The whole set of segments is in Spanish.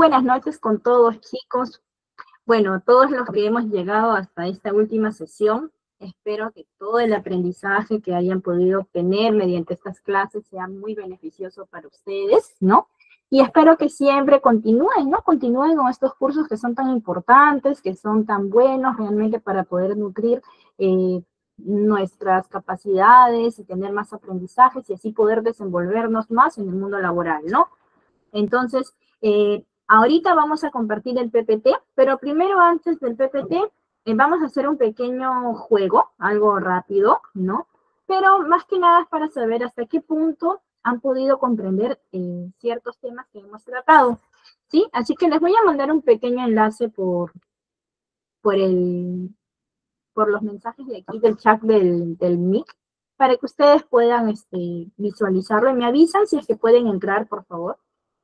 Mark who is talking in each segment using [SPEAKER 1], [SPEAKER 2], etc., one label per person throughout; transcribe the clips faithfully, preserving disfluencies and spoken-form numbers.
[SPEAKER 1] buenas noches con todos, chicos. Bueno, todos los que hemos llegado hasta esta última sesión, espero que todo el aprendizaje que hayan podido obtener mediante estas clases sea muy beneficioso para ustedes, ¿no? Y espero que siempre continúen, ¿no? Continúen con estos cursos que son tan importantes, que son tan buenos realmente para poder nutrir eh, nuestras capacidades y tener más aprendizajes y así poder desenvolvernos más en el mundo laboral, ¿no? Entonces, eh, ahorita vamos a compartir el P P T, pero primero antes del P P T eh, vamos a hacer un pequeño juego, algo rápido, ¿no? Pero más que nada es para saber hasta qué punto han podido comprender eh, ciertos temas que hemos tratado, ¿sí? Así que les voy a mandar un pequeño enlace por, por, el, por los mensajes de aquí del chat del, del Meet, para que ustedes puedan este, visualizarlo y me avisan si es que pueden entrar, por favor.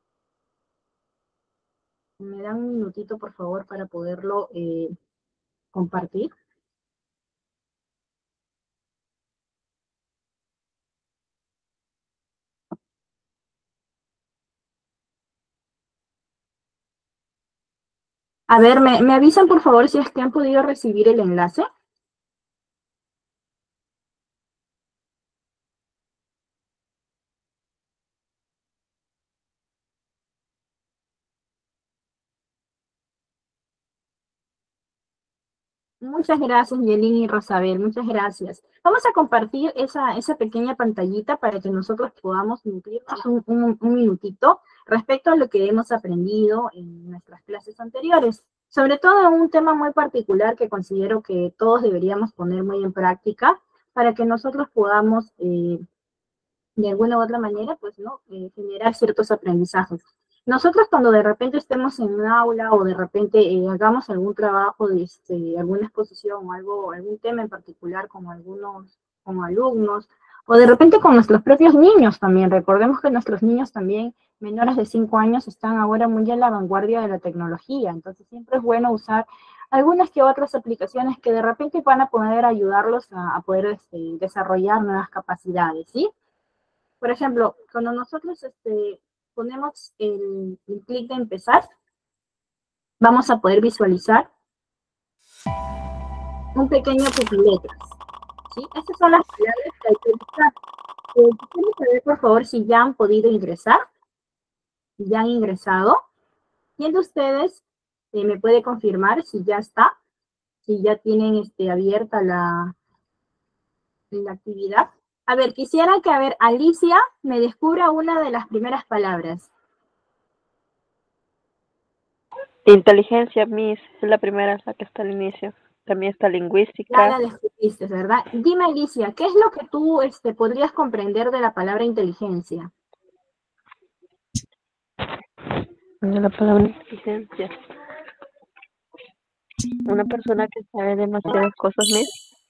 [SPEAKER 1] Me dan un minutito, por favor, para poderlo eh, compartir. A ver, ¿me, me avisan, por favor, si es que han podido recibir el enlace? Muchas gracias, Yelin y Rosabel, muchas gracias. Vamos a compartir esa, esa pequeña pantallita para que nosotros podamos nutrirnos un, un, un minutito respecto a lo que hemos aprendido en nuestras clases anteriores. Sobre todo un tema muy particular que considero que todos deberíamos poner muy en práctica para que nosotros podamos, eh, de alguna u otra manera, pues, ¿no? Eh, generar ciertos aprendizajes. Nosotros cuando de repente estemos en un aula o de repente eh, hagamos algún trabajo, de este, alguna exposición o algo, algún tema en particular con algunos, como alumnos, o de repente con nuestros propios niños también. Recordemos que nuestros niños también, menores de cinco años, están ahora muy a la vanguardia de la tecnología. Entonces siempre es bueno usar algunas que otras aplicaciones que de repente van a poder ayudarlos a, a poder este, desarrollar nuevas capacidades, ¿sí? Por ejemplo, cuando nosotros este, ponemos el, el clic de empezar, vamos a poder visualizar un pequeño pupiletras, ¿sí? Estas son las palabras que hay que buscar. Eh, quiero saber, por favor, si ya han podido ingresar, si ya han ingresado. ¿Quién de ustedes eh, me puede confirmar si ya está, si ya tienen este, abierta la, la actividad? A ver, quisiera que, a ver, Alicia me descubra una de las primeras palabras.
[SPEAKER 2] Inteligencia, Miss, es la primera, la que está al inicio. También está lingüística.
[SPEAKER 1] Ya la descubriste, ¿verdad? Dime, Alicia, ¿qué es lo que tú este, podrías comprender de la palabra inteligencia?
[SPEAKER 2] De la palabra inteligencia. Una persona que sabe demasiadas cosas, Miss.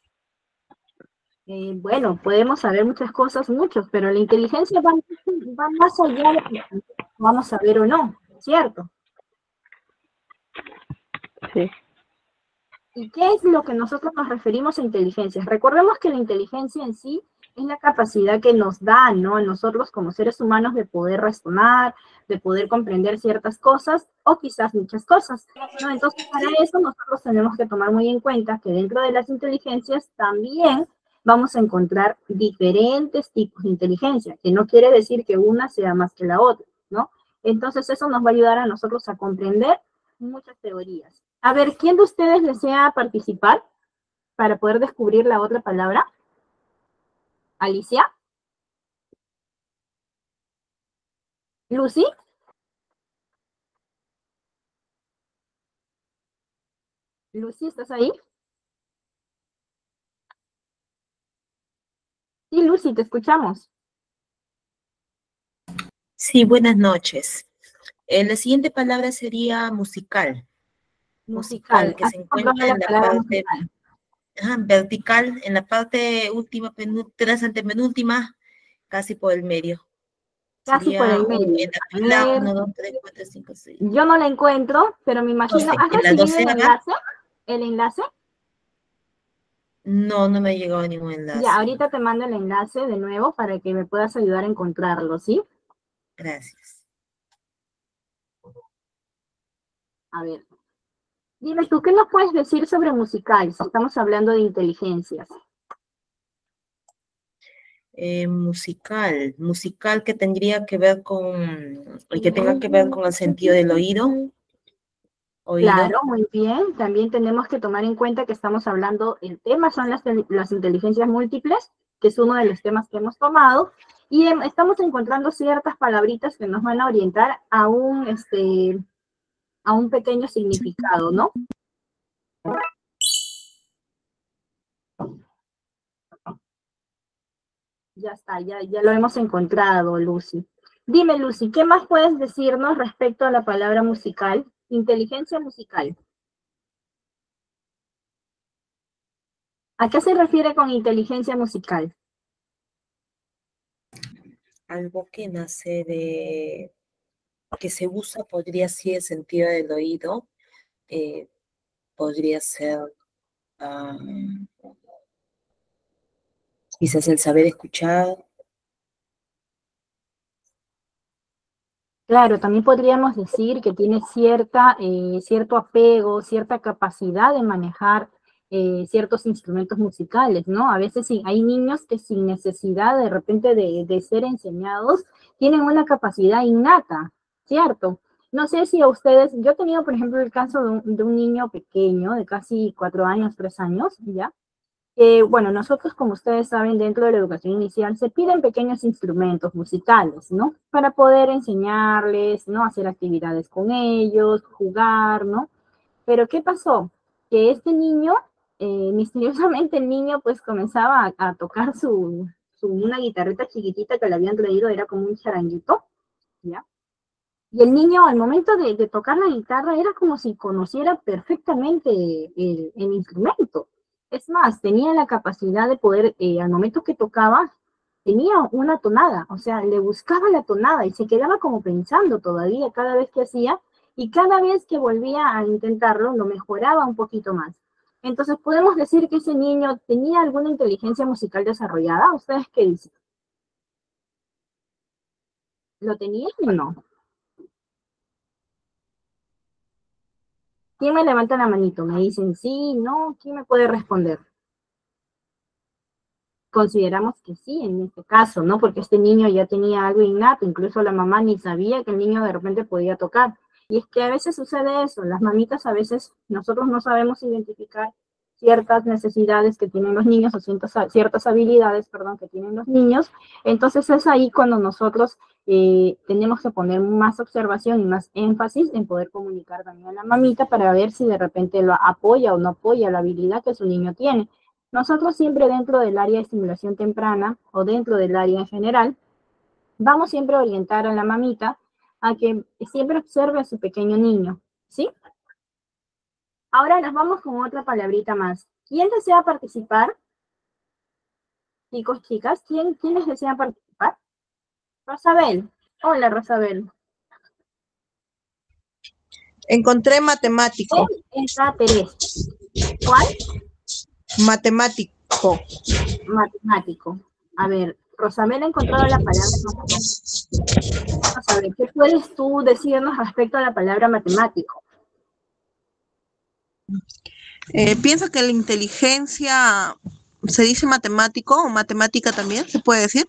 [SPEAKER 1] Eh, bueno, podemos saber muchas cosas, muchos, pero la inteligencia va, va más allá de lo que vamos a ver o no, ¿cierto?
[SPEAKER 2] Sí.
[SPEAKER 1] ¿Y qué es lo que nosotros nos referimos a inteligencia? Recordemos que la inteligencia en sí es la capacidad que nos da, ¿no? Nosotros como seres humanos de poder razonar, de poder comprender ciertas cosas o quizás muchas cosas, ¿no? Entonces, para eso nosotros tenemos que tomar muy en cuenta que dentro de las inteligencias también vamos a encontrar diferentes tipos de inteligencia, que no quiere decir que una sea más que la otra, ¿no? Entonces, eso nos va a ayudar a nosotros a comprender muchas teorías. A ver, ¿quién de ustedes desea participar para poder descubrir la otra palabra? ¿Alicia? ¿Lucy? ¿Lucy, estás ahí? Sí, Lucy, te escuchamos.
[SPEAKER 3] Sí, buenas noches. Eh, la siguiente palabra sería musical.
[SPEAKER 1] Musical,
[SPEAKER 3] musical que se encuentra en la, la parte ajá, vertical, en la parte última, tras antepenúltima, casi por el medio.
[SPEAKER 1] Casi
[SPEAKER 3] sería
[SPEAKER 1] por el medio.
[SPEAKER 3] Un, en la fila uno, dos, tres, cuatro, cinco, seis.
[SPEAKER 1] Yo no la encuentro, pero me imagino.
[SPEAKER 3] doce.
[SPEAKER 1] ¿Has
[SPEAKER 3] ¿En
[SPEAKER 1] recibido
[SPEAKER 3] la
[SPEAKER 1] el enlace? ¿El enlace?
[SPEAKER 3] No, no me ha llegado ningún enlace.
[SPEAKER 1] Ya, ahorita te mando el enlace de nuevo para que me puedas ayudar a encontrarlo, ¿sí?
[SPEAKER 3] Gracias.
[SPEAKER 1] A ver, dime tú, ¿qué nos puedes decir sobre musical? Si estamos hablando de inteligencias.
[SPEAKER 3] Eh, musical, musical que tendría que ver con, y que tenga que ver con el sentido del oído. Oído.
[SPEAKER 1] Claro, muy bien. También tenemos que tomar en cuenta que estamos hablando, el tema son las, las inteligencias múltiples, que es uno de los temas que hemos tomado, y em, estamos encontrando ciertas palabritas que nos van a orientar a un, este, a un pequeño significado, ¿no? Ya está, ya, ya lo hemos encontrado, Lucy. Dime, Lucy, ¿qué más puedes decirnos respecto a la palabra musical? Inteligencia musical. ¿A qué se refiere con inteligencia musical?
[SPEAKER 3] Algo que nace de, que se usa, podría ser el sentido del oído, eh, podría ser um, quizás el saber escuchar.
[SPEAKER 1] Claro, también podríamos decir que tiene cierta, eh, cierto apego, cierta capacidad de manejar eh, ciertos instrumentos musicales, ¿no? A veces sí, hay niños que sin necesidad de repente de, de ser enseñados, tienen una capacidad innata, ¿cierto? No sé si a ustedes, yo he tenido, por ejemplo, el caso de un, de un niño pequeño, de casi cuatro años, tres años, ¿ya? Eh, bueno, nosotros, como ustedes saben, dentro de la educación inicial se piden pequeños instrumentos musicales, ¿no? Para poder enseñarles, ¿no? Hacer actividades con ellos, jugar, ¿no? Pero ¿qué pasó? Que este niño, eh, misteriosamente el niño pues comenzaba a, a tocar su, su, una guitarrita chiquitita que le habían traído, era como un charanguito, ¿ya? Y el niño al momento de, de tocar la guitarra era como si conociera perfectamente el, el instrumento. Es más, tenía la capacidad de poder, eh, al momento que tocaba, tenía una tonada, o sea, le buscaba la tonada y se quedaba como pensando todavía cada vez que hacía, y cada vez que volvía a intentarlo, lo mejoraba un poquito más. Entonces, ¿podemos decir que ese niño tenía alguna inteligencia musical desarrollada? ¿Ustedes qué dicen? ¿Lo tenía o no? ¿Quién me levanta la manito? Me dicen sí, no, ¿quién me puede responder? Consideramos que sí, en este caso, ¿no? Porque este niño ya tenía algo innato, incluso la mamá ni sabía que el niño de repente podía tocar. Y es que a veces sucede eso, las mamitas a veces, nosotros no sabemos identificar ciertas necesidades que tienen los niños o ciertas, ciertas habilidades, perdón, que tienen los niños. Entonces es ahí cuando nosotros eh, tenemos que poner más observación y más énfasis en poder comunicar también a la mamita para ver si de repente lo apoya o no apoya la habilidad que su niño tiene. Nosotros siempre dentro del área de estimulación temprana o dentro del área en general, vamos siempre a orientar a la mamita a que siempre observe a su pequeño niño, ¿sí? Ahora nos vamos con otra palabrita más. ¿Quién desea participar? Chicos, chicas, ¿quién, ¿quiénes desean participar? Rosabel. Hola, Rosabel.
[SPEAKER 4] Encontré matemático.
[SPEAKER 1] Está Teresa. ¿Cuál?
[SPEAKER 4] Matemático.
[SPEAKER 1] Matemático. A ver, Rosabel ha encontrado la palabra matemático. Rosabel, ¿qué puedes tú decirnos respecto a la palabra matemático?
[SPEAKER 4] Eh, pienso que la inteligencia, ¿se dice matemático o matemática también? ¿Se puede decir?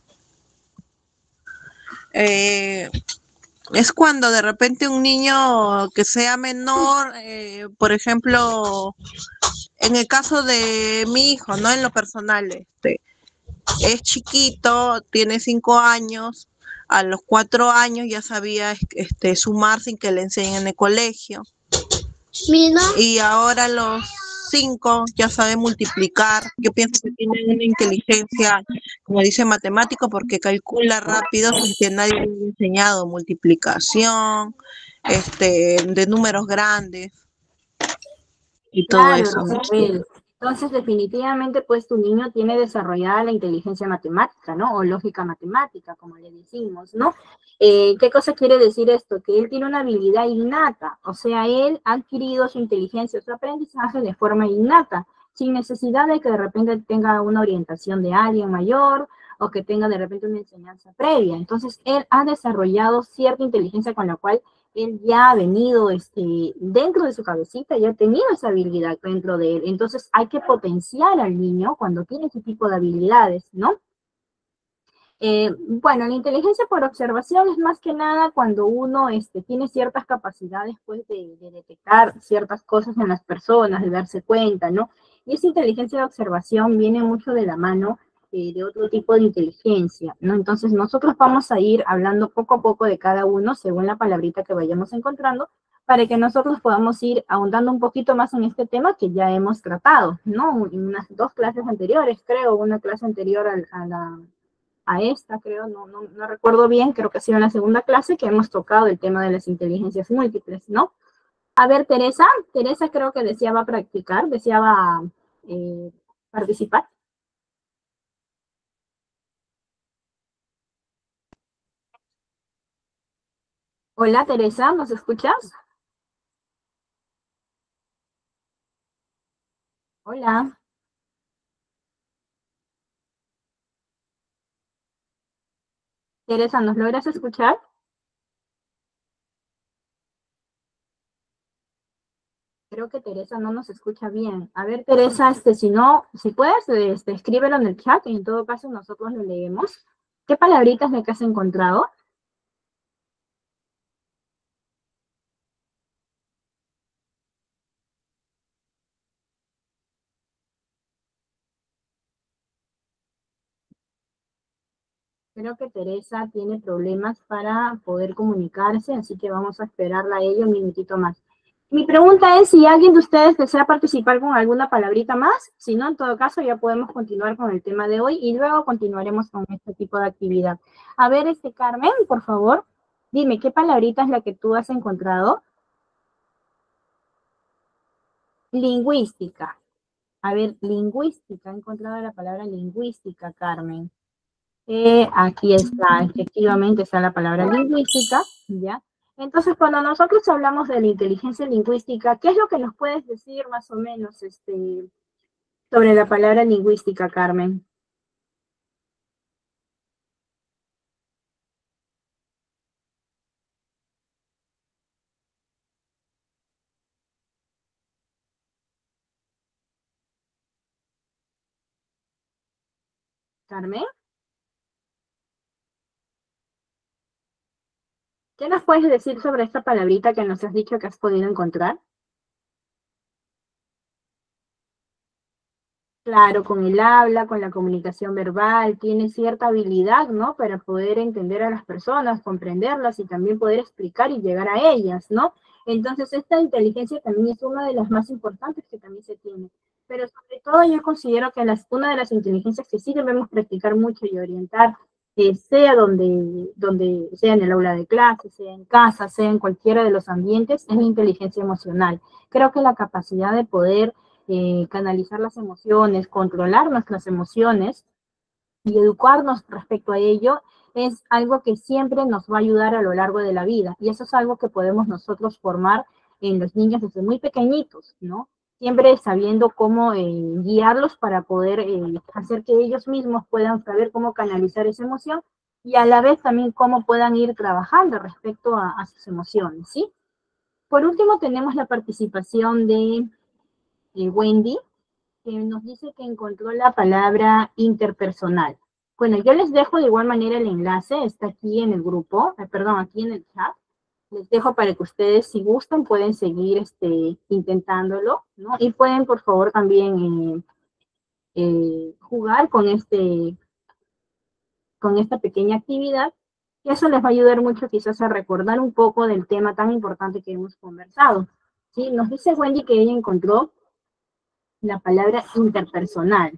[SPEAKER 4] Eh, es cuando de repente un niño que sea menor, eh, por ejemplo, en el caso de mi hijo, ¿no? En lo personal, este, es chiquito, tiene cinco años, a los cuatro años ya sabía este, sumar sin que le enseñen en el colegio. Mira. Y ahora a los cinco ya sabe multiplicar. Yo pienso que tiene una inteligencia, como dice matemático, porque calcula rápido sin que nadie le haya enseñado multiplicación, este, de números grandes y todo
[SPEAKER 1] Claro,
[SPEAKER 4] eso, ¿no?
[SPEAKER 1] Rosabel. Entonces, definitivamente, pues tu niño tiene desarrollada la inteligencia matemática, ¿no? O lógica matemática, como le decimos, ¿no? Eh, ¿qué cosa quiere decir esto? Que él tiene una habilidad innata, o sea, él ha adquirido su inteligencia, su aprendizaje de forma innata, sin necesidad de que de repente tenga una orientación de alguien mayor o que tenga de repente una enseñanza previa. Entonces, él ha desarrollado cierta inteligencia con la cual él ya ha venido este, dentro de su cabecita, ya ha tenido esa habilidad dentro de él. Entonces hay que potenciar al niño cuando tiene ese tipo de habilidades, ¿no? Eh, bueno, la inteligencia por observación es más que nada cuando uno este, tiene ciertas capacidades pues, de, de detectar ciertas cosas en las personas, de darse cuenta, ¿no? Y esa inteligencia de observación viene mucho de la mano eh, de otro tipo de inteligencia, ¿no? Entonces nosotros vamos a ir hablando poco a poco de cada uno según la palabrita que vayamos encontrando para que nosotros podamos ir ahondando un poquito más en este tema que ya hemos tratado, ¿no? En unas dos clases anteriores, creo, una clase anterior a, a la a esta, creo, no, no, no recuerdo bien, creo que ha sido en la segunda clase que hemos tocado el tema de las inteligencias múltiples, ¿no? A ver, Teresa, Teresa creo que deseaba practicar, deseaba eh, participar. Hola, Teresa, ¿nos escuchas? Hola. Teresa, ¿nos logras escuchar? Creo que Teresa no nos escucha bien. A ver, Teresa, este, si no, si puedes, este, escríbelo en el chat y en todo caso nosotros lo leemos. ¿Qué palabritas me que has encontrado? Creo que Teresa tiene problemas para poder comunicarse, así que vamos a esperarla a ella un minutito más. Mi pregunta es si alguien de ustedes desea participar con alguna palabrita más. Si no, en todo caso, ya podemos continuar con el tema de hoy y luego continuaremos con este tipo de actividad. A ver, este Carmen, por favor, dime, ¿qué palabrita es la que tú has encontrado? Lingüística. A ver, lingüística, he encontrado la palabra lingüística, Carmen. Eh, aquí está, efectivamente está la palabra lingüística, ¿ya? Entonces, cuando nosotros hablamos de la inteligencia lingüística, ¿qué es lo que nos puedes decir más o menos este, sobre la palabra lingüística, Carmen? Carmen, ¿qué nos puedes decir sobre esta palabrita que nos has dicho que has podido encontrar? Claro, con el habla, con la comunicación verbal, tiene cierta habilidad, ¿no? Para poder entender a las personas, comprenderlas y también poder explicar y llegar a ellas, ¿no? Entonces, esta inteligencia también es una de las más importantes que también se tiene. Pero sobre todo yo considero que las, una de las inteligencias que sí debemos practicar mucho y orientar, eh, sea donde, donde, sea en el aula de clase, sea en casa, sea en cualquiera de los ambientes, es la inteligencia emocional. Creo que la capacidad de poder eh, canalizar las emociones, controlar nuestras emociones y educarnos respecto a ello es algo que siempre nos va a ayudar a lo largo de la vida. Y eso es algo que podemos nosotros formar en los niños desde muy pequeñitos, ¿no? Siempre sabiendo cómo eh, guiarlos para poder eh, hacer que ellos mismos puedan saber cómo canalizar esa emoción y a la vez también cómo puedan ir trabajando respecto a, a sus emociones, ¿sí? Por último, tenemos la participación de eh, Wendy, que nos dice que encontró la palabra interpersonal. Bueno, yo les dejo de igual manera el enlace, está aquí en el grupo, eh, perdón, aquí en el chat. Les dejo para que ustedes, si gustan, pueden seguir este, intentándolo, ¿no? Y pueden, por favor, también eh, eh, jugar con, este, con esta pequeña actividad. Y eso les va a ayudar mucho quizás a recordar un poco del tema tan importante que hemos conversado. ¿Sí? Nos dice Wendy que ella encontró la palabra interpersonal.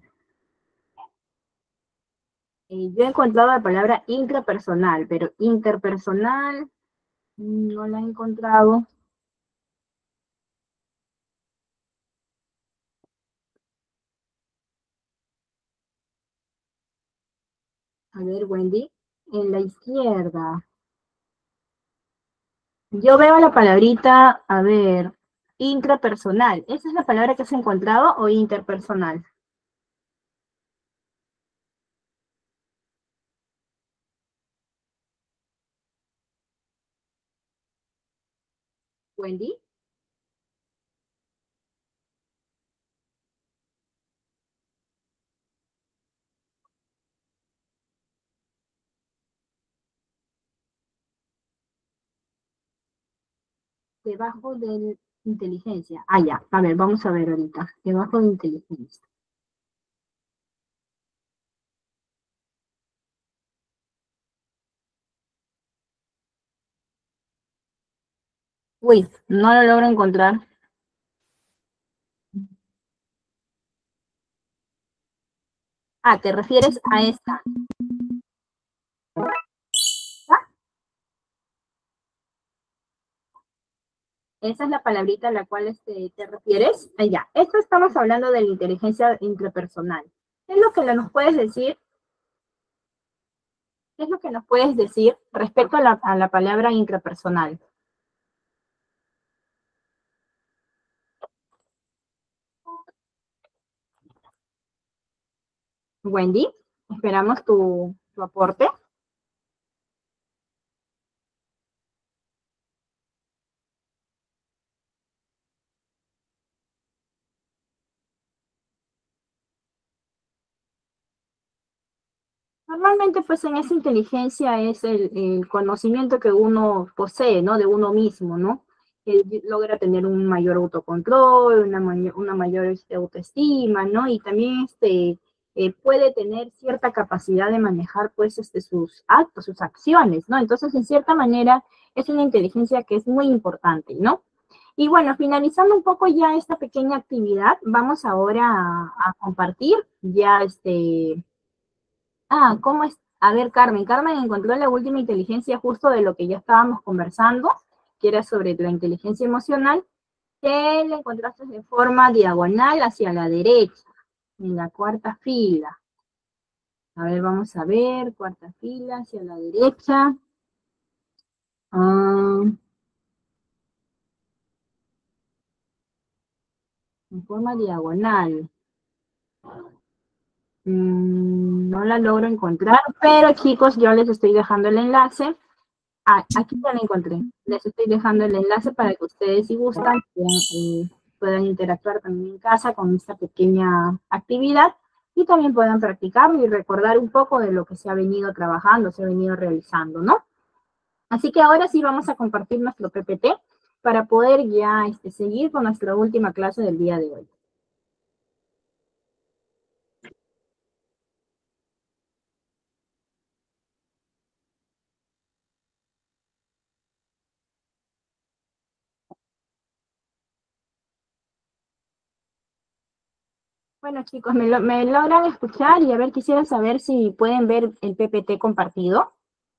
[SPEAKER 1] Eh, yo he encontrado la palabra intrapersonal, pero interpersonal no la he encontrado. A ver, Wendy, en la izquierda. Yo veo la palabrita, a ver, intrapersonal. ¿Esa es la palabra que has encontrado o interpersonal? Wendy. Debajo de inteligencia. Ah, ya. A ver, vamos a ver ahorita. Debajo de inteligencia. Uy, no lo logro encontrar. Ah, ¿te refieres a esta? ¿Ah? Esa es la palabrita a la cual este, te refieres. Ah, ya. Esto estamos hablando de la inteligencia intrapersonal. ¿Qué es lo que nos puedes decir? ¿Qué es lo que nos puedes decir respecto a la, a la palabra intrapersonal? Wendy, esperamos tu, tu aporte. Normalmente, pues en esa inteligencia es el, el conocimiento que uno posee, ¿no? De uno mismo, ¿no? Que logra tener un mayor autocontrol, una, mayor, una mayor este, autoestima, ¿no? Y también este, eh, puede tener cierta capacidad de manejar, pues, este, sus actos, sus acciones, ¿no? Entonces, en cierta manera, es una inteligencia que es muy importante, ¿no? Y bueno, finalizando un poco ya esta pequeña actividad, vamos ahora a, a compartir ya este Ah, ¿cómo es? A ver, Carmen. Carmen encontró la última inteligencia justo de lo que ya estábamos conversando, que era sobre la inteligencia emocional, que la encontraste de forma diagonal hacia la derecha, en la cuarta fila. A ver, vamos a ver, cuarta fila hacia la derecha. Ah, en forma diagonal. Mm, no la logro encontrar, pero chicos, yo les estoy dejando el enlace. Ah, aquí ya la encontré. Les estoy dejando el enlace para que ustedes, si gustan, puedan, eh, puedan interactuar también en casa con esta pequeña actividad y también puedan practicarlo y recordar un poco de lo que se ha venido trabajando, se ha venido realizando, ¿no? Así que ahora sí vamos a compartir nuestro P P T para poder ya este, seguir con nuestra última clase del día de hoy. Bueno, chicos, me, lo, me logran escuchar y a ver, quisiera saber si pueden ver el P P T compartido.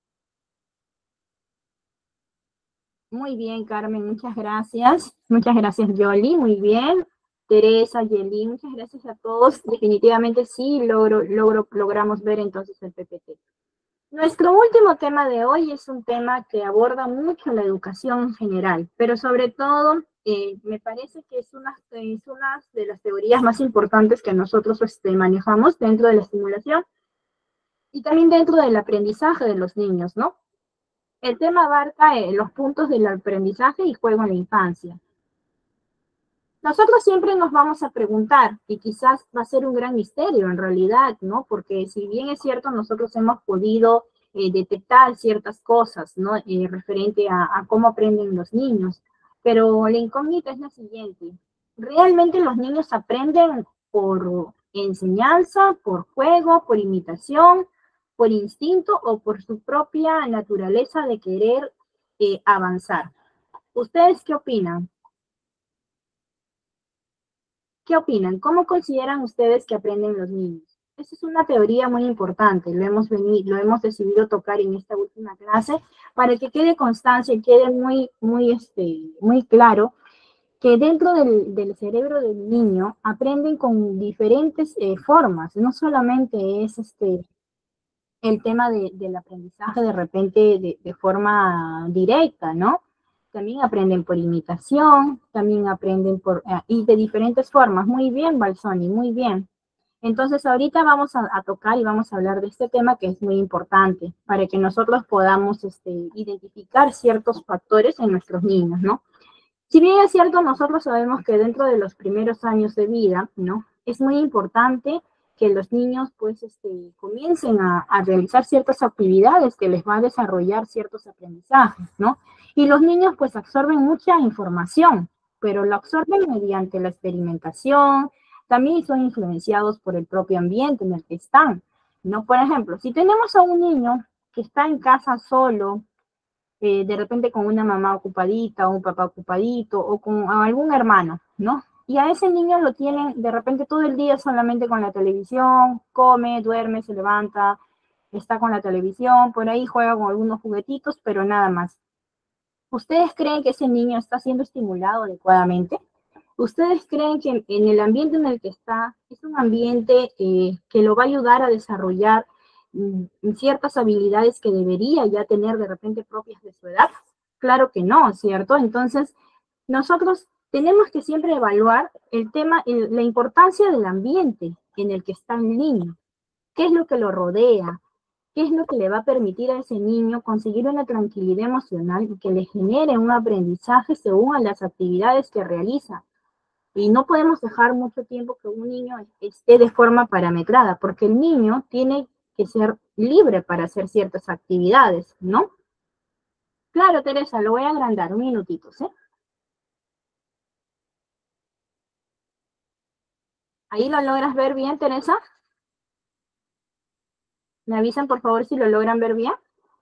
[SPEAKER 1] Muy bien, Carmen, muchas gracias. Muchas gracias, Yoli, muy bien. Teresa, Yeli, muchas gracias a todos. Definitivamente sí, logro, logro, logramos ver entonces el P P T. Nuestro último tema de hoy es un tema que aborda mucho la educación en general, pero sobre todo eh, me parece que es una, es una de las teorías más importantes que nosotros este, manejamos dentro de la estimulación y también dentro del aprendizaje de los niños, ¿no? El tema abarca eh, los puntos del aprendizaje y juego en la infancia. Nosotros siempre nos vamos a preguntar, y quizás va a ser un gran misterio en realidad, ¿no? Porque si bien es cierto, nosotros hemos podido eh, detectar ciertas cosas, ¿no? Eh, referente a, a cómo aprenden los niños, pero la incógnita es la siguiente. ¿Realmente los niños aprenden por enseñanza, por juego, por imitación, por instinto o por su propia naturaleza de querer eh, avanzar? ¿Ustedes qué opinan? ¿Qué opinan? ¿Cómo consideran ustedes que aprenden los niños? Esa es una teoría muy importante, lo hemos, venido, lo hemos decidido tocar en esta última clase para que quede constancia y quede muy, muy, este, muy claro que dentro del, del cerebro del niño aprenden con diferentes eh, formas, no solamente es este, el tema de, del aprendizaje de repente de, de forma directa, ¿no? También aprenden por imitación, también aprenden por, eh, y de diferentes formas. Muy bien, Balsoni, muy bien. Entonces, ahorita vamos a, a tocar y vamos a hablar de este tema que es muy importante para que nosotros podamos este, identificar ciertos factores en nuestros niños, ¿no? Si bien es cierto, nosotros sabemos que dentro de los primeros años de vida, ¿no? Es muy importante que los niños, pues, este, comiencen a, a realizar ciertas actividades que les va a desarrollar ciertos aprendizajes, ¿no? Y los niños, pues, absorben mucha información, pero la absorben mediante la experimentación, también son influenciados por el propio ambiente en el que están, ¿no? Por ejemplo, si tenemos a un niño que está en casa solo, eh, de repente con una mamá ocupadita, o un papá ocupadito, o con algún hermano, ¿no? Y a ese niño lo tienen de repente todo el día solamente con la televisión, come, duerme, se levanta, está con la televisión, por ahí juega con algunos juguetitos, pero nada más. ¿Ustedes creen que ese niño está siendo estimulado adecuadamente? ¿Ustedes creen que en el ambiente en el que está es un ambiente eh, que lo va a ayudar a desarrollar mm, ciertas habilidades que debería ya tener de repente propias de su edad? Claro que no, ¿cierto? Entonces, nosotros tenemos que siempre evaluar el tema, el, la importancia del ambiente en el que está el niño. ¿Qué es lo que lo rodea? ¿Qué es lo que le va a permitir a ese niño conseguir una tranquilidad emocional y que le genere un aprendizaje según a las actividades que realiza? Y no podemos dejar mucho tiempo que un niño esté de forma parametrada, porque el niño tiene que ser libre para hacer ciertas actividades, ¿no? Claro, Teresa, lo voy a agrandar un minutito, ¿sí? ¿Ahí lo logras ver bien, Teresa? ¿Me avisan, por favor, si lo logran ver bien?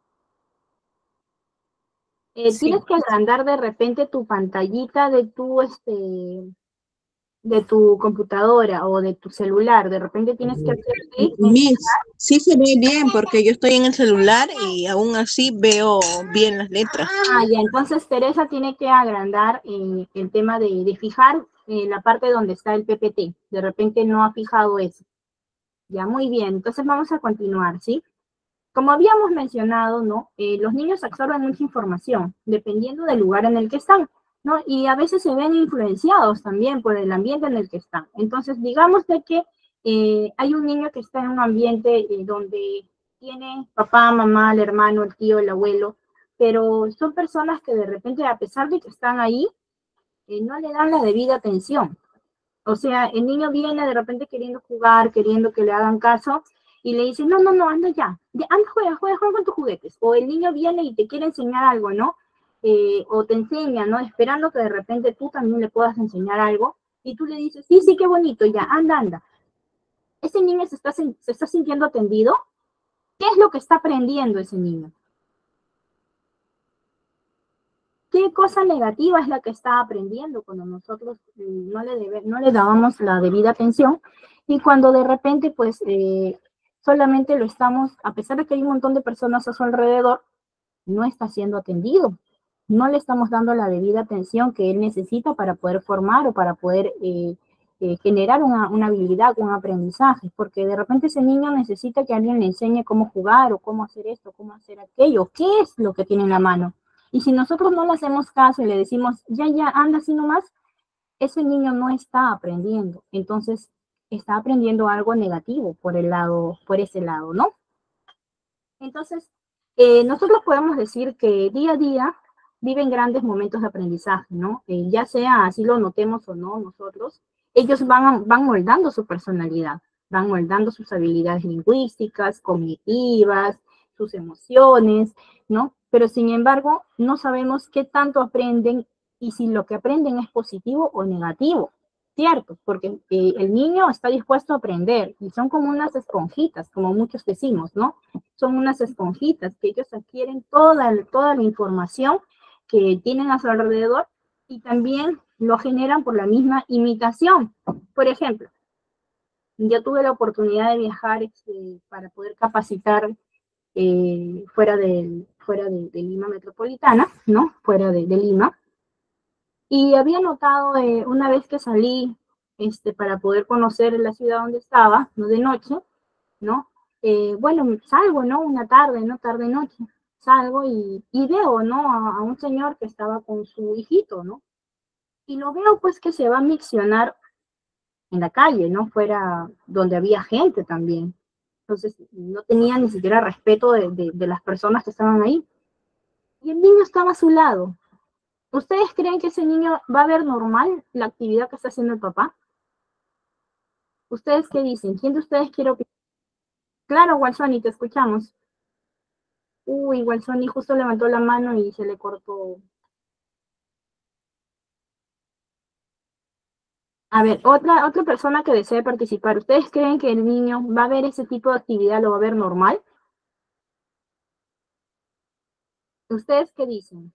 [SPEAKER 1] Eh,
[SPEAKER 3] Sí.
[SPEAKER 1] Tienes que agrandar de repente tu pantallita de tu, este, de tu computadora o de tu celular. De repente tienes que hacer clic.
[SPEAKER 4] Miss, sí se ve bien porque yo estoy en el celular y aún así veo bien las letras.
[SPEAKER 1] Ah, ya, entonces Teresa tiene que agrandar eh, el tema de, de fijar eh, la parte donde está el P P T. De repente no ha fijado eso. Ya, muy bien. Entonces vamos a continuar, ¿sí? Como habíamos mencionado, ¿no? Eh, los niños absorben mucha información, dependiendo del lugar en el que están, ¿no? Y a veces se ven influenciados también por el ambiente en el que están. Entonces, digamos de que eh, hay un niño que está en un ambiente eh, donde tiene papá, mamá, el hermano, el tío, el abuelo, pero son personas que de repente, a pesar de que están ahí, eh, no le dan la debida atención. O sea, el niño viene de repente queriendo jugar, queriendo que le hagan caso, y le dicen, no, no, no, anda ya, ya anda, juega, juega, juega con tus juguetes. O el niño viene y te quiere enseñar algo, ¿no? Eh, o te enseña, ¿no? Esperando que de repente tú también le puedas enseñar algo, y tú le dices, sí, sí, qué bonito, ya, anda, anda. ¿Ese niño se está, se está sintiendo atendido? ¿Qué es lo que está aprendiendo ese niño? ¿Qué cosa negativa es la que está aprendiendo cuando nosotros no le, debe, no le dábamos la debida atención? Y cuando de repente, pues, eh, solamente lo estamos, a pesar de que hay un montón de personas a su alrededor, no está siendo atendido. No le estamos dando la debida atención que él necesita para poder formar o para poder eh, eh, generar una, una habilidad, un aprendizaje, porque de repente ese niño necesita que alguien le enseñe cómo jugar o cómo hacer esto, cómo hacer aquello, qué es lo que tiene en la mano. Y si nosotros no le hacemos caso y le decimos, ya, ya, anda así nomás, ese niño no está aprendiendo. Entonces, está aprendiendo algo negativo por el lado, por ese lado, ¿no? Entonces, eh, nosotros podemos decir que día a día viven grandes momentos de aprendizaje, ¿no? Eh, ya sea así lo notemos o no nosotros, ellos van, van moldando su personalidad, van moldando sus habilidades lingüísticas, cognitivas, sus emociones, ¿no? Pero sin embargo, no sabemos qué tanto aprenden y si lo que aprenden es positivo o negativo, ¿cierto? Porque eh, el niño está dispuesto a aprender y son como unas esponjitas, como muchos decimos, ¿no? Son unas esponjitas que ellos adquieren toda, toda la información que tienen a su alrededor y también lo generan por la misma imitación. Por ejemplo, yo tuve la oportunidad de viajar este, para poder capacitar eh, fuera, de, fuera de, de Lima metropolitana, ¿no? Fuera de, de Lima. Y había notado eh, una vez que salí este, para poder conocer la ciudad donde estaba, no de noche, ¿no? Eh, bueno, salgo, ¿no? Una tarde, ¿no? Tarde-noche. Salgo y, y veo, ¿no? A, a un señor que estaba con su hijito, ¿no? Y lo veo, pues, que se va a miccionar en la calle, ¿no? Fuera donde había gente también. Entonces, no tenía ni siquiera respeto de, de, de las personas que estaban ahí. Y el niño estaba a su lado. ¿Ustedes creen que ese niño va a ver normal la actividad que está haciendo el papá? ¿Ustedes qué dicen? ¿Quién de ustedes quiere opinar? Claro, Walsoni, te escuchamos. Uy, Walsoni justo levantó la mano y se le cortó. A ver, otra, otra persona que desee participar. ¿Ustedes creen que el niño va a ver ese tipo de actividad, lo va a ver normal? ¿Ustedes qué dicen?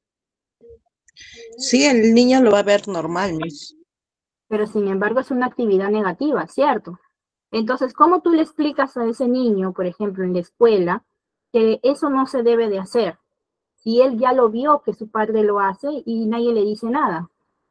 [SPEAKER 4] Sí, el niño lo va a ver normal, Miss.
[SPEAKER 1] Pero sin embargo es una actividad negativa, ¿cierto? Entonces, ¿cómo tú le explicas a ese niño, por ejemplo, en la escuela, que eso no se debe de hacer? Si él ya lo vio que su padre lo hace y nadie le dice nada.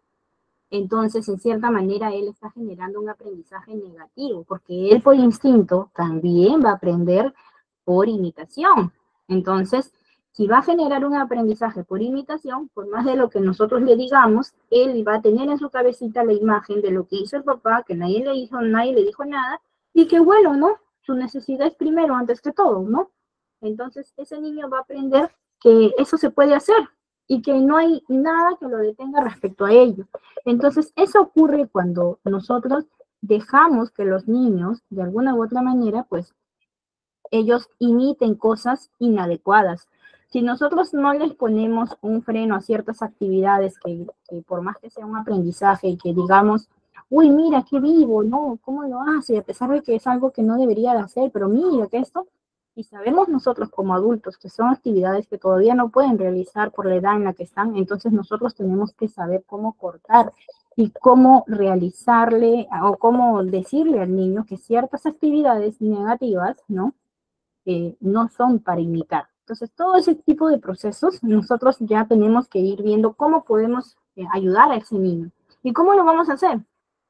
[SPEAKER 1] Entonces, en cierta manera, él está generando un aprendizaje negativo, porque él por instinto también va a aprender por imitación. Entonces, si va a generar un aprendizaje por imitación, por más de lo que nosotros le digamos, él va a tener en su cabecita la imagen de lo que hizo el papá, que nadie le hizo, nadie le dijo nada, y que bueno, ¿no? Su necesidad es primero antes que todo, ¿no? Entonces, ese niño va a aprender que eso se puede hacer y que no hay nada que lo detenga respecto a ello. Entonces, eso ocurre cuando nosotros dejamos que los niños, de alguna u otra manera, pues, ellos imiten cosas inadecuadas. Si nosotros no les ponemos un freno a ciertas actividades que, que por más que sea un aprendizaje y que digamos, uy, mira, qué vivo, ¿no? ¿Cómo lo hace? A pesar de que es algo que no debería de hacer, pero mira que esto, y sabemos nosotros como adultos que son actividades que todavía no pueden realizar por la edad en la que están, entonces nosotros tenemos que saber cómo cortar y cómo realizarle o cómo decirle al niño que ciertas actividades negativas, ¿no? Eh, no son para imitar. Entonces, todo ese tipo de procesos, nosotros ya tenemos que ir viendo cómo podemos eh, ayudar a ese niño. ¿Y cómo lo vamos a hacer?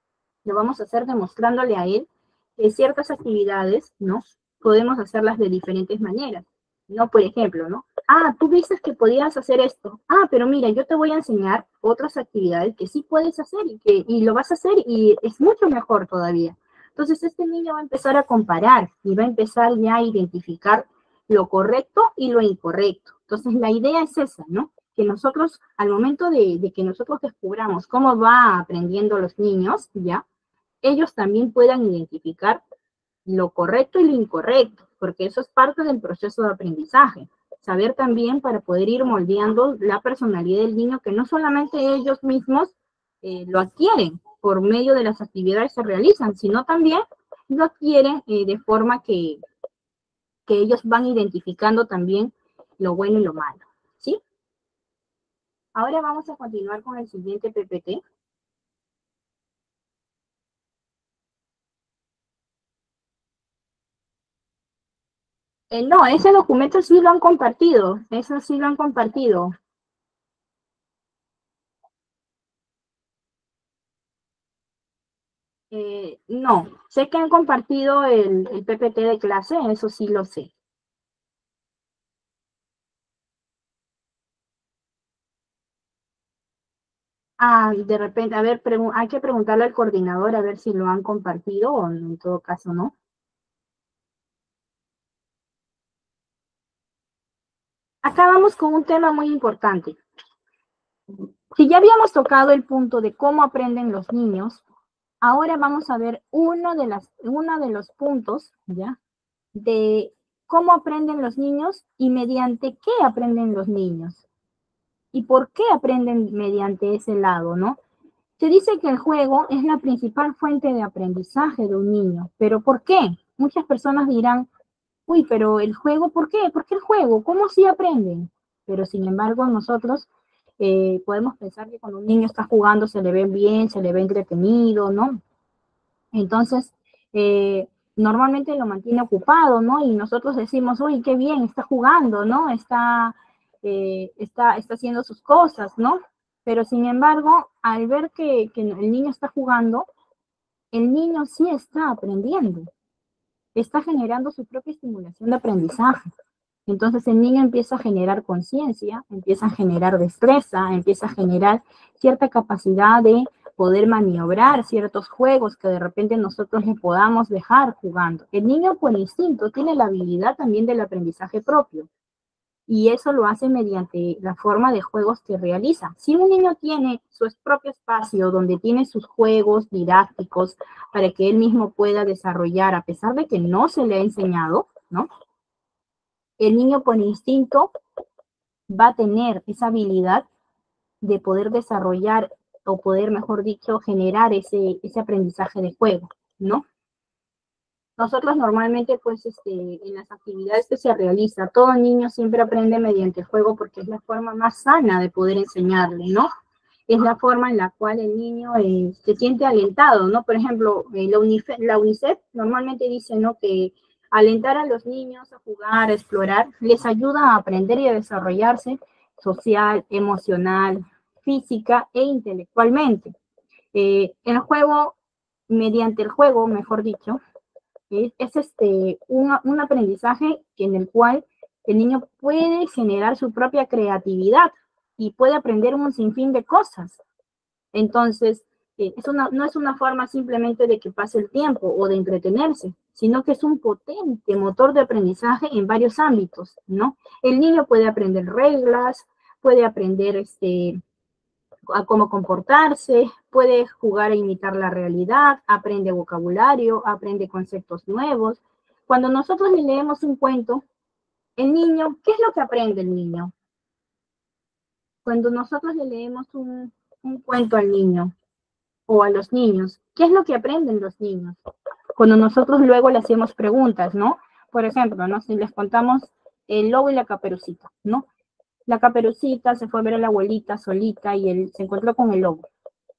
[SPEAKER 1] Lo vamos a hacer demostrándole a él que ciertas actividades, ¿no? Podemos hacerlas de diferentes maneras. ¿No? Por ejemplo, ¿no? Ah, tú dices que podías hacer esto. Ah, pero mira, yo te voy a enseñar otras actividades que sí puedes hacer y, que, y lo vas a hacer y es mucho mejor todavía. Entonces, este niño va a empezar a comparar y va a empezar ya a identificar lo correcto y lo incorrecto. Entonces, la idea es esa, ¿no? Que nosotros, al momento de, de que nosotros descubramos cómo va aprendiendo los niños, ¿ya? Ellos también puedan identificar lo correcto y lo incorrecto, porque eso es parte del proceso de aprendizaje. Saber también para poder ir moldeando la personalidad del niño, que no solamente ellos mismos eh, lo adquieren por medio de las actividades que se realizan, sino también lo adquieren eh, de forma que, que ellos van identificando también lo bueno y lo malo, ¿sí? Ahora vamos a continuar con el siguiente P P T. Eh, no, ese documento sí lo han compartido, eso sí lo han compartido. Eh, no, sé que han compartido el, el P P T de clase, eso sí lo sé. Ah, de repente, a ver, hay que preguntarle al coordinador a ver si lo han compartido o en todo caso no. Acá vamos con un tema muy importante. Si ya habíamos tocado el punto de cómo aprenden los niños, ahora vamos a ver uno de, las, uno de los puntos, ¿ya? De cómo aprenden los niños y mediante qué aprenden los niños. ¿Y por qué aprenden mediante ese lado, no? Se dice que el juego es la principal fuente de aprendizaje de un niño, pero ¿por qué? Muchas personas dirán, uy, pero el juego, ¿por qué? ¿Por qué el juego? ¿Cómo así aprenden? Pero sin embargo nosotros eh, podemos pensar que cuando un niño está jugando se le ve bien, se le ve entretenido, ¿no? Entonces, eh, normalmente lo mantiene ocupado, ¿no? Y nosotros decimos, uy, qué bien, está jugando, ¿no? Está, eh, está, está haciendo sus cosas, ¿no? Pero sin embargo, al ver que, que el niño está jugando, el niño sí está aprendiendo, está generando su propia estimulación de aprendizaje. Entonces el niño empieza a generar conciencia, empieza a generar destreza, empieza a generar cierta capacidad de poder maniobrar ciertos juegos que de repente nosotros le podamos dejar jugando. El niño por instinto tiene la habilidad también del aprendizaje propio. y eso lo hace mediante la forma de juegos que realiza. Si un niño tiene su propio espacio donde tiene sus juegos didácticos para que él mismo pueda desarrollar, a pesar de que no se le ha enseñado, ¿no? El niño por instinto va a tener esa habilidad de poder desarrollar o poder, mejor dicho, generar ese, ese aprendizaje de juego, ¿no? Nosotros normalmente, pues, este, en las actividades que se realiza, todo niño siempre aprende mediante el juego porque es la forma más sana de poder enseñarle, ¿no? Es la forma en la cual el niño eh, se siente alentado, ¿no? Por ejemplo, eh, la, UNICEF, la UNICEF normalmente dice, ¿no?, que alentar a los niños a jugar, a explorar, les ayuda a aprender y a desarrollarse social, emocional, física e intelectualmente. Eh, el juego, mediante el juego, mejor dicho, es, es este, un, un aprendizaje en el cual el niño puede generar su propia creatividad y puede aprender un sinfín de cosas. Entonces, eh, es una, no es una forma simplemente de que pase el tiempo o de entretenerse, sino que es un potente motor de aprendizaje en varios ámbitos, ¿no? El niño puede aprender reglas, puede aprender este, a cómo comportarse, puede jugar a imitar la realidad, aprende vocabulario, aprende conceptos nuevos. Cuando nosotros le leemos un cuento, el niño, ¿qué es lo que aprende el niño? Cuando nosotros le leemos un, un cuento al niño o a los niños, ¿qué es lo que aprenden los niños? Cuando nosotros luego le hacemos preguntas, ¿no? Por ejemplo, ¿no?, si les contamos el lobo y la caperucita, ¿no? La caperucita se fue a ver a la abuelita solita y él se encontró con el lobo.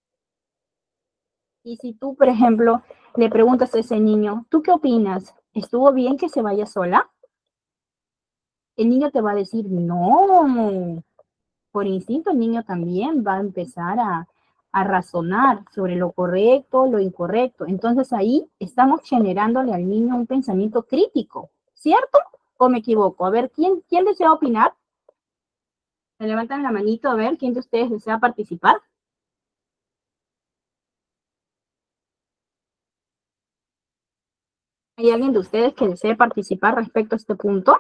[SPEAKER 1] Y si tú, por ejemplo, le preguntas a ese niño, ¿tú qué opinas? ¿Estuvo bien que se vaya sola? El niño te va a decir, no. Por instinto el niño también va a empezar a, a razonar sobre lo correcto, lo incorrecto. Entonces ahí estamos generándole al niño un pensamiento crítico, ¿cierto? ¿O me equivoco? A ver, ¿quién, quién desea opinar? Me levantan la manito, a ver, ¿quién de ustedes desea participar? ¿Hay alguien de ustedes que desee participar respecto a este punto?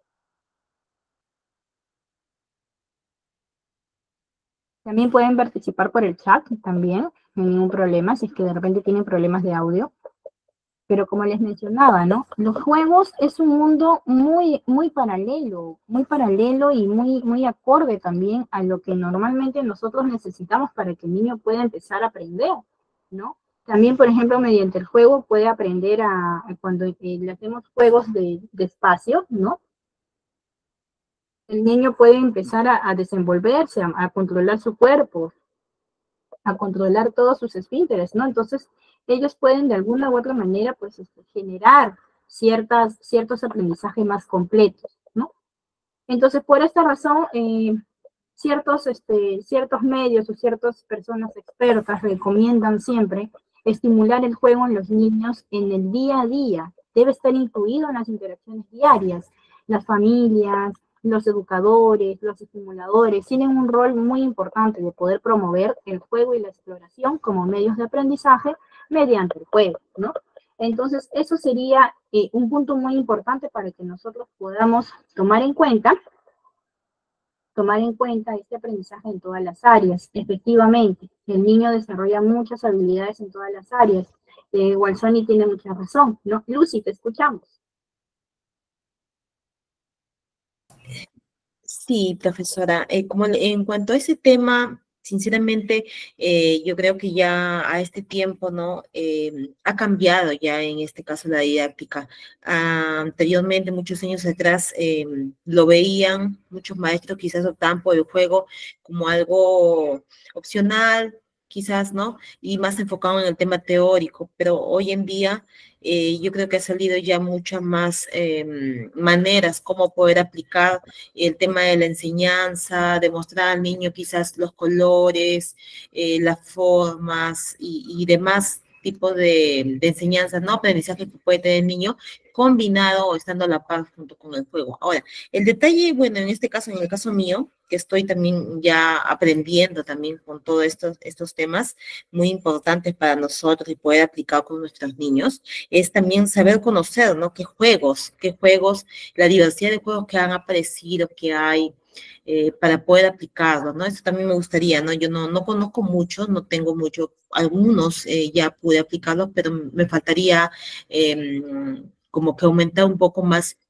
[SPEAKER 1] También pueden participar por el chat, también, no hay ningún problema, si es que de repente tienen problemas de audio. Pero como les mencionaba, ¿no? Los juegos es un mundo muy, muy paralelo, muy paralelo y muy, muy acorde también a lo que normalmente nosotros necesitamos para que el niño pueda empezar a aprender, ¿no? También, por ejemplo, mediante el juego puede aprender a, a cuando eh, le hacemos juegos de, de espacio, ¿no? El niño puede empezar a, a desenvolverse, a, a controlar su cuerpo, a controlar todos sus esfínteres, ¿no? Entonces, ellos pueden de alguna u otra manera, pues, este, generar ciertas, ciertos aprendizajes más completos, ¿no? Entonces, por esta razón, eh, ciertos, este, ciertos medios o ciertas personas expertas recomiendan siempre estimular el juego en los niños en el día a día. Debe estar incluido en las interacciones diarias. Las familias, los educadores, los estimuladores tienen un rol muy importante de poder promover el juego y la exploración como medios de aprendizaje mediante el juego, ¿no? Entonces, eso sería eh, un punto muy importante para que nosotros podamos tomar en cuenta, tomar en cuenta este aprendizaje en todas las áreas. Efectivamente, el niño desarrolla muchas habilidades en todas las áreas. Eh, Walsoni tiene mucha razón, ¿no? Lucy, te escuchamos.
[SPEAKER 3] Sí, profesora. Eh, como en, en cuanto a ese tema, sinceramente, eh, yo creo que ya a este tiempo, ¿no? Eh, ha cambiado ya en este caso la didáctica. Ah, anteriormente, muchos años atrás, eh, lo veían, muchos maestros quizás optaban por el juego como algo opcional, quizás, ¿no? Y más enfocado en el tema teórico, pero hoy en día eh, yo creo que ha salido ya muchas más eh, maneras como poder aplicar el tema de la enseñanza, demostrar al niño quizás los colores, eh, las formas y, y demás tipo de, de enseñanza, ¿no? Aprendizaje que puede tener el niño, combinado o estando a la par junto con el juego. Ahora, el detalle, bueno, en este caso, en el caso mío, que estoy también ya aprendiendo también con todos estos, estos temas muy importantes para nosotros y poder aplicar con nuestros niños, es también saber conocer, ¿no? Qué juegos, qué juegos, la diversidad de juegos que han aparecido, que hay, eh, para poder aplicarlo, ¿no? Eso también me gustaría, ¿no? Yo no, no conozco mucho, no tengo mucho, algunos eh, ya pude aplicarlos, pero me faltaría eh, como que aumentar un poco más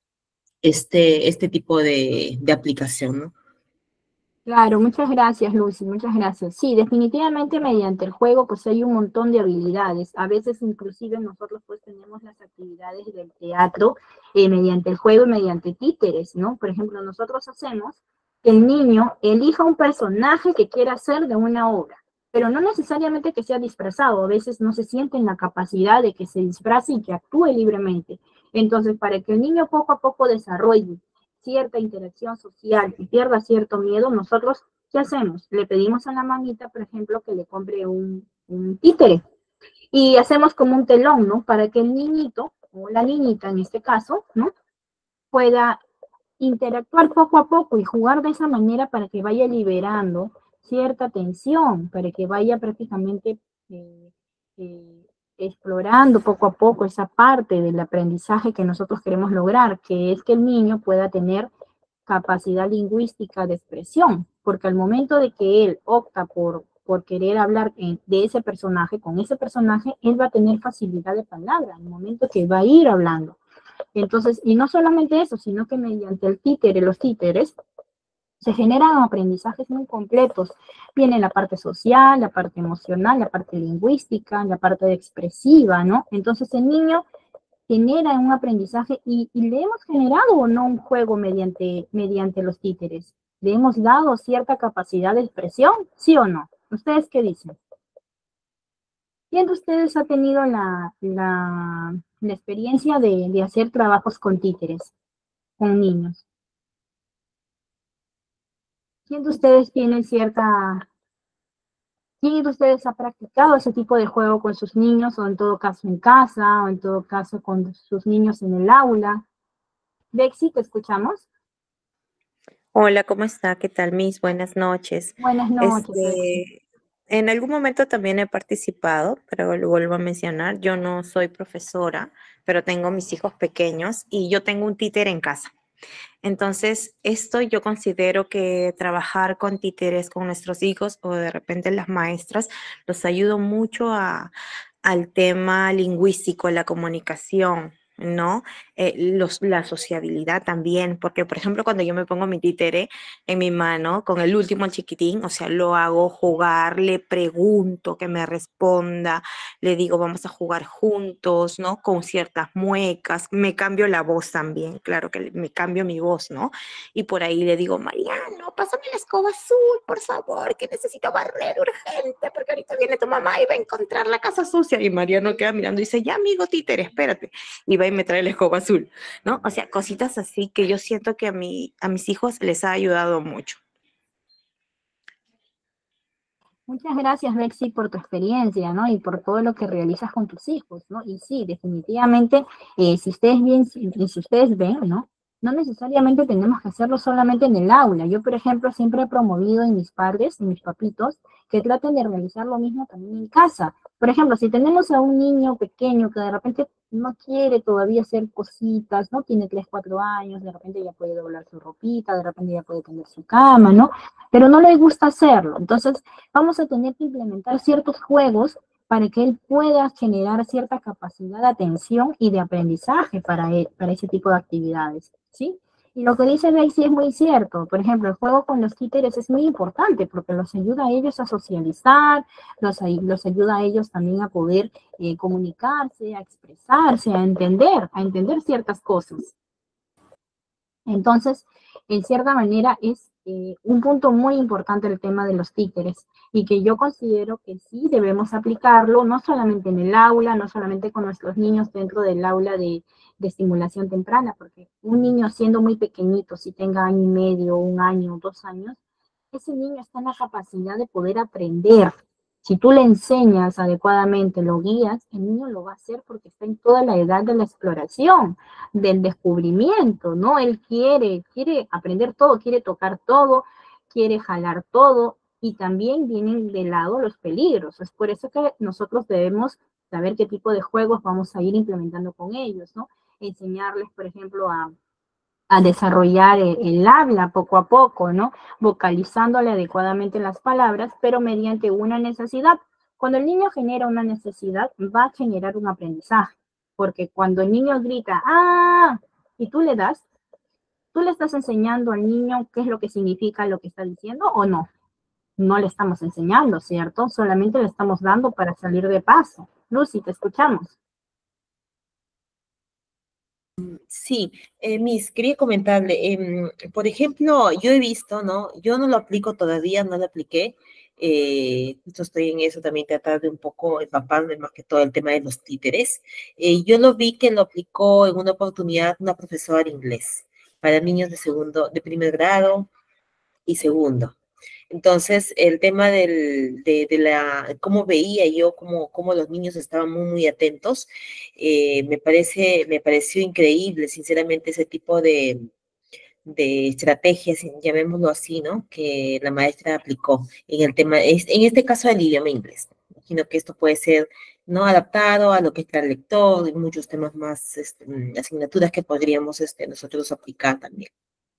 [SPEAKER 3] este, este tipo de, de aplicación, ¿no?
[SPEAKER 1] Claro, muchas gracias, Lucy, muchas gracias. Sí, definitivamente mediante el juego pues hay un montón de habilidades. A veces inclusive nosotros pues tenemos las actividades del teatro eh, mediante el juego y mediante títeres, ¿no? Por ejemplo, nosotros hacemos que el niño elija un personaje que quiera hacer de una obra, pero no necesariamente que sea disfrazado. A veces no se siente en la capacidad de que se disfrace y que actúe libremente. Entonces, para que el niño poco a poco desarrolle cierta interacción social y pierda cierto miedo, nosotros, ¿qué hacemos? Le pedimos a la mamita, por ejemplo, que le compre un, un títere y hacemos como un telón, ¿no? Para que el niñito, o la niñita en este caso, ¿no? Pueda interactuar poco a poco y jugar de esa manera para que vaya liberando cierta tensión, para que vaya prácticamente eh, eh, explorando poco a poco esa parte del aprendizaje que nosotros queremos lograr, que es que el niño pueda tener capacidad lingüística de expresión, porque al momento de que él opta por, por querer hablar en, de ese personaje, con ese personaje, él va a tener facilidad de palabra, en el momento que va a ir hablando. Entonces, y no solamente eso, sino que mediante el títere, los títeres, se generan aprendizajes muy completos. Viene la parte social, la parte emocional, la parte lingüística, la parte expresiva, ¿no? Entonces el niño genera un aprendizaje y, y le hemos generado o no un juego mediante, mediante los títeres. ¿Le hemos dado cierta capacidad de expresión? ¿Sí o no? ¿Ustedes qué dicen? ¿Quién de ustedes ha tenido la, la, la experiencia de, de hacer trabajos con títeres, con niños? ¿Quién de ustedes tiene cierta... ¿Quién de ustedes ha practicado ese tipo de juego con sus niños, o en todo caso en casa, o en todo caso con sus niños en el aula? Bexy, ¿te escuchamos?
[SPEAKER 5] Hola, ¿cómo está? ¿Qué tal, Miss? Buenas noches.
[SPEAKER 1] Buenas noches, Bexy.
[SPEAKER 5] Este, en algún momento también he participado, pero lo vuelvo a mencionar. Yo no soy profesora, pero tengo mis hijos pequeños y yo tengo un títere en casa. Entonces, esto yo considero que trabajar con títeres con nuestros hijos o de repente las maestras los ayuda mucho a, al tema lingüístico, la comunicación, ¿no? Eh, los, la sociabilidad también, porque por ejemplo cuando yo me pongo mi títere en mi mano con el último, el chiquitín, o sea, lo hago jugar, le pregunto que me responda, le digo vamos a jugar juntos, ¿no? Con ciertas muecas, me cambio la voz también, claro que me cambio mi voz, ¿no? Y por ahí le digo, Mariano, pásame la escoba azul, por favor, que necesito barrer urgente, porque ahorita viene tu mamá y va a encontrar la casa sucia. Y Mariano queda mirando y dice, ya amigo títere, espérate. Y va y me trae la escoba azul, ¿no? O sea, cositas así que yo siento que a, mi, a mis hijos les ha ayudado mucho.
[SPEAKER 1] Muchas gracias, Bexy, por tu experiencia, ¿no? Y por todo lo que realizas con tus hijos, ¿no? Y sí, definitivamente, eh, si ustedes bien, si, si ustedes ven, ¿no? No necesariamente tenemos que hacerlo solamente en el aula. Yo, por ejemplo, siempre he promovido en mis padres, en mis papitos, que traten de realizar lo mismo también en casa. Por ejemplo, si tenemos a un niño pequeño que de repente no quiere todavía hacer cositas, ¿no? Tiene tres, cuatro años, de repente ya puede doblar su ropita, de repente ya puede tender su cama, ¿no? Pero no le gusta hacerlo. Entonces, vamos a tener que implementar ciertos juegos para que él pueda generar cierta capacidad de atención y de aprendizaje para, él, para ese tipo de actividades, ¿sí? Y lo que dice Bexy es muy cierto. Por ejemplo, el juego con los títeres es muy importante porque los ayuda a ellos a socializar, los, los ayuda a ellos también a poder eh, comunicarse, a expresarse, a entender, a entender ciertas cosas. Entonces, en cierta manera es eh, un punto muy importante el tema de los títeres y que yo considero que sí debemos aplicarlo, no solamente en el aula, no solamente con nuestros niños dentro del aula de, de estimulación temprana, porque un niño siendo muy pequeñito, si tenga año y medio, un año, dos años, ese niño está en la capacidad de poder aprender, Si tú le enseñas adecuadamente, lo guías, el niño lo va a hacer porque está en toda la edad de la exploración, del descubrimiento, ¿no? Él quiere, quiere aprender todo, quiere tocar todo, quiere jalar todo, y también vienen de lado los peligros. Es por eso que nosotros debemos saber qué tipo de juegos vamos a ir implementando con ellos, ¿no? Enseñarles, por ejemplo, a a desarrollar el, el habla poco a poco, ¿no? Vocalizándole adecuadamente las palabras, pero mediante una necesidad. Cuando el niño genera una necesidad, va a generar un aprendizaje, porque cuando el niño grita, ¡ah! Y tú le das, tú le estás enseñando al niño qué es lo que significa lo que está diciendo o no. No le estamos enseñando, ¿cierto? Solamente le estamos dando para salir de paso. Lucy, te escuchamos.
[SPEAKER 3] Sí, eh, Miss, quería comentarle, em, por ejemplo, yo he visto, ¿no? Yo no lo aplico todavía, no lo apliqué, eh, justo estoy en eso también, tratar de un poco empaparme más que todo el tema de los títeres. Eh, yo lo vi que lo aplicó en una oportunidad una profesora de inglés para niños de segundo, de primer grado y segundo. Entonces, el tema del, de, de la, cómo veía yo, cómo, cómo los niños estaban muy, muy atentos, eh, me parece, me pareció increíble, sinceramente, ese tipo de, de estrategias, llamémoslo así, ¿no? Que la maestra aplicó en el tema, es- en este caso del idioma inglés. Imagino que esto puede ser, ¿no? Adaptado a lo que está el lector y muchos temas más, este, mm, asignaturas que podríamos, este, nosotros aplicar también.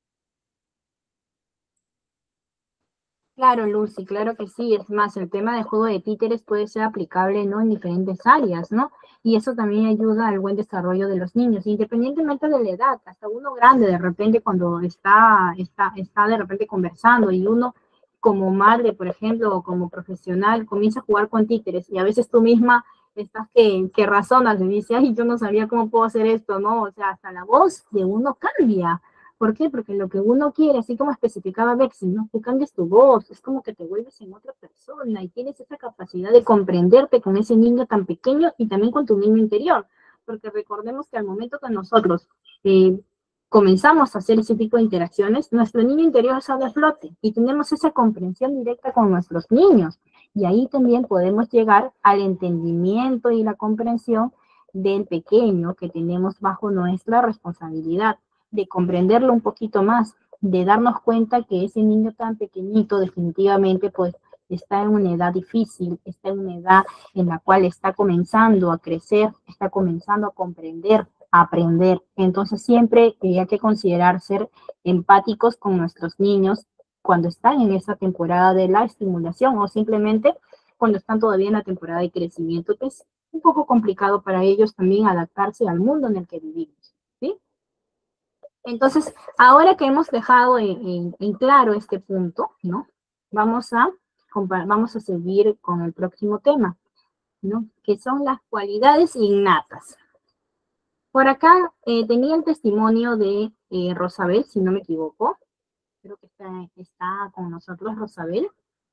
[SPEAKER 1] Claro, Lucy, claro que sí. Es más, el tema de juego de títeres puede ser aplicable, ¿no? En diferentes áreas, ¿no? Y eso también ayuda al buen desarrollo de los niños, independientemente de la edad. Hasta uno grande, de repente, cuando está, está, está de repente conversando y uno como madre, por ejemplo, o como profesional, comienza a jugar con títeres y a veces tú misma estás que, que razonas y dices, ay, yo no sabía cómo puedo hacer esto, ¿no? O sea, hasta la voz de uno cambia. ¿Por qué? Porque lo que uno quiere, así como especificaba Bexi, ¿no? Tú cambias tu voz, es como que te vuelves en otra persona y tienes esa capacidad de comprenderte con ese niño tan pequeño y también con tu niño interior. Porque recordemos que al momento que nosotros eh, comenzamos a hacer ese tipo de interacciones, nuestro niño interior sale a flote y tenemos esa comprensión directa con nuestros niños. Y ahí también podemos llegar al entendimiento y la comprensión del pequeño que tenemos bajo nuestra responsabilidad, de comprenderlo un poquito más, de darnos cuenta que ese niño tan pequeñito definitivamente pues está en una edad difícil, está en una edad en la cual está comenzando a crecer, está comenzando a comprender, a aprender. Entonces siempre hay que considerar ser empáticos con nuestros niños cuando están en esa temporada de la estimulación o simplemente cuando están todavía en la temporada de crecimiento, que es un poco complicado para ellos también adaptarse al mundo en el que vivimos, ¿sí? Entonces, ahora que hemos dejado en, en, en claro este punto, ¿no? Vamos a, vamos a seguir con el próximo tema, ¿no? Que son las cualidades innatas. Por acá eh, tenía el testimonio de eh, Rosabel, si no me equivoco. Creo que está, está con nosotros Rosabel.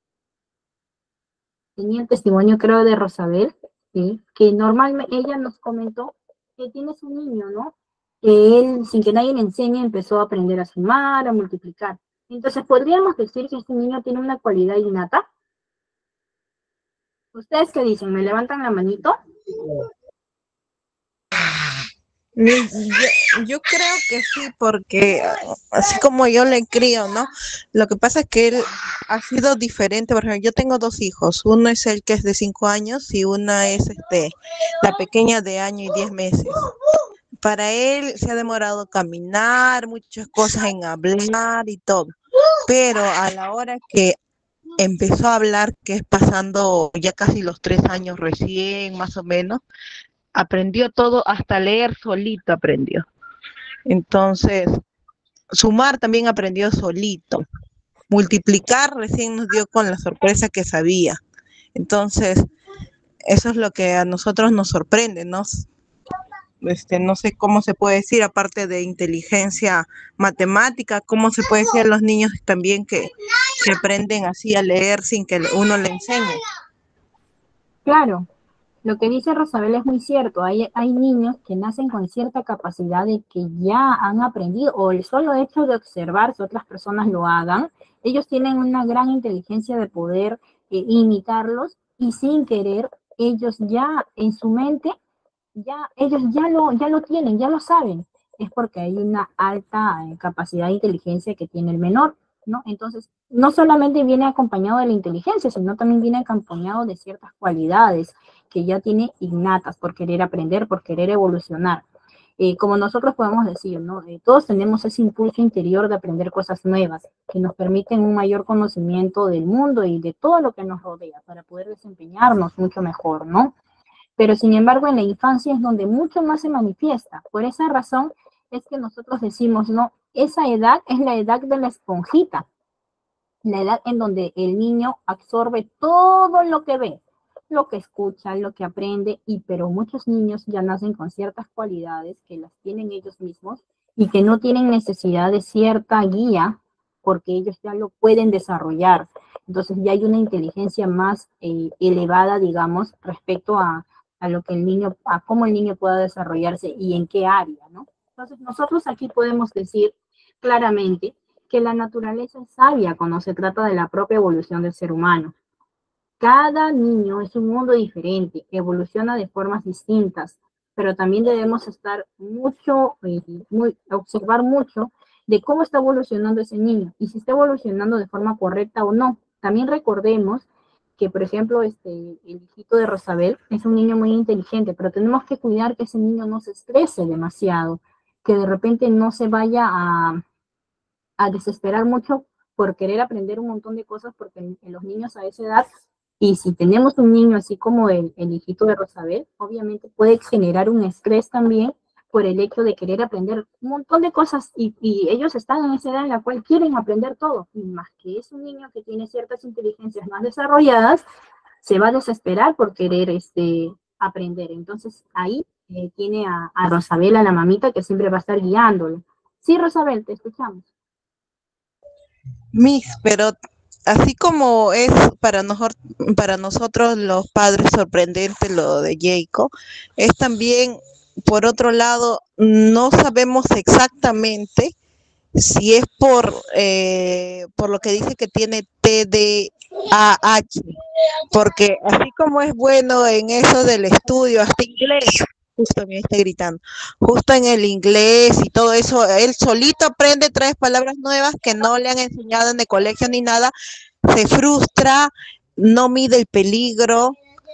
[SPEAKER 1] Tenía el testimonio, creo, de Rosabel, ¿sí? Que normalmente ella nos comentó que tienes un niño, ¿no? Que él, sin que nadie le enseñe, empezó a aprender a sumar, a multiplicar. Entonces, ¿podríamos decir que este niño tiene una cualidad innata? ¿Ustedes qué dicen? ¿Me levantan la manito?
[SPEAKER 4] Yo, yo creo que sí, porque así como yo le crío, ¿no? Lo que pasa es que él ha sido diferente. Por ejemplo, yo tengo dos hijos. Uno es el que es de cinco años y una es este la pequeña de año y diez meses. Para él se ha demorado caminar, muchas cosas en hablar y todo. Pero a la hora que empezó a hablar, que es pasando ya casi los tres años recién, más o menos, aprendió todo, hasta leer solito aprendió. Entonces, sumar también aprendió solito. Multiplicar recién nos dio con la sorpresa que sabía. Entonces, eso es lo que a nosotros nos sorprende, ¿no? Este, no sé cómo se puede decir, aparte de inteligencia matemática, cómo se puede decir a los niños también que, que aprenden así a leer sin que uno le enseñe.
[SPEAKER 1] Claro, lo que dice Rosabel es muy cierto. Hay, hay niños que nacen con cierta capacidad de que ya han aprendido, o el solo hecho de observar que otras personas lo hagan, ellos tienen una gran inteligencia de poder eh, imitarlos y sin querer, ellos ya en su mente, ya ellos ya lo, ya lo tienen, ya lo saben. Es porque hay una alta eh, capacidad de inteligencia que tiene el menor, ¿no? Entonces, no solamente viene acompañado de la inteligencia, sino también viene acompañado de ciertas cualidades que ya tiene innatas por querer aprender, por querer evolucionar. Eh, como nosotros podemos decir, ¿no? Eh, todos tenemos ese impulso interior de aprender cosas nuevas que nos permiten un mayor conocimiento del mundo y de todo lo que nos rodea para poder desempeñarnos mucho mejor, ¿no? Pero sin embargo en la infancia es donde mucho más se manifiesta. Por esa razón es que nosotros decimos, no, esa edad es la edad de la esponjita, la edad en donde el niño absorbe todo lo que ve, lo que escucha, lo que aprende, y pero muchos niños ya nacen con ciertas cualidades que las tienen ellos mismos y que no tienen necesidad de cierta guía porque ellos ya lo pueden desarrollar. Entonces ya hay una inteligencia más eh, elevada, digamos, respecto a, a lo que el niño, a cómo el niño pueda desarrollarse y en qué área, ¿no? Entonces nosotros aquí podemos decir claramente que la naturaleza es sabia cuando se trata de la propia evolución del ser humano. Cada niño es un mundo diferente, evoluciona de formas distintas, pero también debemos estar mucho, eh, muy, observar mucho de cómo está evolucionando ese niño y si está evolucionando de forma correcta o no. También recordemos que, por ejemplo, este, el hijito de Rosabel es un niño muy inteligente, pero tenemos que cuidar que ese niño no se estrese demasiado, que de repente no se vaya a, a desesperar mucho por querer aprender un montón de cosas, porque en, en los niños a esa edad, y si tenemos un niño así como el, el hijito de Rosabel, obviamente puede generar un estrés también por el hecho de querer aprender un montón de cosas y, y ellos están en esa edad en la cual quieren aprender todo. Y más que es un niño que tiene ciertas inteligencias más desarrolladas, se va a desesperar por querer este, aprender. Entonces ahí eh, tiene a, a Rosabel, a la mamita, que siempre va a estar guiándolo. Sí, Rosabel, te escuchamos.
[SPEAKER 4] Miss, pero así como es para, nosotros para nosotros los padres sorprendente lo de Jacob, es también, por otro lado, no sabemos exactamente si es por, eh, por lo que dice que tiene T D A H, porque así como es bueno en eso del estudio, hasta inglés, justo me está gritando, justo en el inglés y todo eso, él solito aprende tres palabras nuevas que no le han enseñado en el colegio ni nada, se frustra, no mide el peligro,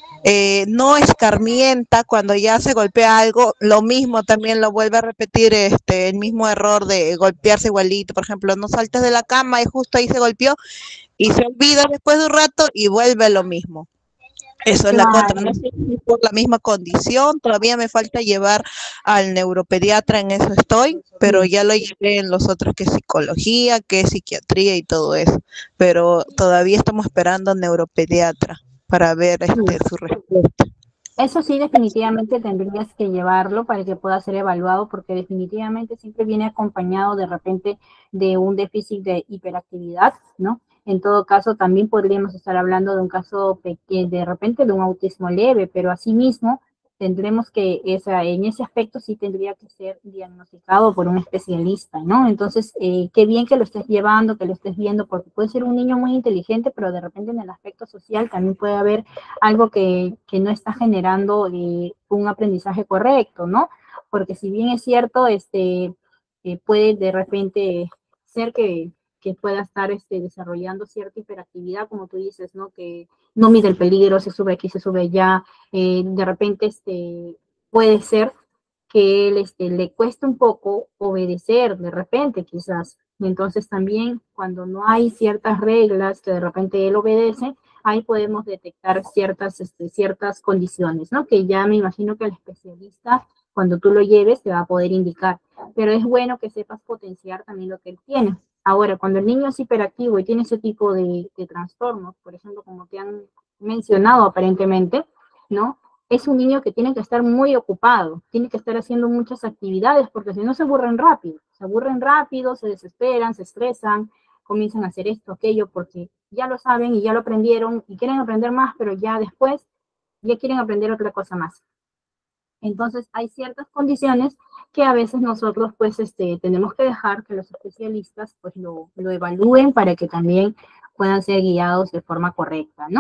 [SPEAKER 4] eh, no escarmienta cuando ya se golpea algo, lo mismo también lo vuelve a repetir, este, el mismo error de golpearse igualito, por ejemplo, no saltes de la cama y justo ahí se golpeó y se olvida después de un rato y vuelve lo mismo. Eso es la contra, no sé si por la misma condición, todavía me falta llevar al neuropediatra, en eso estoy, pero ya lo llevé en los otros, que es psicología, que es psiquiatría y todo eso, pero todavía estamos esperando al neuropediatra para ver este, su respuesta.
[SPEAKER 1] Eso sí, definitivamente tendrías que llevarlo para que pueda ser evaluado, porque definitivamente siempre viene acompañado de repente de un déficit de hiperactividad, ¿no? En todo caso, también podríamos estar hablando de un caso pequeño, de repente de un autismo leve, pero asimismo tendremos que, esa, en ese aspecto sí tendría que ser diagnosticado por un especialista, ¿no? Entonces, eh, qué bien que lo estés llevando, que lo estés viendo, porque puede ser un niño muy inteligente, pero de repente en el aspecto social también puede haber algo que, que no está generando eh, un aprendizaje correcto, ¿no? Porque si bien es cierto, este, eh, puede de repente ser que que pueda estar este, desarrollando cierta hiperactividad, como tú dices, ¿no? Que no mide el peligro, se sube aquí, se sube allá, eh, de repente este, puede ser que él este, le cueste un poco obedecer, de repente quizás, y entonces también cuando no hay ciertas reglas que de repente él obedece, ahí podemos detectar ciertas, este, ciertas condiciones, ¿no? Que ya me imagino que el especialista, cuando tú lo lleves, te va a poder indicar, pero es bueno que sepas potenciar también lo que él tiene. Ahora, cuando el niño es hiperactivo y tiene ese tipo de, de trastornos, por ejemplo, como te han mencionado aparentemente, ¿no? Es un niño que tiene que estar muy ocupado, tiene que estar haciendo muchas actividades, porque si no se aburren rápido, se aburren rápido, se desesperan, se estresan, comienzan a hacer esto, aquello, porque ya lo saben y ya lo aprendieron y quieren aprender más, pero ya después ya quieren aprender otra cosa más. Entonces hay ciertas condiciones que a veces nosotros pues este, tenemos que dejar que los especialistas pues lo, lo evalúen para que también puedan ser guiados de forma correcta, ¿no?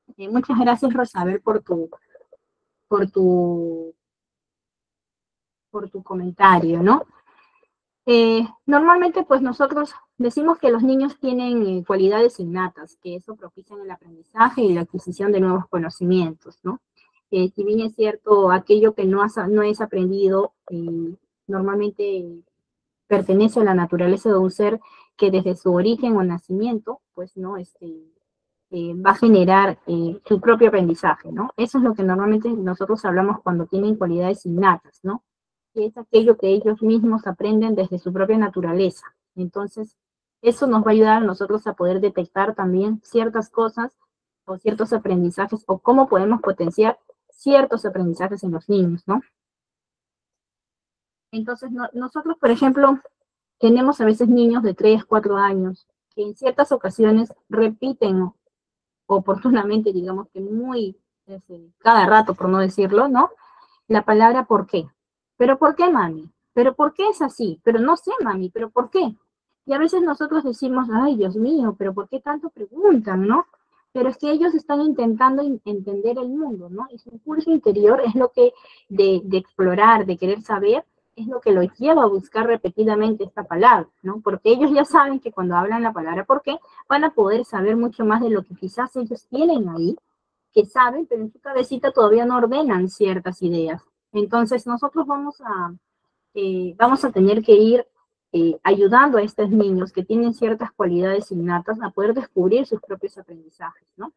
[SPEAKER 1] Eh, muchas gracias, Rosabel, por tu, por tu, por tu comentario, ¿no? Eh, normalmente, pues nosotros decimos que los niños tienen eh, cualidades innatas, que eso propician el aprendizaje y la adquisición de nuevos conocimientos, ¿no? Eh, si bien es cierto, aquello que no, has, no es aprendido, eh, normalmente pertenece a la naturaleza de un ser que desde su origen o nacimiento, pues, ¿no? Este, eh, va a generar eh, su propio aprendizaje, ¿no? Eso es lo que normalmente nosotros hablamos cuando tienen cualidades innatas, ¿no? Que es aquello que ellos mismos aprenden desde su propia naturaleza. Entonces, eso nos va a ayudar a nosotros a poder detectar también ciertas cosas o ciertos aprendizajes o cómo podemos potenciar ciertos aprendizajes en los niños, ¿no? Entonces, no, nosotros, por ejemplo, tenemos a veces niños de tres, cuatro años que en ciertas ocasiones repiten oportunamente, digamos que muy, este, cada rato, por no decirlo, ¿no? La palabra ¿por qué? ¿Pero por qué, mami? ¿Pero por qué es así? Pero no sé, mami, ¿pero por qué? Y a veces nosotros decimos, ay, Dios mío, ¿pero por qué tanto preguntan, no? Pero es que ellos están intentando entender el mundo, ¿no? Y su impulso interior es lo que, de, de explorar, de querer saber, es lo que los lleva a buscar repetidamente esta palabra, ¿no? Porque ellos ya saben que cuando hablan la palabra ¿por qué? Van a poder saber mucho más de lo que quizás ellos tienen ahí, que saben, pero en su cabecita todavía no ordenan ciertas ideas. Entonces nosotros vamos a, eh, vamos a tener que ir eh, ayudando a estos niños que tienen ciertas cualidades innatas a poder descubrir sus propios aprendizajes, ¿no?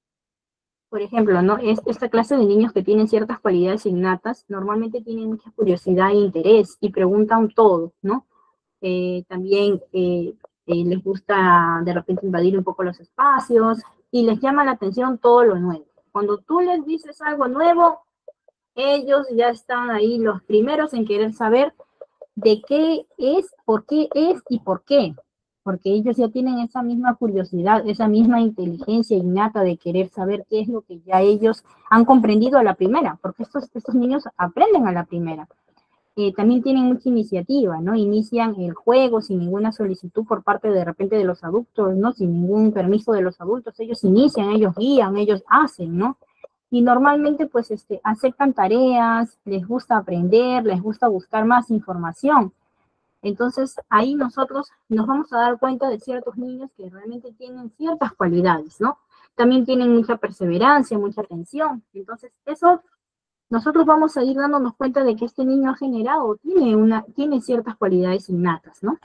[SPEAKER 1] Por ejemplo, ¿no? Esta clase de niños que tienen ciertas cualidades innatas normalmente tienen mucha curiosidad e interés y preguntan todo, ¿no? Eh, también eh, eh, les gusta de repente invadir un poco los espacios y les llama la atención todo lo nuevo. Cuando tú les dices algo nuevo, ellos ya están ahí los primeros en querer saber de qué es, por qué es y por qué. Porque ellos ya tienen esa misma curiosidad, esa misma inteligencia innata de querer saber qué es lo que ya ellos han comprendido a la primera, porque estos, estos niños aprenden a la primera. Eh, también tienen mucha iniciativa, ¿no? Inician el juego sin ninguna solicitud por parte de repente de los adultos, ¿no? Sin ningún permiso de los adultos, ellos inician, ellos guían, ellos hacen, ¿no? Y normalmente pues este, aceptan tareas, les gusta aprender, les gusta buscar más información. Entonces ahí nosotros nos vamos a dar cuenta de ciertos niños que realmente tienen ciertas cualidades, ¿no? También tienen mucha perseverancia, mucha atención. Entonces eso nosotros vamos a ir dándonos cuenta de que este niño ha generado, tiene, una, tiene ciertas cualidades innatas, ¿no?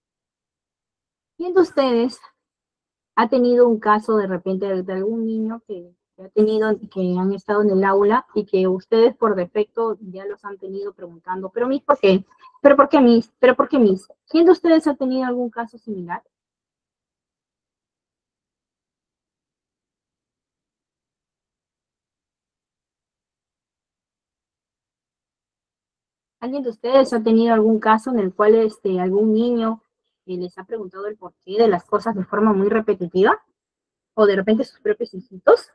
[SPEAKER 1] ¿Quién de ustedes ha tenido un caso de repente de, de algún niño que, que ha tenido, que han estado en el aula y que ustedes por defecto ya los han tenido preguntando, pero mis, ¿por qué? ¿Pero por qué mis? ¿Pero por qué mis? ¿Quién de ustedes ha tenido algún caso similar? ¿Alguien de ustedes ha tenido algún caso en el cual este, algún niño eh, les ha preguntado el porqué de las cosas de forma muy repetitiva? ¿O de repente sus propios hijitos?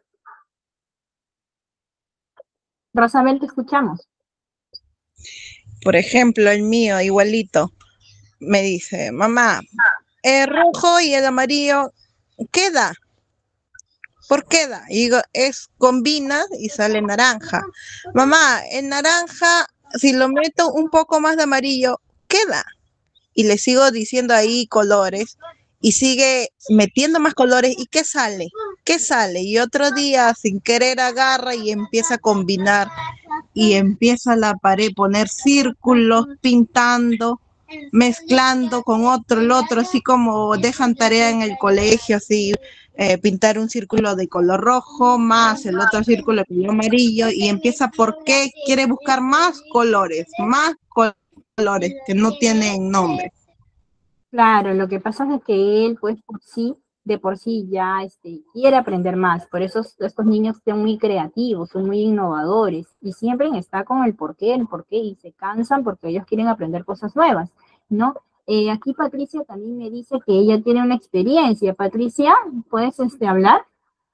[SPEAKER 1] Rosabel, te escuchamos.
[SPEAKER 4] Por ejemplo, el mío, igualito, me dice, mamá, el rojo y el amarillo, ¿qué da? ¿Por qué da? Y digo, es combina y sale naranja. Mamá, el naranja, si lo meto un poco más de amarillo, ¿qué da? Y le sigo diciendo ahí colores y sigue metiendo más colores. ¿Y qué sale? ¿Qué sale? Y otro día sin querer agarra y empieza a combinar y empieza la pared poner círculos, pintando, mezclando con otro, el otro, así como dejan tarea en el colegio, así eh, pintar un círculo de color rojo más el otro círculo de color amarillo y empieza porque quiere buscar más colores, más colores que no tienen nombre.
[SPEAKER 1] Claro, lo que pasa es que él, pues, por sí, de por sí ya este, quiere aprender más. Por eso estos niños son muy creativos, son muy innovadores y siempre está con el por qué, el por qué y se cansan porque ellos quieren aprender cosas nuevas, ¿no? Eh, aquí Patricia también me dice que ella tiene una experiencia. Patricia, ¿puedes este, hablar?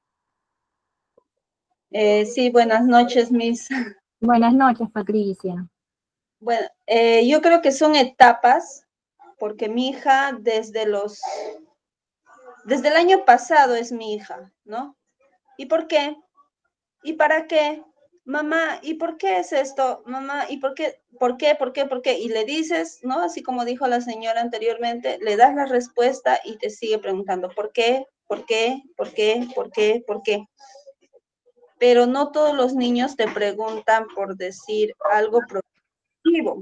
[SPEAKER 6] Eh, sí, buenas noches, Miss.
[SPEAKER 1] Buenas noches, Patricia.
[SPEAKER 6] Bueno, eh, yo creo que son etapas, porque mi hija desde los, desde el año pasado es mi hija, ¿no? ¿Y por qué? ¿Y para qué? Mamá, ¿y por qué es esto? Mamá, ¿y por qué? ¿Por qué? ¿Por qué? ¿Por qué? Y le dices, ¿no? Así como dijo la señora anteriormente, le das la respuesta y te sigue preguntando, ¿por qué? ¿Por qué? ¿Por qué? ¿Por qué? ¿Por qué? Pero no todos los niños te preguntan por decir algo productivo.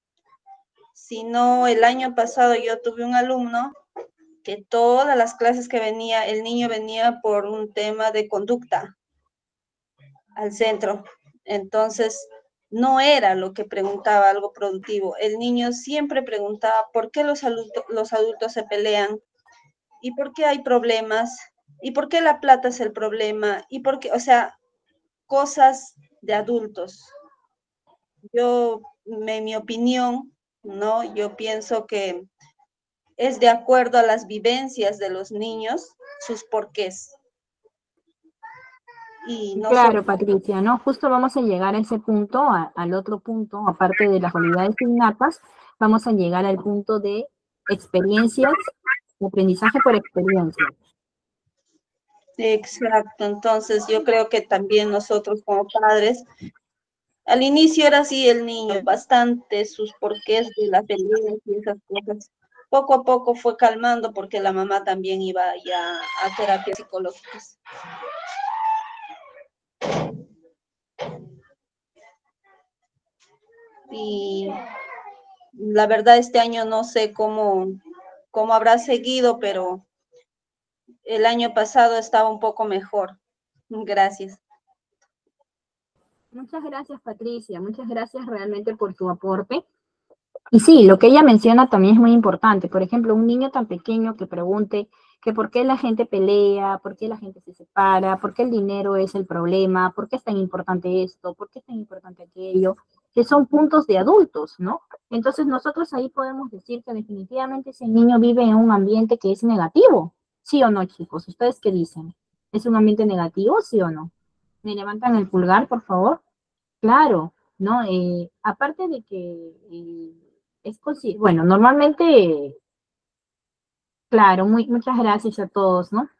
[SPEAKER 6] Sino el año pasado yo tuve un alumno que todas las clases que venía, el niño venía por un tema de conducta al centro. Entonces, no era lo que preguntaba algo productivo. El niño siempre preguntaba por qué los adultos, los adultos se pelean y por qué hay problemas y por qué la plata es el problema y por qué, o sea, cosas de adultos. Yo, en mi opinión, ¿no? Yo pienso que es de acuerdo a las vivencias de los niños, sus porqués. Y no
[SPEAKER 1] Claro,
[SPEAKER 6] son...
[SPEAKER 1] Patricia, ¿no? Justo vamos a llegar a ese punto, a- al otro punto, aparte de las habilidades innatas, vamos a llegar al punto de experiencias, de aprendizaje por experiencia.
[SPEAKER 6] Exacto, entonces yo creo que también nosotros como padres, al inicio era así el niño, bastante sus porqués de las peleas y esas cosas. Poco a poco fue calmando porque la mamá también iba ya a terapias psicológicas. Y la verdad este año no sé cómo, cómo habrá seguido, pero el año pasado estaba un poco mejor. Gracias.
[SPEAKER 1] Muchas gracias, Patricia, muchas gracias realmente por tu aporte. Y sí, lo que ella menciona también es muy importante. Por ejemplo, un niño tan pequeño que pregunte que por qué la gente pelea, por qué la gente se separa, por qué el dinero es el problema, por qué es tan importante esto, por qué es tan importante aquello, que son puntos de adultos, ¿no? Entonces nosotros ahí podemos decir que definitivamente ese niño vive en un ambiente que es negativo. ¿Sí o no, chicos? ¿Ustedes qué dicen? ¿Es un ambiente negativo, sí o no? ¿Me levantan el pulgar, por favor? Claro, ¿no? Eh, aparte de que eh, es consi- bueno, normalmente, claro, muy, muchas gracias a todos, ¿no?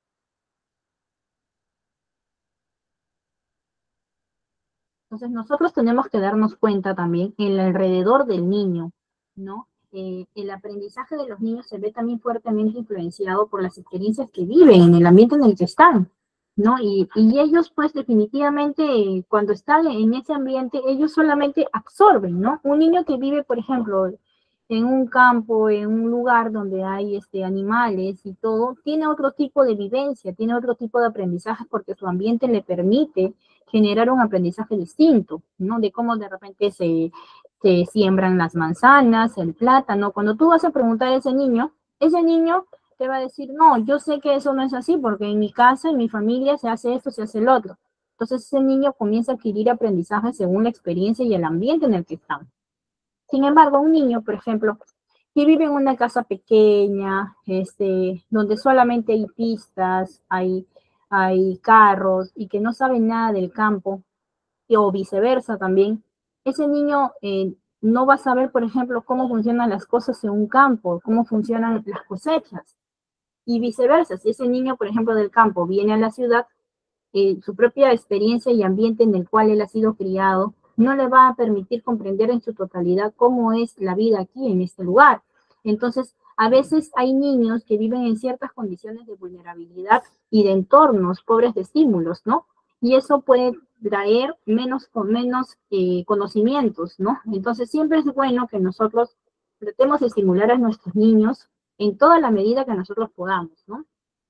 [SPEAKER 1] Entonces nosotros tenemos que darnos cuenta también en el alrededor del niño, ¿no? Eh, el aprendizaje de los niños se ve también fuertemente influenciado por las experiencias que viven en el ambiente en el que están, ¿no? Y, y ellos pues definitivamente eh, cuando están en ese ambiente, ellos solamente absorben, ¿no? Un niño que vive, por ejemplo, en un campo, en un lugar donde hay este, animales y todo, tiene otro tipo de vivencia, tiene otro tipo de aprendizaje porque su ambiente le permite generar un aprendizaje distinto, ¿no? De cómo de repente se, se siembran las manzanas, el plátano. Cuando tú vas a preguntar a ese niño, ese niño te va a decir, no, yo sé que eso no es así porque en mi casa, en mi familia se hace esto, se hace el otro. Entonces ese niño comienza a adquirir aprendizaje según la experiencia y el ambiente en el que está. Sin embargo, un niño, por ejemplo, que vive en una casa pequeña, este, donde solamente hay pistas, hay, hay carros y que no sabe nada del campo, y, o viceversa también, ese niño eh, no va a saber, por ejemplo, cómo funcionan las cosas en un campo, cómo funcionan las cosechas, y viceversa. Si ese niño, por ejemplo, del campo viene a la ciudad, eh, su propia experiencia y ambiente en el cual él ha sido criado no le va a permitir comprender en su totalidad cómo es la vida aquí en este lugar. Entonces, a veces hay niños que viven en ciertas condiciones de vulnerabilidad y de entornos pobres de estímulos, ¿no? Y eso puede traer menos con menos eh, conocimientos, ¿no? Entonces, siempre es bueno que nosotros tratemos de estimular a nuestros niños en toda la medida que nosotros podamos, ¿no?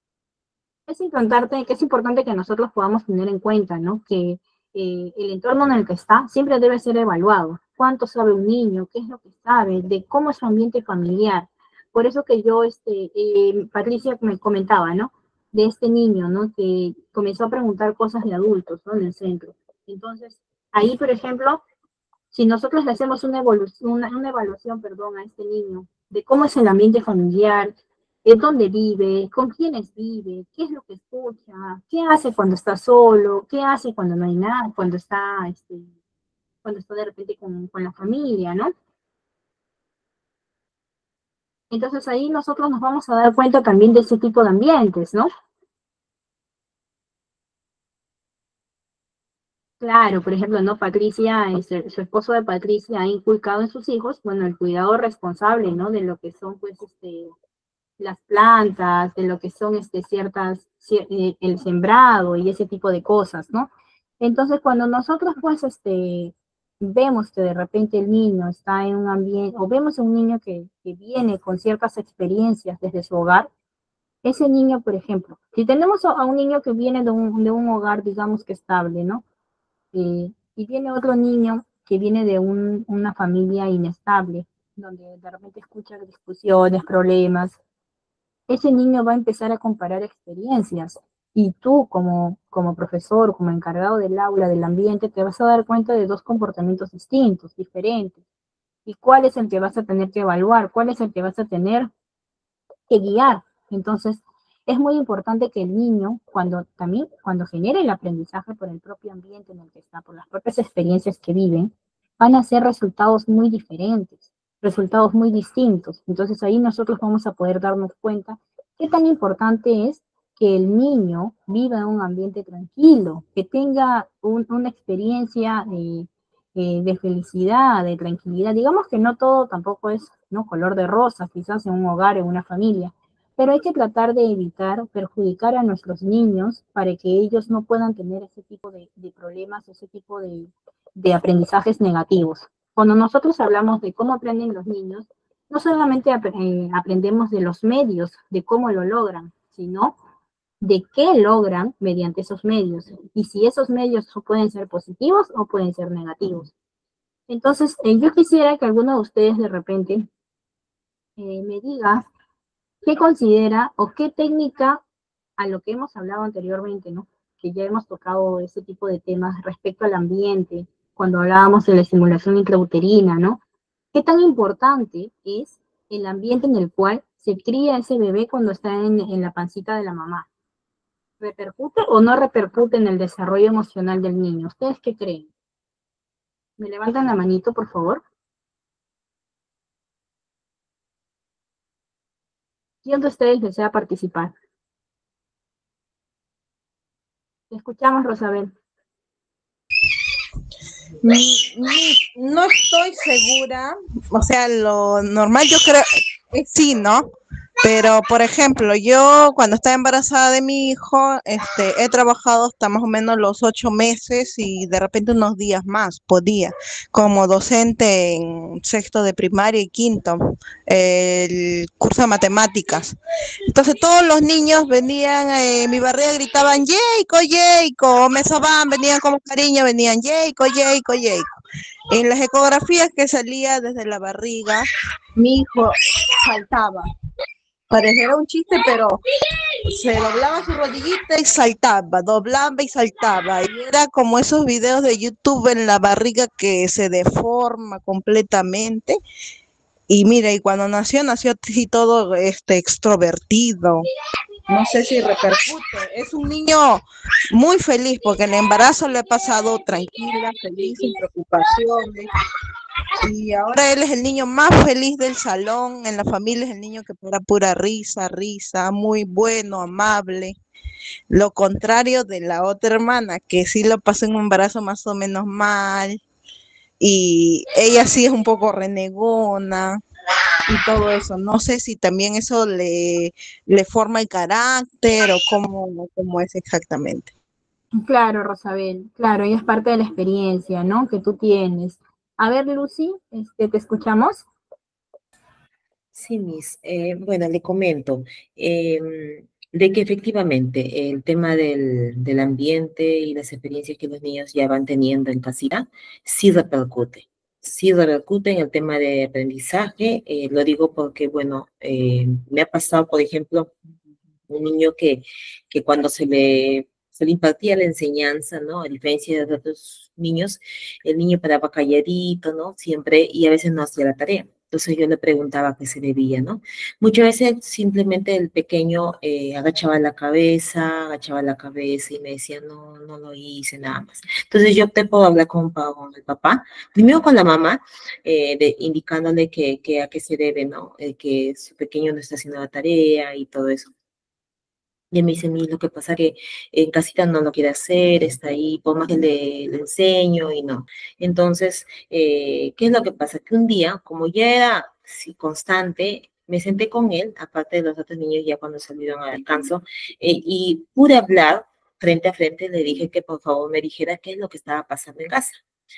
[SPEAKER 1] Es importante, que es importante que nosotros podamos tener en cuenta, ¿no? Que eh, el entorno en el que está siempre debe ser evaluado. ¿Cuánto sabe un niño? ¿Qué es lo que sabe? ¿De cómo es su ambiente familiar? Por eso que yo, este, eh, Patricia me comentaba, ¿no? De este niño, ¿no? Que comenzó a preguntar cosas de adultos, ¿no? En el centro. Entonces, ahí, por ejemplo, si nosotros le hacemos una evolución, una, una evaluación, perdón, a este niño, de cómo es el ambiente familiar, de dónde vive, con quiénes vive, qué es lo que escucha, qué hace cuando está solo, qué hace cuando no hay nada, cuando está, este, cuando está de repente con, con la familia, ¿no? Entonces ahí nosotros nos vamos a dar cuenta también de ese tipo de ambientes, ¿no? Claro, por ejemplo, ¿no? Patricia, este, su esposo de Patricia ha inculcado en sus hijos, bueno, el cuidado responsable, ¿no? De lo que son, pues, este, las plantas, de lo que son, este, ciertas, cier- eh, el sembrado y ese tipo de cosas, ¿no? Entonces, cuando nosotros, pues, este, vemos que de repente el niño está en un ambiente, o vemos a un niño que, que viene con ciertas experiencias desde su hogar, ese niño, por ejemplo, si tenemos a a un niño que viene de un, de un hogar, digamos que estable, ¿no? Eh, y viene otro niño que viene de un- una familia inestable, donde de repente escucha discusiones, problemas. Ese niño va a empezar a comparar experiencias. Y tú, como, como profesor, como encargado del aula, del ambiente, te vas a dar cuenta de dos comportamientos distintos, diferentes. ¿Y cuál es el que vas a tener que evaluar? ¿Cuál es el que vas a tener que guiar? Entonces, es muy importante que el niño, cuando también, cuando genere el aprendizaje por el propio ambiente en el que está, por las propias experiencias que viven, van a ser resultados muy diferentes, resultados muy distintos. Entonces ahí nosotros vamos a poder darnos cuenta qué tan importante es que el niño viva en un ambiente tranquilo, que tenga un, una experiencia de, eh, de felicidad, de tranquilidad. Digamos que no todo tampoco es, ¿no?, color de rosa, quizás en un hogar, en una familia, pero hay que tratar de evitar perjudicar a nuestros niños para que ellos no puedan tener ese tipo de, de problemas, ese tipo de, de aprendizajes negativos. Cuando nosotros hablamos de cómo aprenden los niños, no solamente ap eh, aprendemos de los medios, de cómo lo logran, sino de qué logran mediante esos medios, y si esos medios pueden ser positivos o pueden ser negativos. Entonces, eh, yo quisiera que alguno de ustedes de repente eh, me diga qué considera o qué técnica, a lo que hemos hablado anteriormente, ¿no? Que ya hemos tocado ese tipo de temas respecto al ambiente, cuando hablábamos de la estimulación intrauterina, ¿no? ¿Qué tan importante es el ambiente en el cual se cría ese bebé cuando está en, en la pancita de la mamá? ¿Repercute o no repercute en el desarrollo emocional del niño? ¿Ustedes qué creen? ¿Me levantan la manito, por favor? ¿Quién de ustedes desea participar? Te escuchamos, Rosabel.
[SPEAKER 4] Ni- ni- no estoy segura, o sea, lo normal yo creo que sí, ¿no? Pero, por ejemplo, yo cuando estaba embarazada de mi hijo, este, he trabajado hasta más o menos los ocho meses y de repente unos días más podía, como docente en sexto de primaria y quinto, el curso de matemáticas. Entonces todos los niños venían, eh, en mi barriga gritaban, Yeiko, Yeiko, me sobaban, venían como cariño, venían, Yeiko, Yeiko, Yeiko. En las ecografías que salía desde la barriga, mi hijo saltaba. Parecía un chiste, pero se doblaba su rodillita y saltaba, doblaba y saltaba. Y era como esos videos de YouTube en la barriga que se deforma completamente. Y mira, y cuando nació, nació así todo este extrovertido. No sé si repercute. Es un niño muy feliz porque el embarazo le ha pasado tranquila, feliz, sin preocupaciones. Y ahora él es el niño más feliz del salón, en la familia es el niño que para pura risa, risa, muy bueno, amable. Lo contrario de la otra hermana, que sí lo pasó en un embarazo más o menos mal. Y ella sí es un poco renegona y todo eso. No sé si también eso le, le forma el carácter o cómo, cómo es exactamente.
[SPEAKER 1] Claro, Rosabel, claro, y es parte de la experiencia, ¿no?, que tú tienes. A ver, Lucy, este, ¿te escuchamos?
[SPEAKER 3] Sí, Miss. Eh, bueno, le comento em, de que efectivamente el tema del, del ambiente y las experiencias que los niños ya van teniendo en casita sí repercute. Sí repercute en el tema de aprendizaje. Eh, lo digo porque, bueno, eh, me ha pasado, por ejemplo, un niño que, que cuando se le, se le impartía la enseñanza, ¿no? A diferencia de otros niños, el niño paraba calladito, ¿no? Siempre, y a veces no hacía la tarea. Entonces yo le preguntaba a qué se debía, ¿no? Muchas veces simplemente el pequeño eh, agachaba la cabeza, agachaba la cabeza y me decía, no, no lo hice, nada más. Entonces yo opté por hablar con, con el papá, primero con la mamá, eh, de, indicándole que, que a qué se debe, ¿no? Eh, que su pequeño no está haciendo la tarea y todo eso. Y él me dice, mí lo que pasa que en casita no lo quiere hacer, está ahí, por más que le, le enseño y no. Entonces, eh, ¿qué es lo que pasa? Que un día, como ya era sí, constante, me senté con él, aparte de los otros niños ya cuando salieron al descanso, eh, y pude hablar frente a frente, le dije que por favor me dijera qué es lo que estaba pasando en casa.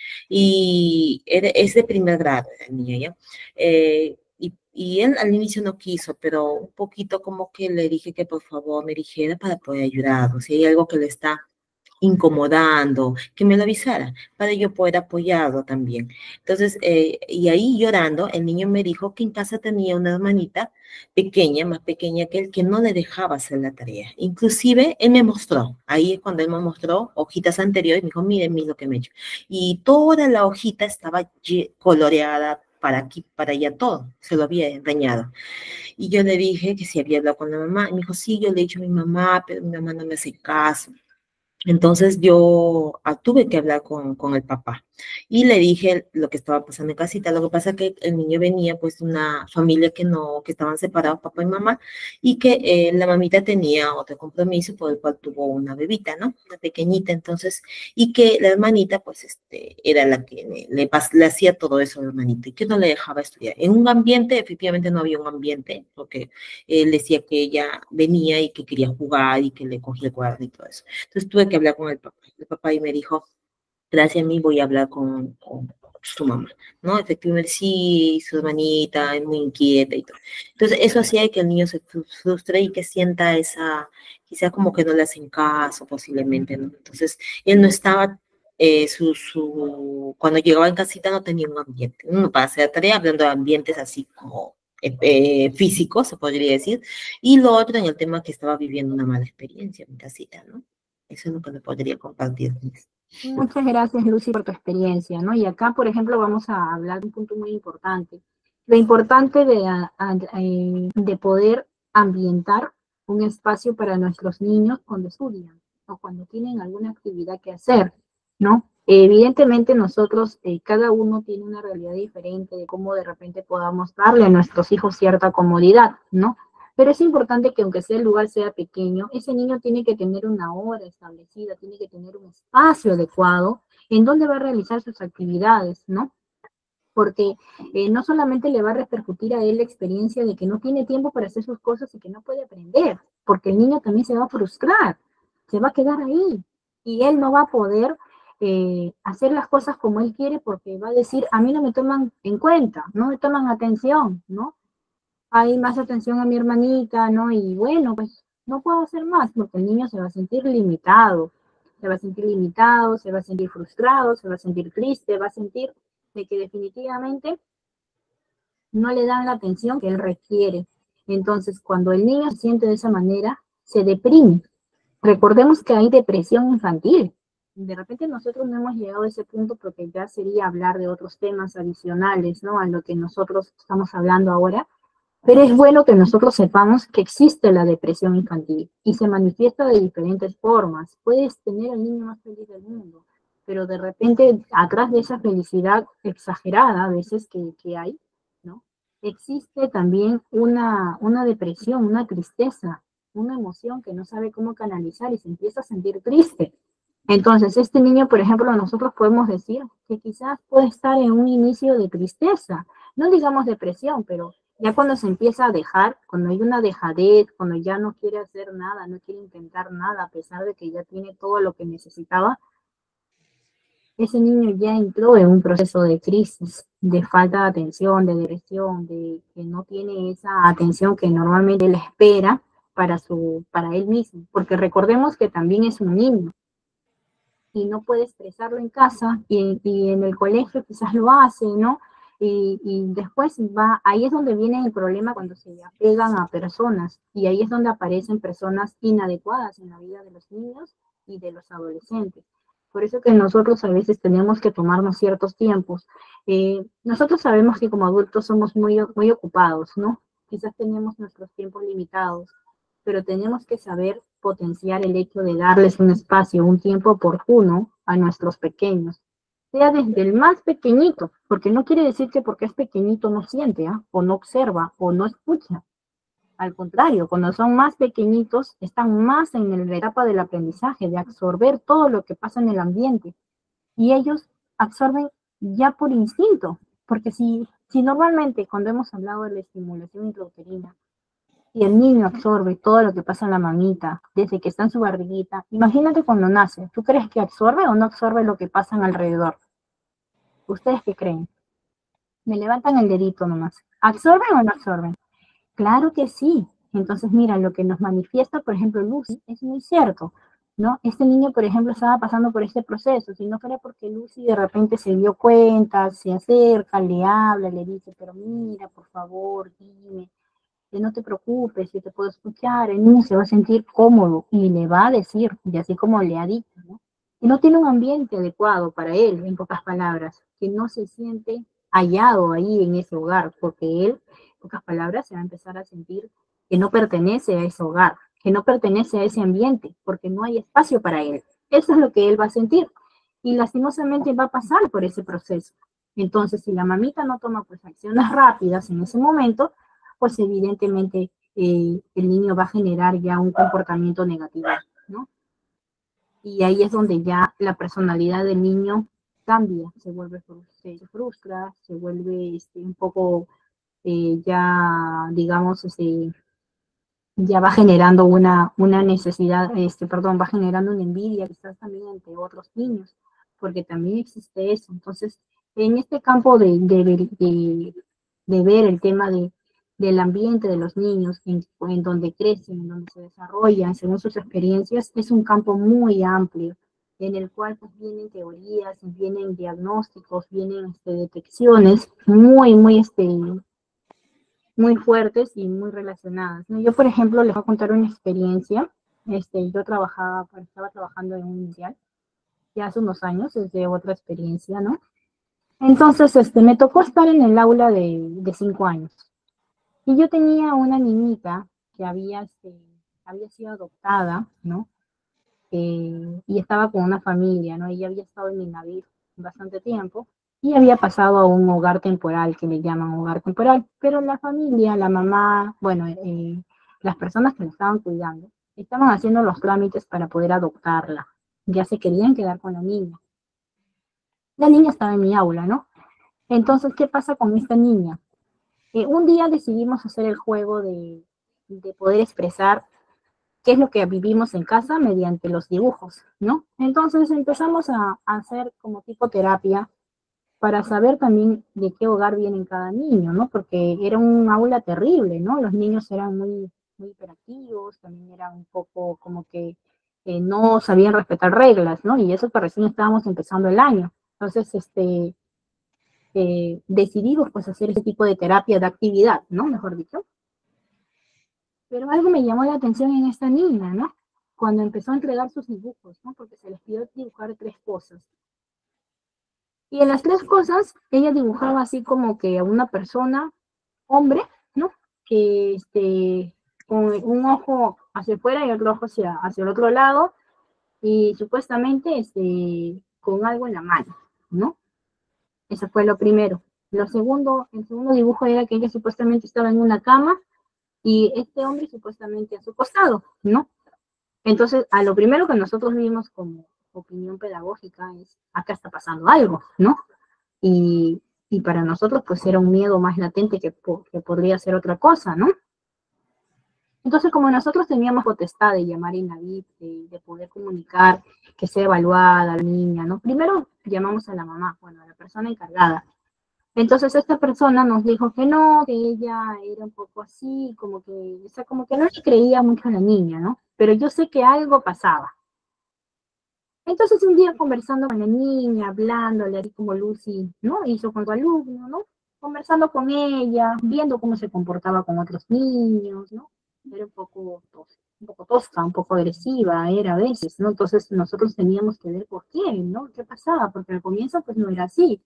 [SPEAKER 3] Y era, es de primer grado el niño, ¿ya? Eh, y, y él al inicio no quiso, pero un poquito como que le dije que por favor me dijera para poder ayudarlo. Si hay algo que le está incomodando, que me lo avisara, para yo poder apoyarlo también. Entonces, eh, y ahí llorando, el niño me dijo que en casa tenía una hermanita pequeña, más pequeña que él, que no le dejaba hacer la tarea. Inclusive, él me mostró, ahí es cuando él me mostró hojitas anteriores, me dijo, miren, miren lo que me he hecho. Y toda la hojita estaba coloreada para aquí, para allá, todo, se lo había dañado. Y yo le dije que si había hablado con la mamá, y me dijo, sí, yo le he dicho a mi mamá, pero mi mamá no me hace caso. Entonces yo ah, tuve que hablar con, con el papá y le dije lo que estaba pasando en casita. Lo que pasa es que el niño venía pues de una familia que no, que estaban separados, papá y mamá, y que eh, la mamita tenía otro compromiso por el cual tuvo una bebita, ¿no? Una pequeñita, entonces, y que la hermanita pues este, era la que le, le, le hacía todo eso a la hermanita y que no le dejaba estudiar. En un ambiente, efectivamente no había un ambiente, porque él decía que ella venía y que quería jugar y que le cogía el cuaderno y todo eso. Entonces tuve que hablar con el papá. El papá y me dijo, gracias a mí voy a hablar con, con su mamá, ¿no? Efectivamente sí, su hermanita es muy inquieta y todo. Entonces eso hacía que el niño se frustre y que sienta esa, quizás como que no le hacen caso posiblemente, ¿no? Entonces él no estaba, eh, su, su, cuando llegaba en casita no tenía un ambiente, ¿no? Para hacer tarea, hablando de ambientes así como eh, físicos, se podría decir, y lo otro en el tema que estaba viviendo una mala experiencia en casita, ¿no? Eso es lo que le podría compartir.
[SPEAKER 1] Muchas gracias, Lucy, por tu experiencia, ¿no? Y acá, por ejemplo, vamos a hablar de un punto muy importante. Lo importante de, a, a, de poder ambientar un espacio para nuestros niños cuando estudian o cuando tienen alguna actividad que hacer, ¿no? Evidentemente nosotros, eh, cada uno tiene una realidad diferente de cómo de repente podamos darle a nuestros hijos cierta comodidad, ¿no? Pero es importante que aunque sea el lugar sea pequeño, ese niño tiene que tener una hora establecida, tiene que tener un espacio adecuado en donde va a realizar sus actividades, ¿no? Porque eh, no solamente le va a repercutir a él la experiencia de que no tiene tiempo para hacer sus cosas y que no puede aprender, porque el niño también se va a frustrar, se va a quedar ahí y él no va a poder eh, hacer las cosas como él quiere porque va a decir, a mí no me toman en cuenta, no me toman atención, ¿no? Hay más atención a mi hermanita, ¿no? Y bueno, pues no puedo hacer más porque el niño se va a sentir limitado, se va a sentir limitado, se va a sentir frustrado, se va a sentir triste, va a sentir de que definitivamente no le dan la atención que él requiere. Entonces, cuando el niño se siente de esa manera, se deprime. Recordemos que hay depresión infantil. De repente nosotros no hemos llegado a ese punto porque ya sería hablar de otros temas adicionales, ¿no? A lo que nosotros estamos hablando ahora. Pero es bueno que nosotros sepamos que existe la depresión infantil y se manifiesta de diferentes formas. Puedes tener al niño más feliz del mundo, pero de repente atrás de esa felicidad exagerada a veces que, que hay, ¿no? Existe también una, una depresión, una tristeza, una emoción que no sabe cómo canalizar y se empieza a sentir triste. Entonces, este niño, por ejemplo, nosotros podemos decir que quizás puede estar en un inicio de tristeza, no digamos depresión, pero ya cuando se empieza a dejar, cuando hay una dejadez, cuando ya no quiere hacer nada, no quiere intentar nada, a pesar de que ya tiene todo lo que necesitaba, ese niño ya entró en un proceso de crisis, de falta de atención, de depresión, de que no tiene esa atención que normalmente él espera para, su, para él mismo, porque recordemos que también es un niño y no puede expresarlo en casa y, y en el colegio quizás lo hace, ¿no? Y, y después va, ahí es donde viene el problema cuando se apegan a personas y ahí es donde aparecen personas inadecuadas en la vida de los niños y de los adolescentes. Por eso que nosotros a veces tenemos que tomarnos ciertos tiempos. Eh, nosotros sabemos que como adultos somos muy, muy ocupados, ¿no? Quizás tenemos nuestros tiempos limitados, pero tenemos que saber potenciar el hecho de darles un espacio, un tiempo oportuno a nuestros pequeños. Sea desde el más pequeñito, porque no quiere decir que porque es pequeñito no siente, ¿eh? O no observa, o no escucha. Al contrario, cuando son más pequeñitos, están más en la etapa del aprendizaje, de absorber todo lo que pasa en el ambiente. Y ellos absorben ya por instinto, porque si, si normalmente cuando hemos hablado de la estimulación intrauterina, y el niño absorbe todo lo que pasa en la mamita desde que está en su barriguita, imagínate cuando nace, ¿tú crees que absorbe o no absorbe lo que pasa alrededor? ¿Ustedes qué creen? Me levantan el dedito nomás. ¿Absorben o no absorben? Claro que sí. Entonces, mira, lo que nos manifiesta, por ejemplo, Lucy, es muy cierto, ¿no? Este niño, por ejemplo, estaba pasando por este proceso. Si no fuera porque Lucy de repente se dio cuenta, se acerca, le habla, le dice, pero mira, por favor, dime, que no te preocupes, yo te puedo escuchar, el niño se va a sentir cómodo y le va a decir, y así como le ha dicho, ¿no? Y no tiene un ambiente adecuado para él, en pocas palabras, que no se siente hallado ahí en ese hogar, porque él, en pocas palabras, se va a empezar a sentir que no pertenece a ese hogar, que no pertenece a ese ambiente, porque no hay espacio para él. Eso es lo que él va a sentir. Y lastimosamente va a pasar por ese proceso. Entonces, si la mamita no toma pues acciones rápidas en ese momento, pues evidentemente eh, el niño va a generar ya un comportamiento negativo, ¿no? Y ahí es donde ya la personalidad del niño cambia, se vuelve, se frustra, se vuelve este, un poco eh, ya, digamos, este, ya va generando una, una necesidad, este, perdón, va generando una envidia quizás también entre otros niños, porque también existe eso. Entonces, en este campo de, de, de, de ver el tema de, del ambiente de los niños, en, en donde crecen, en donde se desarrollan, según sus experiencias, es un campo muy amplio, en el cual pues, vienen teorías, vienen diagnósticos, vienen este, detecciones muy, muy, este, muy fuertes y muy relacionadas, ¿no? Yo, por ejemplo, les voy a contar una experiencia. Este, yo trabajaba, estaba trabajando en un mundial ya hace unos años, desde otra experiencia, ¿no? Entonces, este, me tocó estar en el aula de, de cinco años. Y yo tenía una niñita que había, este, había sido adoptada, ¿no? Eh, y estaba con una familia, ¿no? Ella había estado en Inavir bastante tiempo y había pasado a un hogar temporal, que le llaman hogar temporal, pero la familia, la mamá, bueno, eh, las personas que la estaban cuidando, estaban haciendo los trámites para poder adoptarla. Ya se querían quedar con la niña. La niña estaba en mi aula, ¿no? Entonces, ¿qué pasa con esta niña? Eh, un día decidimos hacer el juego de, de poder expresar qué es lo que vivimos en casa mediante los dibujos, ¿no? Entonces empezamos a, a hacer como tipo terapia para saber también de qué hogar viene cada niño, ¿no? Porque era un aula terrible, ¿no? Los niños eran muy, muy hiperactivos, también eran un poco como que eh, no sabían respetar reglas, ¿no? Y eso que recién estábamos empezando el año. Entonces, este, eh, decidimos pues hacer ese tipo de terapia, de actividad, ¿no? Mejor dicho. Pero algo me llamó la atención en esta niña, ¿no? Cuando empezó a entregar sus dibujos, ¿no? Porque se les pidió dibujar tres cosas. Y en las tres cosas, ella dibujaba así como que a una persona, hombre, ¿no? Que este, con un ojo hacia afuera y otro ojo hacia, hacia el otro lado, y supuestamente este, con algo en la mano, ¿no? Eso fue lo primero. Lo segundo, el segundo dibujo era que ella supuestamente estaba en una cama, y este hombre supuestamente a su costado, ¿no? Entonces, a lo primero que nosotros vimos como opinión pedagógica es, acá está pasando algo, ¿no? Y, y para nosotros, pues, era un miedo más latente que, que podría ser otra cosa, ¿no? Entonces, como nosotros teníamos potestad de llamar a Inavit, de, de poder comunicar, que sea evaluada la niña, ¿no? Primero llamamos a la mamá, bueno, a la persona encargada. Entonces esta persona nos dijo que no, que ella era un poco así, como que, o sea, como que no le creía mucho a la niña, ¿no? Pero yo sé que algo pasaba. Entonces un día conversando con la niña, hablándole, así como Lucy, ¿no? Hizo con su alumno, ¿no? Conversando con ella, viendo cómo se comportaba con otros niños, ¿no? Era un poco tosca, un poco tosca, un poco agresiva, era a veces, ¿no? Entonces nosotros teníamos que ver por qué, ¿no? ¿Qué pasaba? Porque al comienzo pues no era así.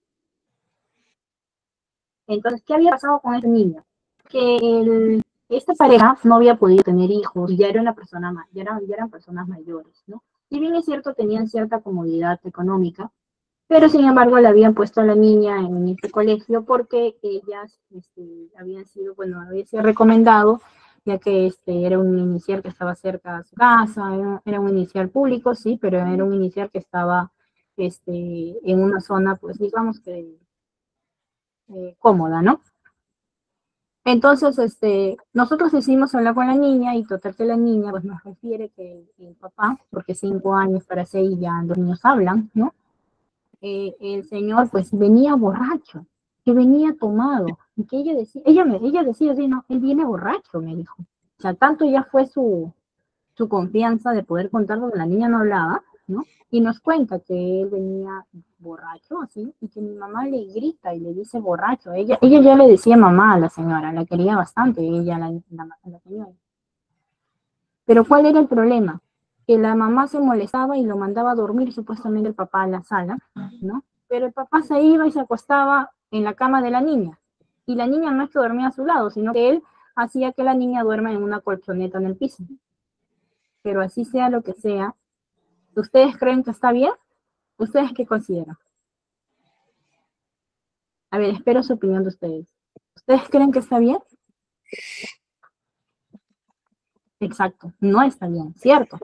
[SPEAKER 1] Entonces, ¿qué había pasado con ese niño? Que el, esta pareja no había podido tener hijos, ya era una persona más, ya eran, ya eran personas mayores, ¿no? Si bien es cierto, tenían cierta comodidad económica, pero sin embargo le habían puesto a la niña en este colegio porque ellas este, habían sido, bueno, había sido recomendado ya que este era un inicial que estaba cerca de su casa, era, era un inicial público, sí, pero era un inicial que estaba este, en una zona, pues digamos que eh, cómoda, ¿no? Entonces, este, nosotros decidimos hablar con la niña y total que la niña pues nos refiere que el, el papá, porque cinco años para seis ya los niños hablan, ¿no? Eh, el señor pues venía borracho, que venía tomado, y que ella decía, ella, me, ella decía así, no, él viene borracho, me dijo. O sea, tanto ya fue su, su confianza de poder contar porque la niña no hablaba, ¿no? Y nos cuenta que él venía borracho, así, y que mi mamá le grita y le dice borracho. Ella, ella ya le decía mamá a la señora, la quería bastante, ella, la, la, la señora. Pero ¿cuál era el problema? Que la mamá se molestaba y lo mandaba a dormir supuestamente el papá a la sala, ¿no? Pero el papá se iba y se acostaba en la cama de la niña. Y la niña no es que dormía a su lado, sino que él hacía que la niña duerma en una colchoneta en el piso. Pero así sea lo que sea, ¿ustedes creen que está bien? ¿Ustedes qué consideran? A ver, espero su opinión de ustedes. ¿Ustedes creen que está bien? Exacto, no está bien, ¿cierto?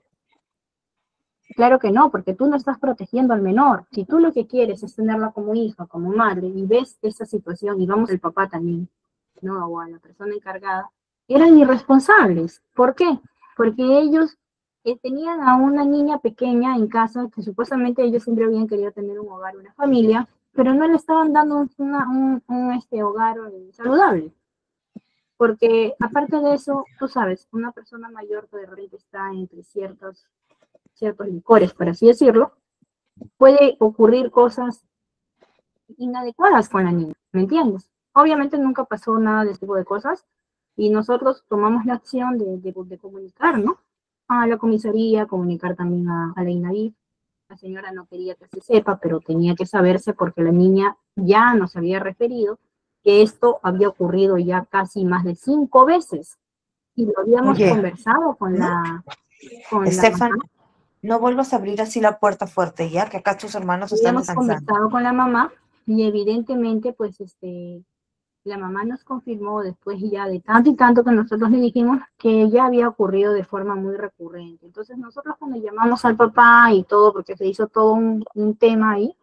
[SPEAKER 1] Claro que no, porque tú no estás protegiendo al menor. Si tú lo que quieres es tenerla como hija, como madre, y ves esa situación, y vamos el papá también, ¿no? O a la persona encargada, eran irresponsables. ¿Por qué? Porque ellos eh, tenían a una niña pequeña en casa, que supuestamente ellos siempre habían querido tener un hogar, una familia, pero no le estaban dando una, un, un este, hogar saludable. Porque aparte de eso, tú sabes, una persona mayor que de repente está entre ciertos ciertos licores, por así decirlo, puede ocurrir cosas inadecuadas con la niña, ¿me entiendes? Obviamente nunca pasó nada de ese tipo de cosas y nosotros tomamos la acción de, de, de comunicar, ¿no? A la comisaría, comunicar también a, a la INAVIF. La señora no quería que se sepa, pero tenía que saberse porque la niña ya nos había referido que esto había ocurrido ya casi más de cinco veces y lo habíamos
[SPEAKER 5] Oye,
[SPEAKER 1] conversado con la... Con
[SPEAKER 5] Estefan,
[SPEAKER 1] la
[SPEAKER 5] no vuelvas a abrir así la puerta fuerte, ya que acá tus hermanos están
[SPEAKER 1] habíamos
[SPEAKER 5] descansando.
[SPEAKER 1] conversado con la mamá y evidentemente pues este la mamá nos confirmó después ya de tanto y tanto que nosotros le dijimos que ya había ocurrido de forma muy recurrente. Entonces nosotros cuando llamamos al papá y todo, porque se hizo todo un, un tema ahí,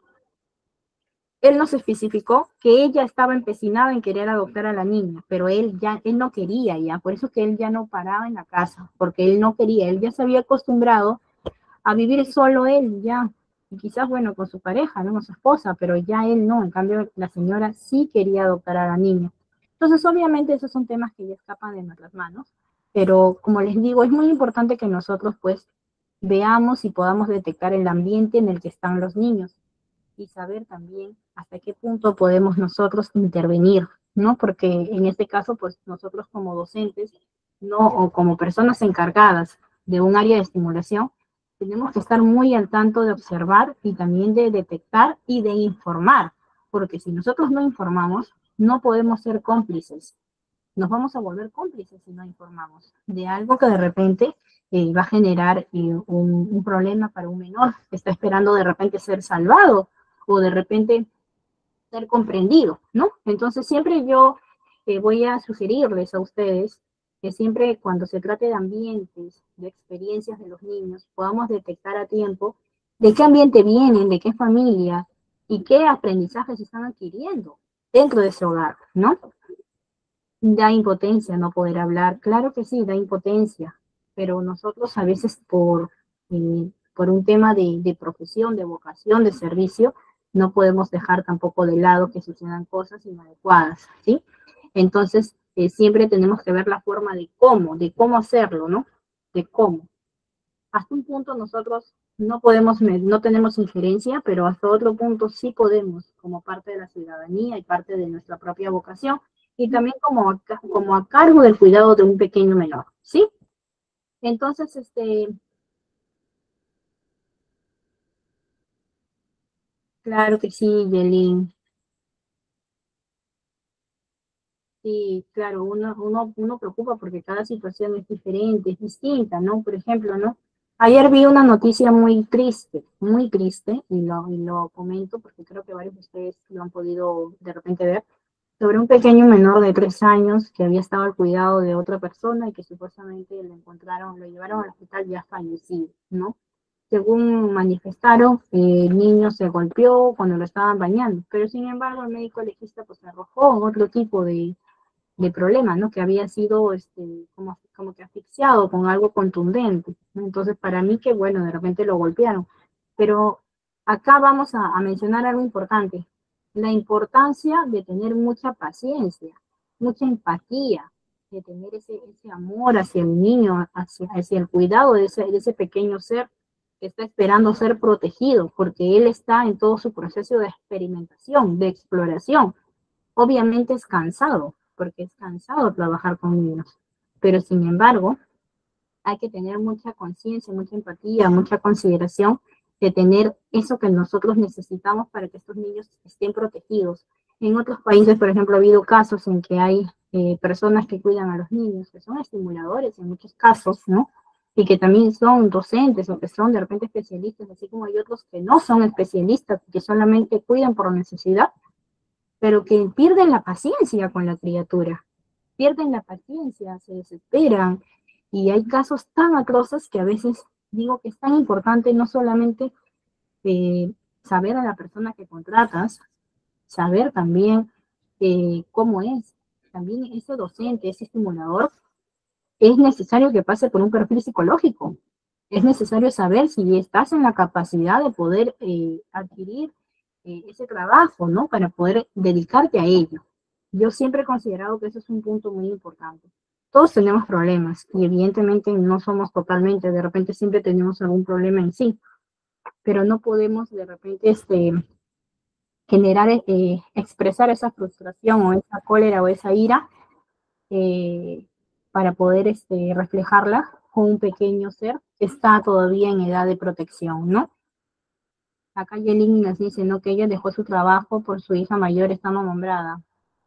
[SPEAKER 1] él nos especificó que ella estaba empecinada en querer adoptar a la niña, pero él ya, él no quería ya, por eso que él ya no paraba en la casa, porque él no quería, él ya se había acostumbrado a vivir solo él ya, y quizás, bueno, con su pareja, ¿no? Con su esposa, pero ya él no, en cambio la señora sí quería adoptar a la niña. Entonces, obviamente, esos son temas que ya escapan de nuestras manos, pero como les digo, es muy importante que nosotros, pues, veamos y podamos detectar el ambiente en el que están los niños y saber también hasta qué punto podemos nosotros intervenir, ¿no? Porque en este caso, pues, nosotros como docentes, no, o como personas encargadas de un área de estimulación, tenemos que estar muy al tanto de observar y también de detectar y de informar, porque si nosotros no informamos, no podemos ser cómplices. Nos vamos a volver cómplices si no informamos de algo que de repente eh, va a generar eh, un, un problema para un menor que está esperando de repente ser salvado o de repente ser comprendido, ¿no? Entonces siempre yo eh, voy a sugerirles a ustedes que siempre cuando se trate de ambientes, de experiencias de los niños, podamos detectar a tiempo de qué ambiente vienen, de qué familia y qué aprendizajes están adquiriendo dentro de ese hogar, ¿no? Da impotencia no poder hablar, claro que sí, da impotencia, pero nosotros a veces por, eh, por un tema de, de profesión, de vocación, de servicio, no podemos dejar tampoco de lado que sucedan cosas inadecuadas, ¿sí? Entonces, eh, siempre tenemos que ver la forma de cómo, de cómo hacerlo, ¿no? De cómo. Hasta un punto nosotros no podemos, no tenemos injerencia, pero hasta otro punto sí podemos, como parte de la ciudadanía y parte de nuestra propia vocación, y también como, como a cargo del cuidado de un pequeño menor, ¿sí? Entonces, este... Claro que sí, Yelin. Sí, claro, uno, uno, uno preocupa porque cada situación es diferente, es distinta, ¿no? Por ejemplo, ¿no? Ayer vi una noticia muy triste, muy triste, y lo, y lo comento porque creo que varios de ustedes lo han podido de repente ver. sobre un pequeño menor de tres años que había estado al cuidado de otra persona y que supuestamente lo encontraron, lo llevaron al hospital ya fallecido, ¿no? Según manifestaron, eh, el niño se golpeó cuando lo estaban bañando, pero sin embargo el médico legista pues arrojó otro tipo de, de problema, ¿no? Que había sido este, como, como que asfixiado con algo contundente, ¿no? Entonces para mí que bueno, de repente lo golpearon, pero acá vamos a, a mencionar algo importante, la importancia de tener mucha paciencia, mucha empatía, de tener ese, ese amor hacia el niño, hacia, hacia el cuidado de ese, de ese pequeño ser que está esperando ser protegido, porque él está en todo su proceso de experimentación, de exploración. Obviamente es cansado, porque es cansado trabajar con niños, pero sin embargo, hay que tener mucha conciencia, mucha empatía, mucha consideración de tener eso que nosotros necesitamos para que estos niños estén protegidos. En otros países, por ejemplo, ha habido casos en que hay eh, personas que cuidan a los niños, que son estimuladores en muchos casos, ¿no? Y que también son docentes o que son de repente especialistas, así como hay otros que no son especialistas, que solamente cuidan por necesidad, pero que pierden la paciencia con la criatura, pierden la paciencia, se desesperan, y hay casos tan atroces que a veces digo que es tan importante no solamente eh, saber a la persona que contratas, saber también eh, cómo es, también ese docente, ese estimulador, es necesario que pase por un perfil psicológico, es necesario saber si estás en la capacidad de poder eh, adquirir eh, ese trabajo, ¿no? Para poder dedicarte a ello. Yo siempre he considerado que eso es un punto muy importante. Todos tenemos problemas y evidentemente no somos totalmente, de repente siempre tenemos algún problema en sí, pero no podemos de repente este, generar, eh, expresar esa frustración o esa cólera o esa ira eh, para poder este, reflejarla con un pequeño ser que está todavía en edad de protección, ¿no? Acá Yelin nos dice, ¿no? Que ella dejó su trabajo por su hija mayor estando nombrada.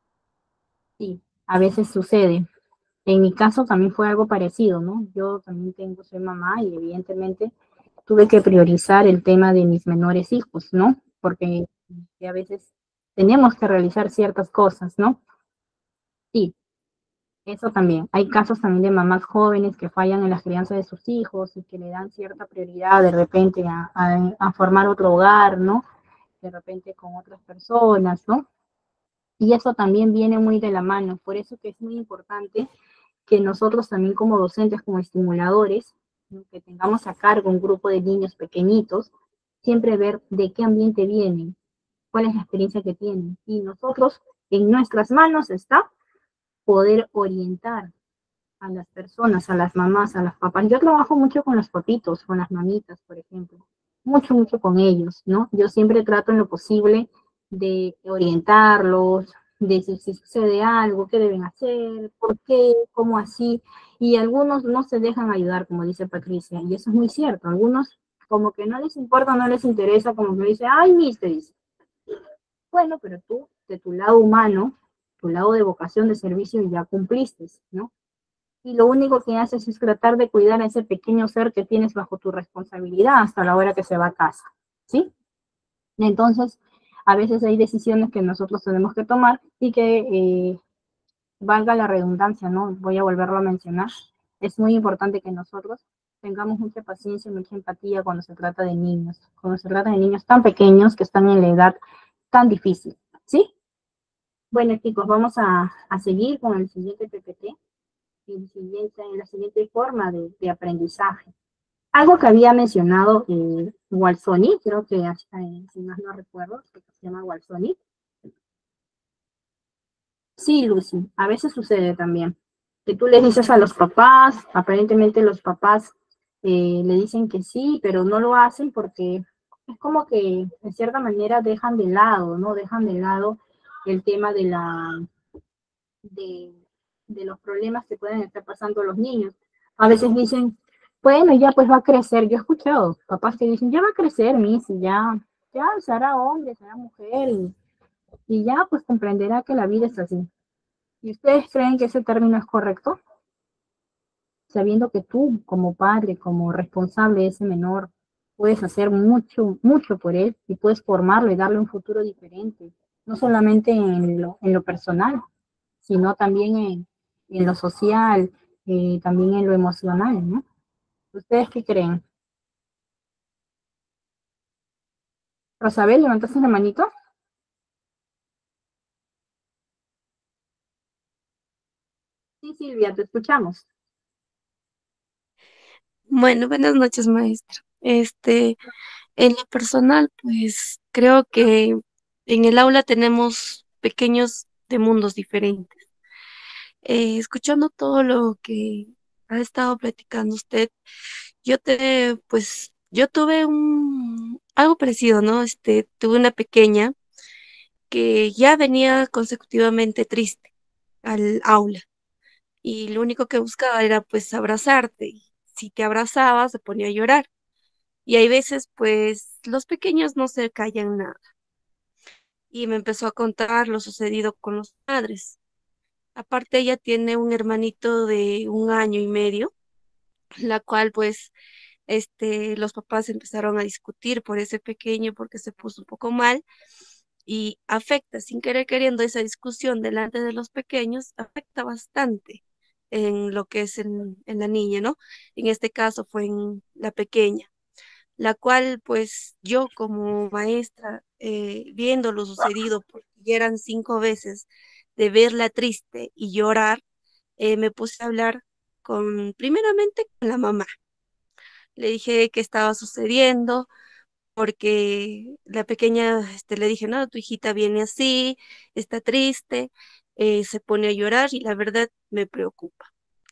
[SPEAKER 1] Sí, a veces sucede. En mi caso también fue algo parecido, ¿no? Yo también tengo, soy mamá y evidentemente tuve que priorizar el tema de mis menores hijos, ¿no? Porque a veces tenemos que realizar ciertas cosas, ¿no? Sí, eso también. Hay casos también de mamás jóvenes que fallan en la crianza de sus hijos y que le dan cierta prioridad de repente a, a, a formar otro hogar, ¿no? De repente con otras personas, ¿no? Y eso también viene muy de la mano. Por eso que es muy importante que nosotros también como docentes, como estimuladores, ¿no? Que tengamos a cargo un grupo de niños pequeñitos, siempre ver de qué ambiente vienen, cuál es la experiencia que tienen. Y nosotros, en nuestras manos está poder orientar a las personas, a las mamás, a las papás. Yo trabajo mucho con los papitos, con las mamitas, por ejemplo. Mucho, mucho con ellos, ¿no? Yo siempre trato en lo posible de orientarlos, de si, si sucede algo, qué deben hacer, por qué, cómo así. Y algunos no se dejan ayudar, como dice Patricia, y eso es muy cierto. Algunos como que no les importa, no les interesa, como que dice, ay, mister, dice. Bueno, pero tú, de tu lado humano, tu lado de vocación de servicio, ya cumpliste, ¿no? Y lo único que haces es tratar de cuidar a ese pequeño ser que tienes bajo tu responsabilidad hasta la hora que se va a casa, ¿sí? Entonces, a veces hay decisiones que nosotros tenemos que tomar y que, eh, valga la redundancia, ¿no? Voy a volverlo a mencionar. Es muy importante que nosotros tengamos mucha paciencia y mucha empatía cuando se trata de niños, cuando se trata de niños tan pequeños que están en la edad tan difícil, ¿sí? Bueno, chicos, vamos a, a seguir con el siguiente P P T, el siguiente, la siguiente forma de, de aprendizaje. Algo que había mencionado eh, Walsoni, creo que hasta, eh, si más no recuerdo, que se llama Walsoni. Sí, Lucy, a veces sucede también, que tú le dices a los papás, aparentemente los papás eh, le dicen que sí, pero no lo hacen porque es como que de cierta manera dejan de lado, ¿no? Dejan de lado el tema de la de, de los problemas que pueden estar pasando los niños. A veces dicen, bueno, ya pues va a crecer. Yo he escuchado papás que dicen, ya va a crecer, Miss, y ya, ya será hombre, será mujer, y, y ya pues comprenderá que la vida es así. ¿Y ustedes creen que ese término es correcto? Sabiendo que tú, como padre, como responsable de ese menor, puedes hacer mucho, mucho por él y puedes formarlo y darle un futuro diferente. no solamente en lo, en lo personal, sino también en, en lo social, eh, también en lo emocional, ¿no? ¿Ustedes qué creen? Rosabel, ¿levantaste la manito? Sí, Silvia, te escuchamos.
[SPEAKER 7] Bueno, buenas noches, maestra. Este, en lo personal, pues creo que en el aula tenemos pequeños de mundos diferentes. Eh, escuchando todo lo que ha estado platicando usted, yo te, pues, yo tuve un algo parecido, ¿no? Este, tuve una pequeña que ya venía consecutivamente triste al aula y lo único que buscaba era pues abrazarte y si te abrazaba se ponía a llorar. Y hay veces, pues, los pequeños no se callan nada. Y me empezó a contar lo sucedido con los padres. Aparte, ella tiene un hermanito de un año y medio, la cual, pues, este, los papás empezaron a discutir por ese pequeño porque se puso un poco mal y afecta, sin querer queriendo, esa discusión delante de los pequeños, afecta bastante en lo que es en, en la niña, ¿no? En este caso fue en la pequeña, la cual pues yo como maestra, eh, viendo lo sucedido, porque ya eran cinco veces de verla triste y llorar, eh, me puse a hablar con, primeramente con la mamá. Le dije qué estaba sucediendo, porque la pequeña, este, le dije, no, tu hijita viene así, está triste, eh, se pone a llorar y la verdad me preocupa.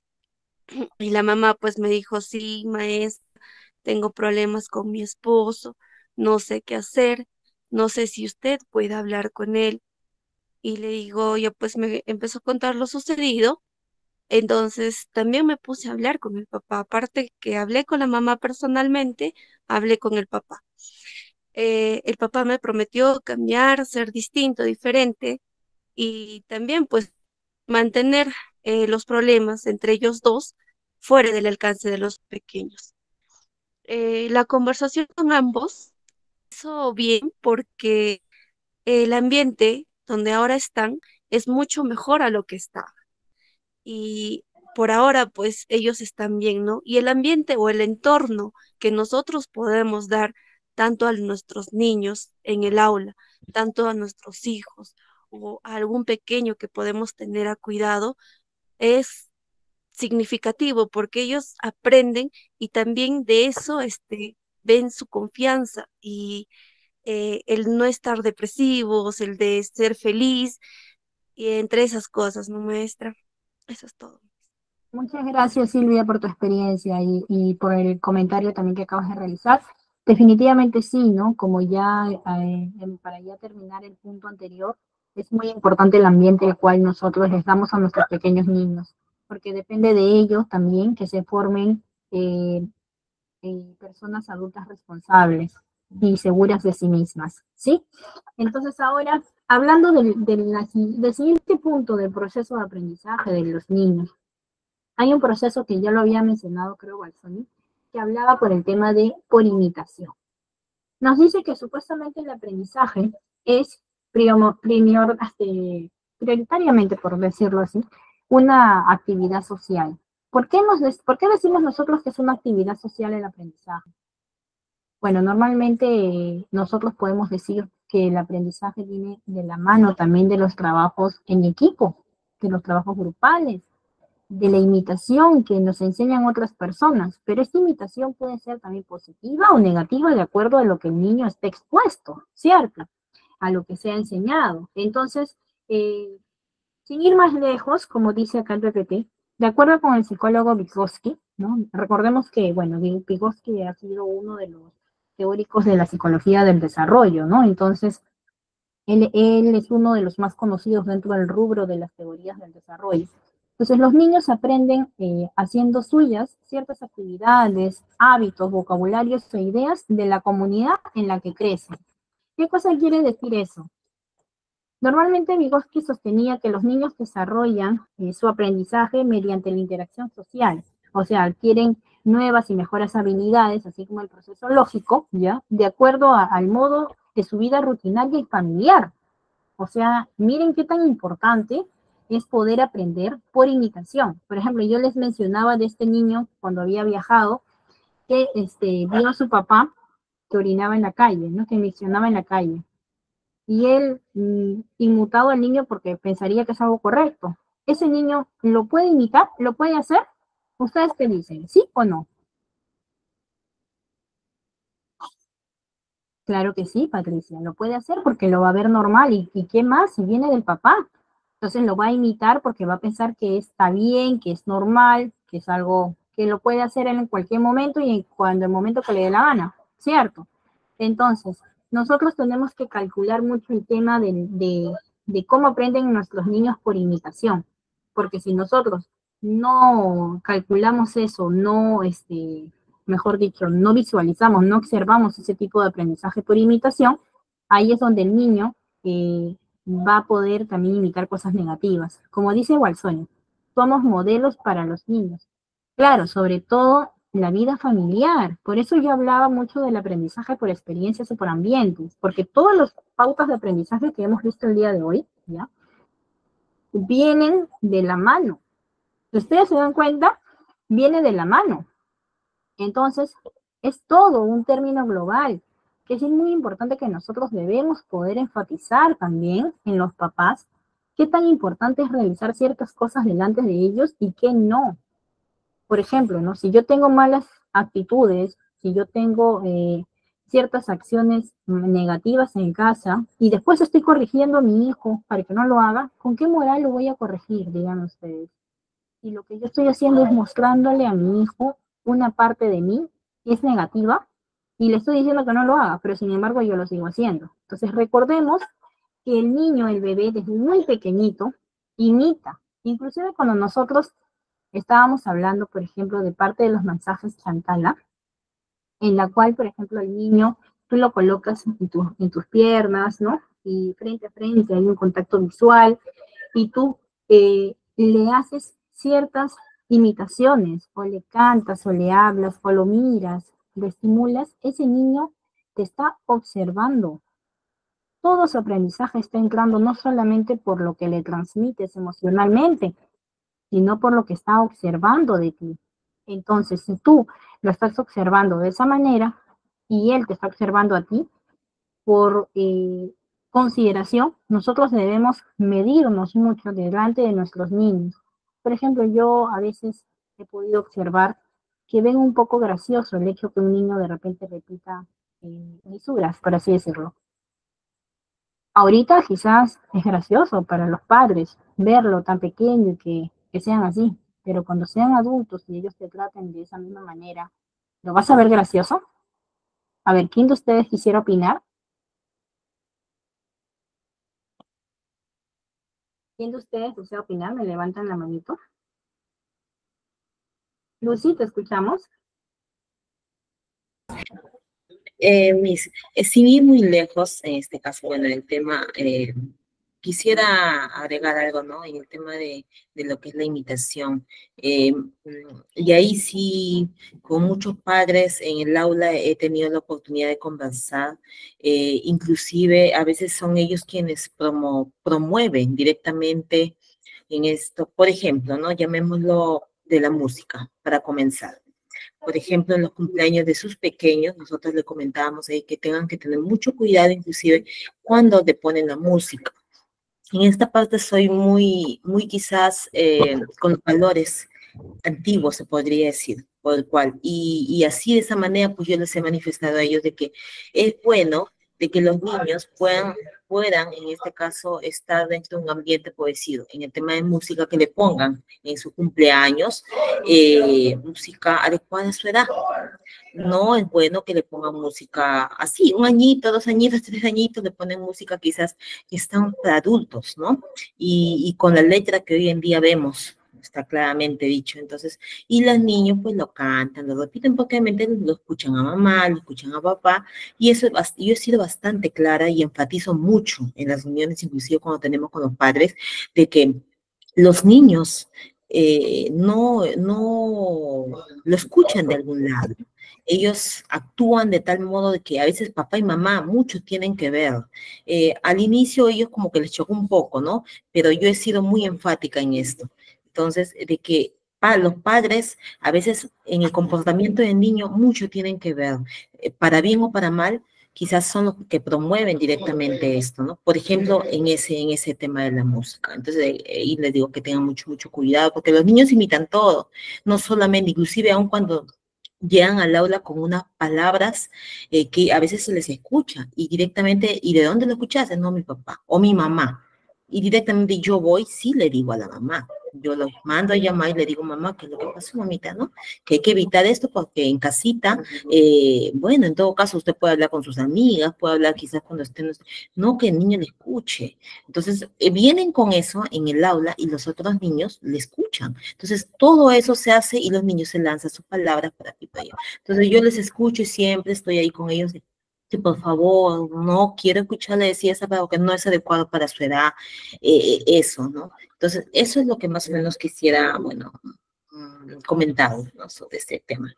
[SPEAKER 7] Y la mamá pues me dijo, sí, maestra, tengo problemas con mi esposo, no sé qué hacer, no sé si usted puede hablar con él. Y le digo, ya pues me empezó a contar lo sucedido. Entonces también me puse a hablar con el papá, aparte que hablé con la mamá personalmente, hablé con el papá. Eh, el papá me prometió cambiar, ser distinto, diferente y también pues mantener eh, los problemas entre ellos dos fuera del alcance de los pequeños. Eh, la conversación con ambos hizo bien porque el ambiente donde ahora están es mucho mejor a lo que estaba. Y por ahora, pues ellos están bien, ¿no? Y el ambiente o el entorno que nosotros podemos dar tanto a nuestros niños en el aula, tanto a nuestros hijos o a algún pequeño que podemos tener a cuidado, es significativo porque ellos aprenden y también de eso este, ven su confianza y eh, el no estar depresivos, el de ser feliz, y entre esas cosas, ¿no, maestra? Eso es todo.
[SPEAKER 1] Muchas gracias, Silvia, por tu experiencia y, y por el comentario también que acabas de realizar. Definitivamente sí, ¿no? Como ya, eh, para ya terminar el punto anterior, es muy importante el ambiente el cual nosotros les damos a nuestros pequeños niños, porque depende de ellos también que se formen eh, eh, personas adultas responsables y seguras de sí mismas, ¿sí? Entonces ahora, hablando del, del, del siguiente punto del proceso de aprendizaje de los niños, hay un proceso que ya lo había mencionado, creo, Balsoni, que hablaba por el tema de por imitación. Nos dice que supuestamente el aprendizaje es prior, prior, este, prioritariamente, por decirlo así, una actividad social. ¿Por qué, nos, ¿Por qué decimos nosotros que es una actividad social el aprendizaje? Bueno, normalmente eh, nosotros podemos decir que el aprendizaje viene de la mano también de los trabajos en equipo, de los trabajos grupales, de la imitación que nos enseñan otras personas, pero esta imitación puede ser también positiva o negativa de acuerdo a lo que el niño esté expuesto, ¿cierto? A lo que se ha enseñado. Entonces, eh, sin ir más lejos, como dice acá el P P T, de acuerdo con el psicólogo Vygotsky, ¿no? Recordemos que, bueno, Vygotsky ha sido uno de los teóricos de la psicología del desarrollo, ¿no? Entonces, él, él es uno de los más conocidos dentro del rubro de las teorías del desarrollo. Entonces los niños aprenden eh, haciendo suyas ciertas actividades, hábitos, vocabularios o ideas de la comunidad en la que crecen. ¿Qué cosa quiere decir eso? Normalmente Vygotsky sostenía que los niños desarrollan eh, su aprendizaje mediante la interacción social, o sea, adquieren nuevas y mejores habilidades, así como el proceso lógico, ¿ya? De acuerdo a, al modo de su vida rutinaria y familiar. O sea, miren qué tan importante es poder aprender por imitación. Por ejemplo, yo les mencionaba de este niño cuando había viajado, que este, vio a su papá que orinaba en la calle, ¿no? Que miccionaba en la calle. Y él, mm, inmutado al niño porque pensaría que es algo correcto. ¿Ese niño lo puede imitar? ¿Lo puede hacer? ¿Ustedes qué dicen? ¿Sí o no? Claro que sí, Patricia, lo puede hacer porque lo va a ver normal. ¿Y, y qué más? Si viene del papá. Entonces lo va a imitar porque va a pensar que está bien, que es normal, que es algo que lo puede hacer en cualquier momento y en cuando el momento que le dé la gana, ¿cierto? Entonces, nosotros tenemos que calcular mucho el tema de, de, de cómo aprenden nuestros niños por imitación, porque si nosotros no calculamos eso, no, este, mejor dicho, no visualizamos, no observamos ese tipo de aprendizaje por imitación, ahí es donde el niño eh, va a poder también imitar cosas negativas. Como dice Walsoni, somos modelos para los niños. Claro, sobre todo la vida familiar. Por eso yo hablaba mucho del aprendizaje por experiencias y por ambientes, porque todas las pautas de aprendizaje que hemos visto el día de hoy, ¿ya? Vienen de la mano. Si ustedes se dan cuenta, viene de la mano. Entonces, es todo un término global, que es muy importante que nosotros debemos poder enfatizar también en los papás qué tan importante es realizar ciertas cosas delante de ellos y qué no. Por ejemplo, ¿no? Si yo tengo malas actitudes, si yo tengo eh, ciertas acciones negativas en casa y después estoy corrigiendo a mi hijo para que no lo haga, ¿con qué moral lo voy a corregir, digan ustedes? Y lo que yo estoy haciendo es mostrándole a mi hijo una parte de mí que es negativa y le estoy diciendo que no lo haga, pero sin embargo yo lo sigo haciendo. Entonces recordemos que el niño, el bebé, desde muy pequeñito, imita. Inclusive cuando nosotros estábamos hablando, por ejemplo, de parte de los mensajes Chantala, en la cual, por ejemplo, el niño, tú lo colocas en, tu, en tus piernas, ¿no? Y frente a frente hay un contacto visual y tú eh, le haces ciertas imitaciones, o le cantas, o le hablas, o lo miras, lo estimulas, ese niño te está observando. Todo su aprendizaje está entrando no solamente por lo que le transmites emocionalmente, sino por lo que está observando de ti. Entonces, si tú lo estás observando de esa manera y él te está observando a ti, por eh, consideración, nosotros debemos medirnos mucho delante de nuestros niños. Por ejemplo, yo a veces he podido observar que ven un poco gracioso el hecho que un niño de repente repita eh, lisuras, por así decirlo. Ahorita quizás es gracioso para los padres verlo tan pequeño y que, que sean así, pero cuando sean adultos y ellos te traten de esa misma manera, ¿lo vas a ver gracioso? A ver, ¿quién de ustedes quisiera opinar? ¿Quién de ustedes desea opinar? ¿Me levantan la manito? Lucy, ¿te escuchamos?
[SPEAKER 3] Eh, mis, eh, sin ir muy lejos, en este caso, bueno, el tema, eh, quisiera agregar algo, ¿no? En el tema de, de lo que es la imitación. Eh, y ahí sí, con muchos padres en el aula he tenido la oportunidad de conversar, eh, inclusive a veces son ellos quienes promo, promueven directamente en esto, por ejemplo, ¿no? Llamémoslo de la música, para comenzar. Por ejemplo, en los cumpleaños de sus pequeños, nosotros le comentábamos ahí que tengan que tener mucho cuidado, inclusive cuando te ponen la música. En esta parte soy muy, muy quizás eh, con los valores antiguos, se podría decir, por el cual, y, y así de esa manera, pues yo les he manifestado a ellos de que es bueno de que los niños puedan, puedan, en este caso, estar dentro de un ambiente poesido. En el tema de música, que le pongan en su cumpleaños eh, música adecuada a su edad. No es bueno que le pongan música así, un añito, dos añitos, tres añitos, le ponen música quizás que están para adultos, ¿no? Y, y con la letra que hoy en día vemos, está claramente dicho. Entonces, y los niños pues lo cantan, lo repiten porque obviamente lo escuchan a mamá, lo escuchan a papá, y eso yo he sido bastante clara y enfatizo mucho en las reuniones, inclusive cuando tenemos con los padres, de que los niños eh, no, no lo escuchan de algún lado. Ellos actúan de tal modo de que a veces papá y mamá, muchos tienen que ver. Eh, al inicio ellos como que les chocó un poco, ¿no? Pero yo he sido muy enfática en esto. Entonces, de que pa- los padres, a veces en el comportamiento del niño, mucho tienen que ver, eh, para bien o para mal, quizás son los que promueven directamente esto, ¿no? Por ejemplo, en ese, en ese tema de la música. Entonces, eh, ahí les digo que tengan mucho, mucho cuidado, porque los niños imitan todo, no solamente, inclusive aun cuando llegan al aula con unas palabras eh, que a veces se les escucha y directamente, ¿y de dónde lo escuchaste? No, mi papá o mi mamá. Y directamente yo voy, sí le digo a la mamá. Yo los mando a llamar y le digo, mamá, ¿qué es lo que pasó, mamita, no? Que hay que evitar esto porque en casita, eh, bueno, en todo caso usted puede hablar con sus amigas, puede hablar quizás cuando estén, no que el niño le escuche. Entonces, eh, vienen con eso en el aula y los otros niños le escuchan. Entonces, todo eso se hace y los niños se lanzan sus palabras para aquí para allá. Entonces, yo les escucho y siempre estoy ahí con ellos que por favor, no quiero escucharle decir esa palabra, que no es adecuado para su edad, eh, eso, ¿no? Entonces, eso es lo que más o menos quisiera, bueno, mm, comentar, ¿no? Sobre este tema.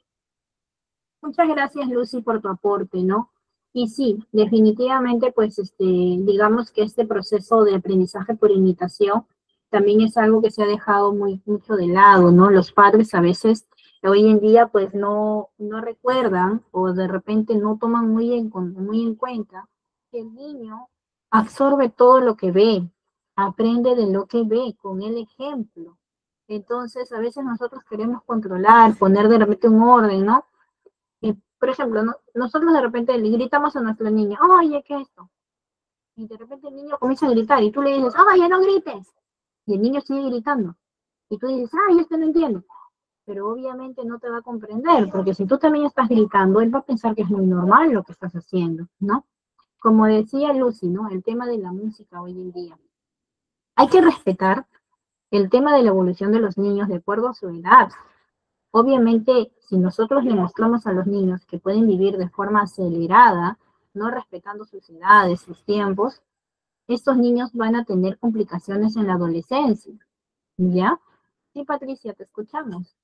[SPEAKER 1] Muchas gracias, Lucy, por tu aporte, ¿no? Y sí, definitivamente, pues, este, digamos que este proceso de aprendizaje por imitación también es algo que se ha dejado muy mucho de lado, ¿no? Los padres a veces, hoy en día, pues, no, no recuerdan o de repente no toman muy en, con- muy en cuenta que el niño absorbe todo lo que ve, aprende de lo que ve con el ejemplo. Entonces, a veces nosotros queremos controlar, poner de repente un orden, ¿no? Y, por ejemplo, no- nosotros de repente le gritamos a nuestro niño, oye, ¿qué es esto? Y de repente el niño comienza a gritar y tú le dices, oye, no grites. Y el niño sigue gritando. Y tú dices, ay, esto no entiendo. Pero obviamente no te va a comprender, porque si tú también estás gritando, él va a pensar que es muy normal lo que estás haciendo, ¿no? Como decía Lucy, ¿no? El tema de la música hoy en día. Hay que respetar el tema de la evolución de los niños de acuerdo a su edad. Obviamente, si nosotros le mostramos a los niños que pueden vivir de forma acelerada, no respetando sus edades, sus tiempos, estos niños van a tener complicaciones en la adolescencia. ¿Ya? Sí, Patricia, te escuchamos.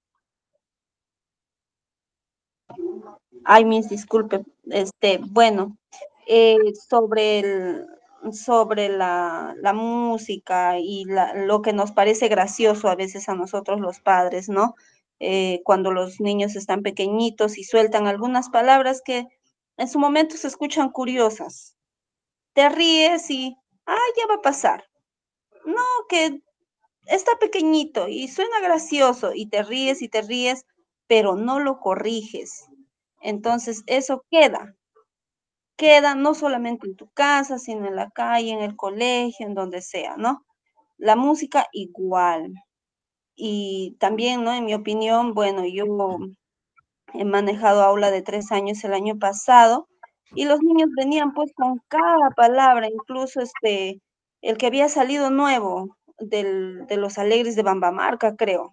[SPEAKER 6] Ay, mis disculpe, este, bueno, eh, sobre el, sobre la, la música y la- lo que nos parece gracioso a veces a nosotros los padres, ¿no? Eh, cuando los niños están pequeñitos y sueltan algunas palabras que en su momento se escuchan curiosas. Te ríes y, ah, ya va a pasar. No, que está pequeñito y suena gracioso y te ríes y te ríes, pero no lo corriges. Entonces, eso queda, queda no solamente en tu casa, sino en la calle, en el colegio, en donde sea, ¿no? La música igual. Y también, ¿no? En mi opinión, bueno, yo he manejado aula de tres años el año pasado y los niños venían pues con cada palabra, incluso este, el que había salido nuevo del, de los Alegres de Bambamarca, creo.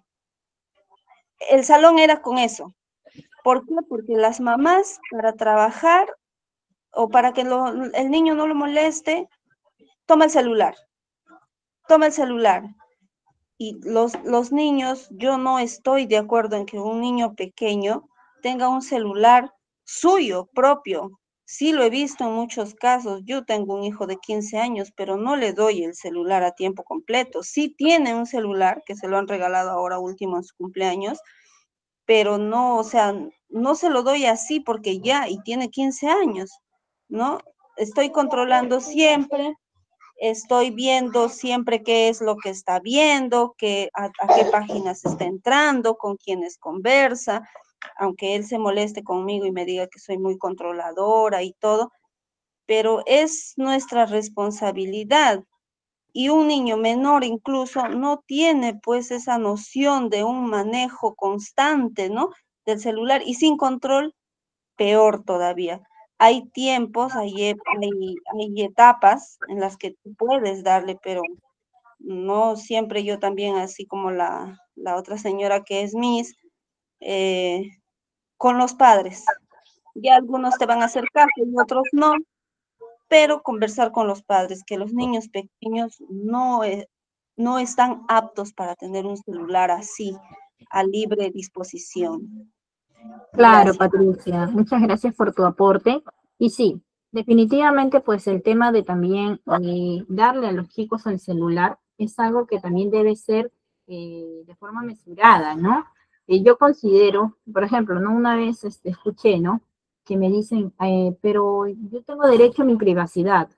[SPEAKER 6] El salón era con eso. ¿Por qué? Porque las mamás para trabajar o para que lo- el niño no lo moleste, toma el celular, toma el celular. Y los, los niños, yo no estoy de acuerdo en que un niño pequeño tenga un celular suyo, propio. Sí lo he visto en muchos casos. Yo tengo un hijo de quince años, pero no le doy el celular a tiempo completo. Sí tiene un celular que se lo han regalado ahora último en su cumpleaños, pero no, o sea, no se lo doy así porque ya, y tiene quince años, ¿no? Estoy controlando siempre, estoy viendo siempre qué es lo que está viendo, qué, a, a qué páginas está entrando, con quiénes conversa, aunque él se moleste conmigo y me diga que soy muy controladora y todo, pero es nuestra responsabilidad. Y un niño menor incluso no tiene pues esa noción de un manejo constante, ¿no? Del celular y sin control, peor todavía. Hay tiempos, hay, ep- hay, hay etapas en las que tú puedes darle, pero no siempre yo también, así como la, la otra señora que es Miss, eh, con los padres. Ya algunos te van a hacer caso y otros no, pero conversar con los padres, que los niños pequeños no, eh, no están aptos para tener un celular así, a libre disposición.
[SPEAKER 1] Claro,
[SPEAKER 6] Gracias.
[SPEAKER 1] Patricia, muchas gracias por tu aporte. Y sí, definitivamente pues el tema de también eh, darle a los chicos el celular es algo que también debe ser eh, de forma mesurada, ¿no? Eh, yo considero, por ejemplo, ¿no? Una vez este, escuché, ¿no? Que me dicen, eh, pero yo tengo derecho a mi privacidad.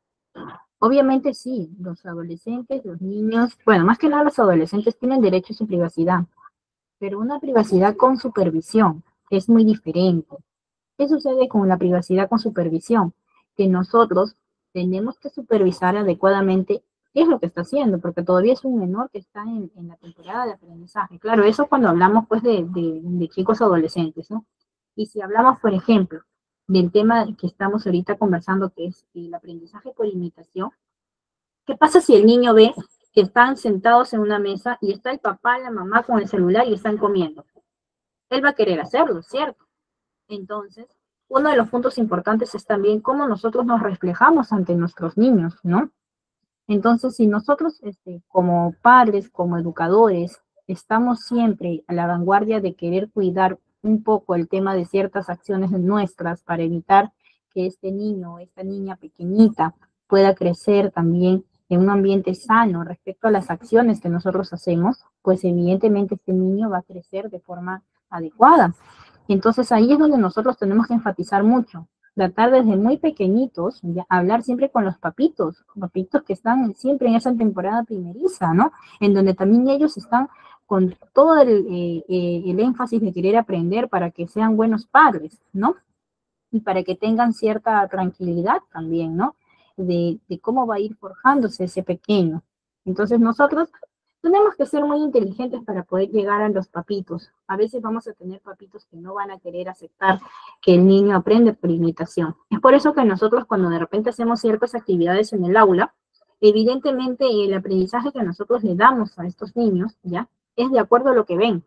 [SPEAKER 1] Obviamente sí, los adolescentes, los niños, bueno, más que nada los adolescentes tienen derecho a su privacidad, pero una privacidad con supervisión es muy diferente. ¿Qué sucede con la privacidad con supervisión? Que nosotros tenemos que supervisar adecuadamente qué es lo que está haciendo, porque todavía es un menor que está en, en la temporada de aprendizaje. Claro, eso cuando hablamos pues de, de, de chicos adolescentes, ¿no? Y si hablamos, por ejemplo, del tema que estamos ahorita conversando, que es el aprendizaje por imitación, ¿qué pasa si el niño ve que están sentados en una mesa y está el papá, la mamá con el celular y están comiendo? Él va a querer hacerlo, ¿cierto? Entonces, uno de los puntos importantes es también cómo nosotros nos reflejamos ante nuestros niños, ¿no? Entonces, si nosotros, este, como padres, como educadores, estamos siempre a la vanguardia de querer cuidar un poco el tema de ciertas acciones nuestras para evitar que este niño o esta niña pequeñita pueda crecer también en un ambiente sano respecto a las acciones que nosotros hacemos, pues evidentemente este niño va a crecer de forma adecuada. Entonces ahí es donde nosotros tenemos que enfatizar mucho, tratar desde muy pequeñitos, ya, hablar siempre con los papitos, papitos que están siempre en esa temporada primeriza, ¿no? En donde también ellos están con todo el, eh, eh, el énfasis de querer aprender para que sean buenos padres, ¿no? Y para que tengan cierta tranquilidad también, ¿no? De, de cómo va a ir forjándose ese pequeño. Entonces nosotros tenemos que ser muy inteligentes para poder llegar a los papitos. A veces vamos a tener papitos que no van a querer aceptar que el niño aprende por imitación. Es por eso que nosotros cuando de repente hacemos ciertas actividades en el aula, evidentemente el aprendizaje que nosotros le damos a estos niños, ¿ya? Es de acuerdo a lo que ven.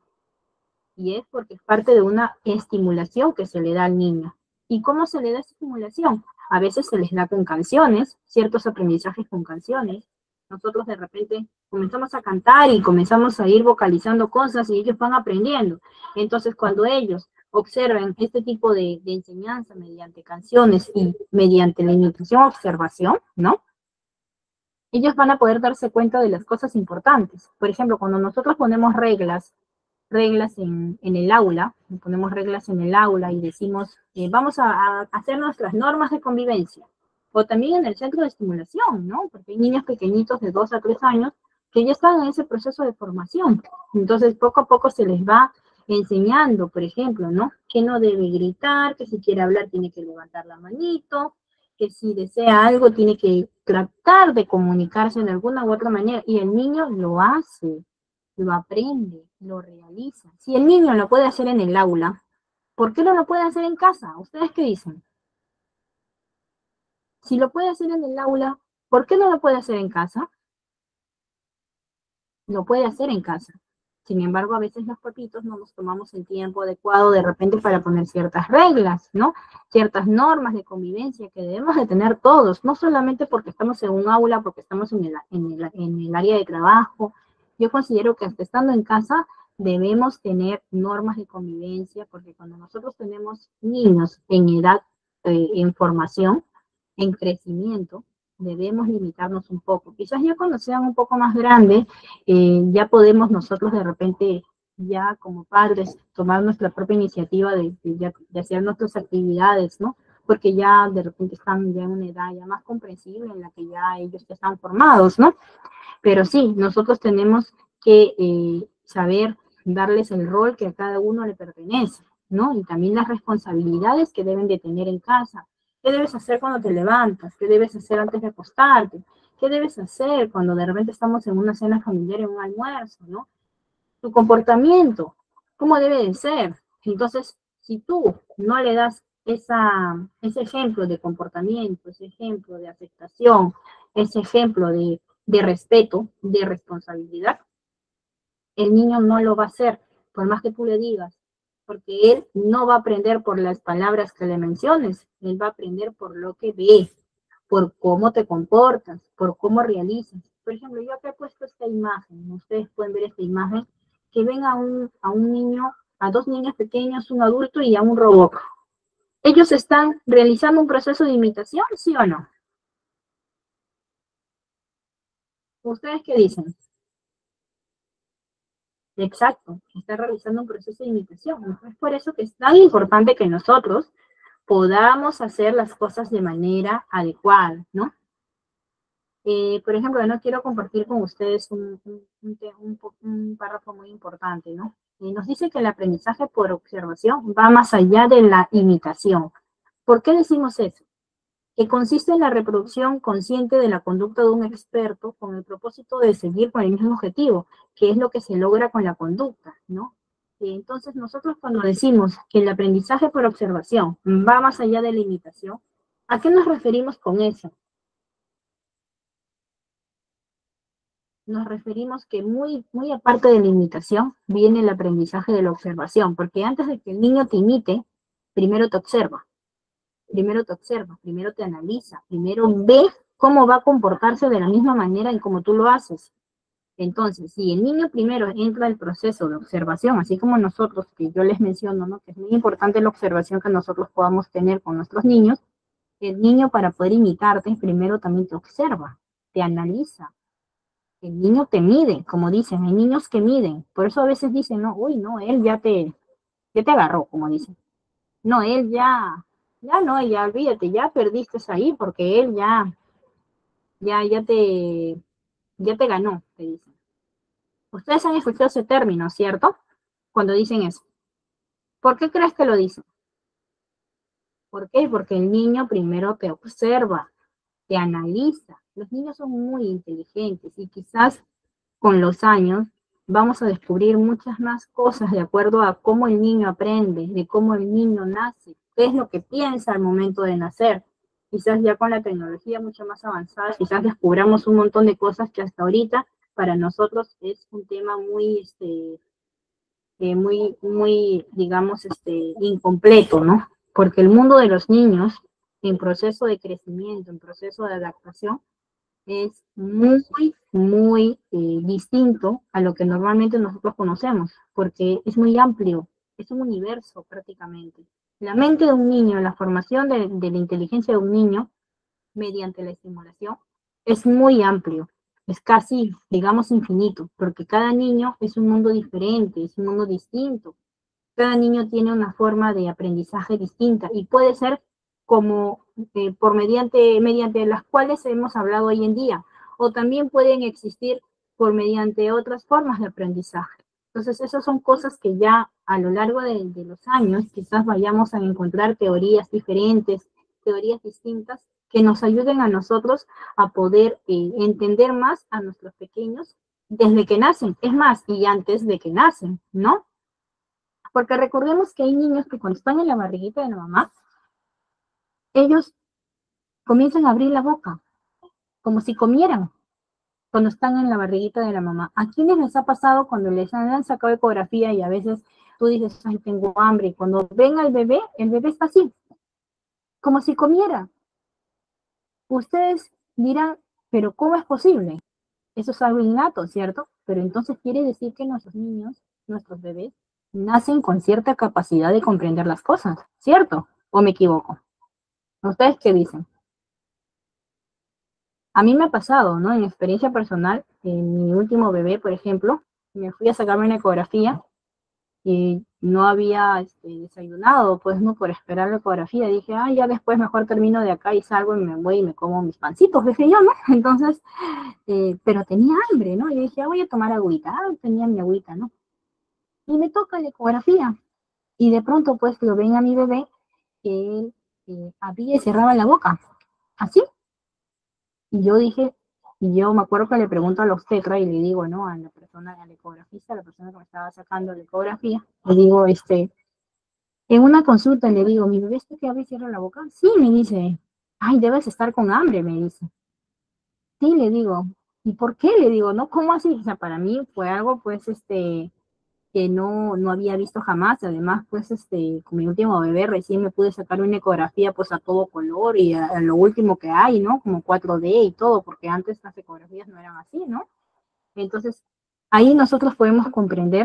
[SPEAKER 1] Y es porque es parte de una estimulación que se le da al niño. ¿Y cómo se le da esa estimulación? A veces se les da con canciones, ciertos aprendizajes con canciones. Nosotros de repente comenzamos a cantar y comenzamos a ir vocalizando cosas y ellos van aprendiendo. Entonces, cuando ellos observen este tipo de, de enseñanza mediante canciones y mediante la imitación observación, ¿no? Ellos van a poder darse cuenta de las cosas importantes. Por ejemplo, cuando nosotros ponemos reglas, reglas en, en el aula, ponemos reglas en el aula y decimos, eh, vamos a, a hacer nuestras normas de convivencia. O también en el centro de estimulación, ¿no? Porque hay niños pequeñitos de dos a tres años que ya están en ese proceso de formación. Entonces, poco a poco se les va enseñando, por ejemplo, ¿no? Que no debe gritar, que si quiere hablar tiene que levantar la manito, que si desea algo tiene que tratar de comunicarse de alguna u otra manera. Y el niño lo hace, lo aprende, lo realiza. Si el niño lo puede hacer en el aula, ¿por qué no lo puede hacer en casa? ¿Ustedes qué dicen? Si lo puede hacer en el aula, ¿por qué no lo puede hacer en casa? Lo puede hacer en casa. Sin embargo, a veces los papitos no nos tomamos el tiempo adecuado de repente para poner ciertas reglas, ¿no? Ciertas normas de convivencia que debemos de tener todos, no solamente porque estamos en un aula, porque estamos en el, en el, en el área de trabajo. Yo considero que hasta estando en casa debemos tener normas de convivencia, porque cuando nosotros tenemos niños en edad, eh, en formación, en crecimiento, debemos limitarnos un poco. Quizás ya cuando sean un poco más grandes, eh, ya podemos nosotros de repente, ya como padres, tomar nuestra propia iniciativa de, de, de hacer nuestras actividades, ¿no? Porque ya de repente están ya en una edad ya más comprensible en la que ya ellos ya están formados, ¿no? Pero sí, nosotros tenemos que eh, saber darles el rol que a cada uno le pertenece, ¿no? Y también las responsabilidades que deben de tener en casa. ¿Qué debes hacer cuando te levantas? ¿Qué debes hacer antes de acostarte? ¿Qué debes hacer cuando de repente estamos en una cena familiar, en un almuerzo, ¿no? Tu comportamiento, ¿cómo debe de ser? Entonces, si tú no le das esa, ese ejemplo de comportamiento, ese ejemplo de aceptación, ese ejemplo de, de respeto, de responsabilidad, el niño no lo va a hacer, por más que tú le digas, porque él no va a aprender por las palabras que le menciones, él va a aprender por lo que ve, por cómo te comportas, por cómo realizas. por ejemplo, yo acá he puesto esta imagen, ustedes pueden ver esta imagen, que ven a un, a un niño, a dos niños pequeños, un adulto y a un robot. ¿Ellos están realizando un proceso de imitación, sí o no? ¿Ustedes qué dicen? Exacto, está realizando un proceso de imitación. Es por eso que es tan importante que nosotros podamos hacer las cosas de manera adecuada, ¿no? Eh, por ejemplo, no quiero compartir con ustedes un, un, un, un, un párrafo muy importante, ¿no? Y nos dice que el aprendizaje por observación va más allá de la imitación. ¿Por qué decimos eso? Que consiste en la reproducción consciente de la conducta de un experto con el propósito de seguir con el mismo objetivo, que es lo que se logra con la conducta, ¿no? Entonces, nosotros cuando decimos que el aprendizaje por observación va más allá de la imitación, ¿a qué nos referimos con eso? Nos referimos que muy, muy aparte de la imitación, viene el aprendizaje de la observación, porque antes de que el niño te imite, primero te observa. Primero te observa, primero te analiza, primero ve cómo va a comportarse de la misma manera en como tú lo haces. Entonces, si el niño primero entra al proceso de observación, así como nosotros, que yo les menciono, ¿no? Que es muy importante la observación que nosotros podamos tener con nuestros niños, el niño para poder imitarte, primero también te observa, te analiza. El niño te mide, como dicen, hay niños que miden. Por eso a veces dicen, no, uy, no, él ya te, ya te agarró, como dicen. No, él ya... Ya no, ya olvídate, ya perdiste ahí porque él ya, ya, ya te, ya te ganó, te dicen. Ustedes han escuchado ese término, ¿cierto? Cuando dicen eso. ¿Por qué crees que lo dicen? ¿Por qué? Porque el niño primero te observa, te analiza. Los niños son muy inteligentes y quizás con los años vamos a descubrir muchas más cosas de acuerdo a cómo el niño aprende, de cómo el niño nace, qué es lo que piensa al momento de nacer. Quizás ya con la tecnología mucho más avanzada, quizás descubramos un montón de cosas que hasta ahorita para nosotros es un tema muy, este, eh, muy, muy, digamos, este, incompleto, ¿no? Porque el mundo de los niños en proceso de crecimiento, en proceso de adaptación, es muy, muy eh, distinto a lo que normalmente nosotros conocemos, porque es muy amplio, es un universo prácticamente. La mente de un niño, la formación de, de la inteligencia de un niño mediante la estimulación es muy amplio, es casi, digamos, infinito, porque cada niño es un mundo diferente, es un mundo distinto. Cada niño tiene una forma de aprendizaje distinta y puede ser como eh, por mediante, mediante las cuales hemos hablado hoy en día, o también pueden existir por mediante otras formas de aprendizaje. Entonces, esas son cosas que ya a lo largo de, de los años quizás vayamos a encontrar teorías diferentes, teorías distintas, que nos ayuden a nosotros a poder eh, entender más a nuestros pequeños desde que nacen, es más, y antes de que nacen, ¿no? Porque recordemos que hay niños que cuando están en la barriguita de la mamá, ellos comienzan a abrir la boca, como si comieran, cuando están en la barriguita de la mamá. ¿A quiénes les ha pasado cuando les han sacado ecografía y a veces tú dices, ay, tengo hambre, y cuando ven al bebé, el bebé está así, como si comiera? Ustedes dirán, pero ¿cómo es posible? Eso es algo innato, ¿cierto? Pero entonces quiere decir que nuestros niños, nuestros bebés, nacen con cierta capacidad de comprender las cosas, ¿cierto? ¿O me equivoco? ¿Ustedes qué dicen? A mí me ha pasado, ¿no? En experiencia personal, en mi último bebé, por ejemplo, me fui a sacarme una ecografía y no había este, desayunado, pues, ¿no? Por esperar la ecografía. Dije, ah, ya después mejor termino de acá y salgo y me voy y me como mis pancitos, dije yo, ¿no? Entonces, eh, pero tenía hambre, ¿no? Y dije, ah, voy a tomar agüita. Ah, tenía mi agüita, ¿no? Y me toca la ecografía. Y de pronto, pues, lo ven a mi bebé que él eh, abría y cerraba la boca, así. Y yo dije, y yo me acuerdo que le pregunto a la obstetra y le digo, ¿no? A la persona, al ecografista, a la persona que me estaba sacando la ecografía, le digo, este, en una consulta le digo, ¿mi bebé está que abre y cierra la boca? Sí, me dice, ay, debes estar con hambre, me dice. Sí, le digo, ¿y por qué? Le digo, ¿no? ¿Cómo así? O sea, para mí fue algo, pues, este, que no, no había visto jamás. Además, pues, este, con mi último bebé recién me pude sacar una ecografía, pues, a todo color y a, a lo último que hay, ¿no? Como cuatro D y todo, porque antes las ecografías no eran así, ¿no? Entonces, ahí nosotros podemos comprender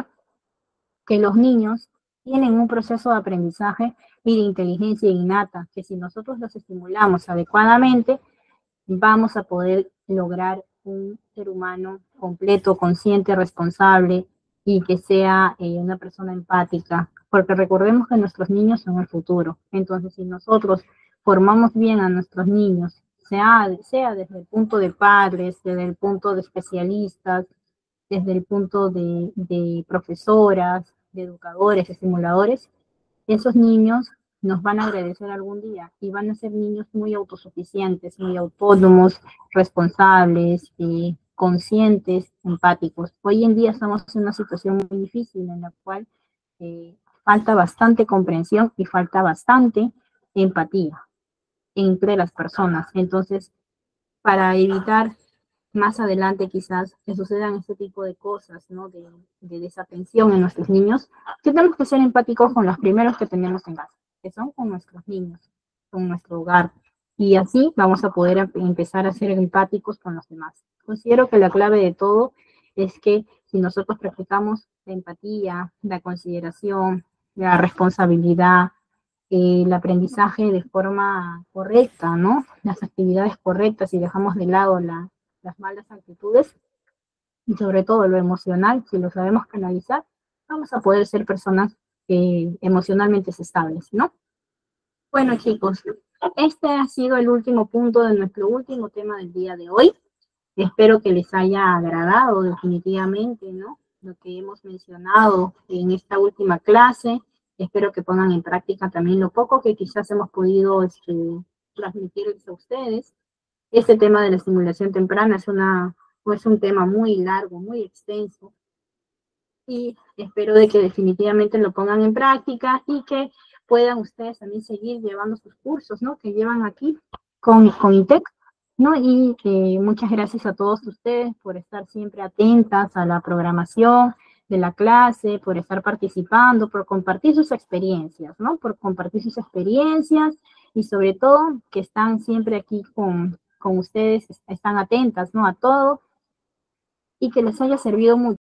[SPEAKER 1] que los niños tienen un proceso de aprendizaje y de inteligencia innata, que si nosotros los estimulamos adecuadamente, vamos a poder lograr un ser humano completo, consciente, responsable y que sea eh, una persona empática, porque recordemos que nuestros niños son el futuro. Entonces, si nosotros formamos bien a nuestros niños, sea, sea desde el punto de padres, desde el punto de especialistas, desde el punto de, de profesoras, de educadores, estimuladores, esos niños nos van a agradecer algún día y van a ser niños muy autosuficientes, muy autónomos, responsables, eh, conscientes, empáticos. Hoy en día estamos en una situación muy difícil en la cual eh, falta bastante comprensión y falta bastante empatía entre las personas. Entonces, para evitar más adelante quizás que sucedan este tipo de cosas, ¿no? De, de desatención en nuestros niños, tenemos que ser empáticos con los primeros que tenemos en casa, que son con nuestros niños, con nuestro hogar, y así vamos a poder a, empezar a ser empáticos con los demás. Considero que la clave de todo es que si nosotros practicamos la empatía, la consideración, la responsabilidad, eh, el aprendizaje de forma correcta, ¿no? Las actividades correctas y dejamos de lado la las malas actitudes y sobre todo lo emocional, si lo sabemos canalizar, vamos a poder ser personas eh, emocionalmente estables, ¿no? Bueno, chicos, este ha sido el último punto de nuestro último tema del día de hoy. Espero que les haya agradado definitivamente, ¿no? Lo que hemos mencionado en esta última clase. Espero que pongan en práctica también lo poco que quizás hemos podido este, transmitirles a ustedes. Este tema de la estimulación temprana es, una, es un tema muy largo, muy extenso, y espero de que definitivamente lo pongan en práctica y que puedan ustedes también seguir llevando sus cursos, ¿no? Que llevan aquí con, con INTEC, ¿no? Y eh, muchas gracias a todos ustedes por estar siempre atentas a la programación de la clase, por estar participando, por compartir sus experiencias, ¿no? Por compartir sus experiencias y sobre todo que están siempre aquí con con ustedes, están atentas, ¿no? A todo, y que les haya servido mucho.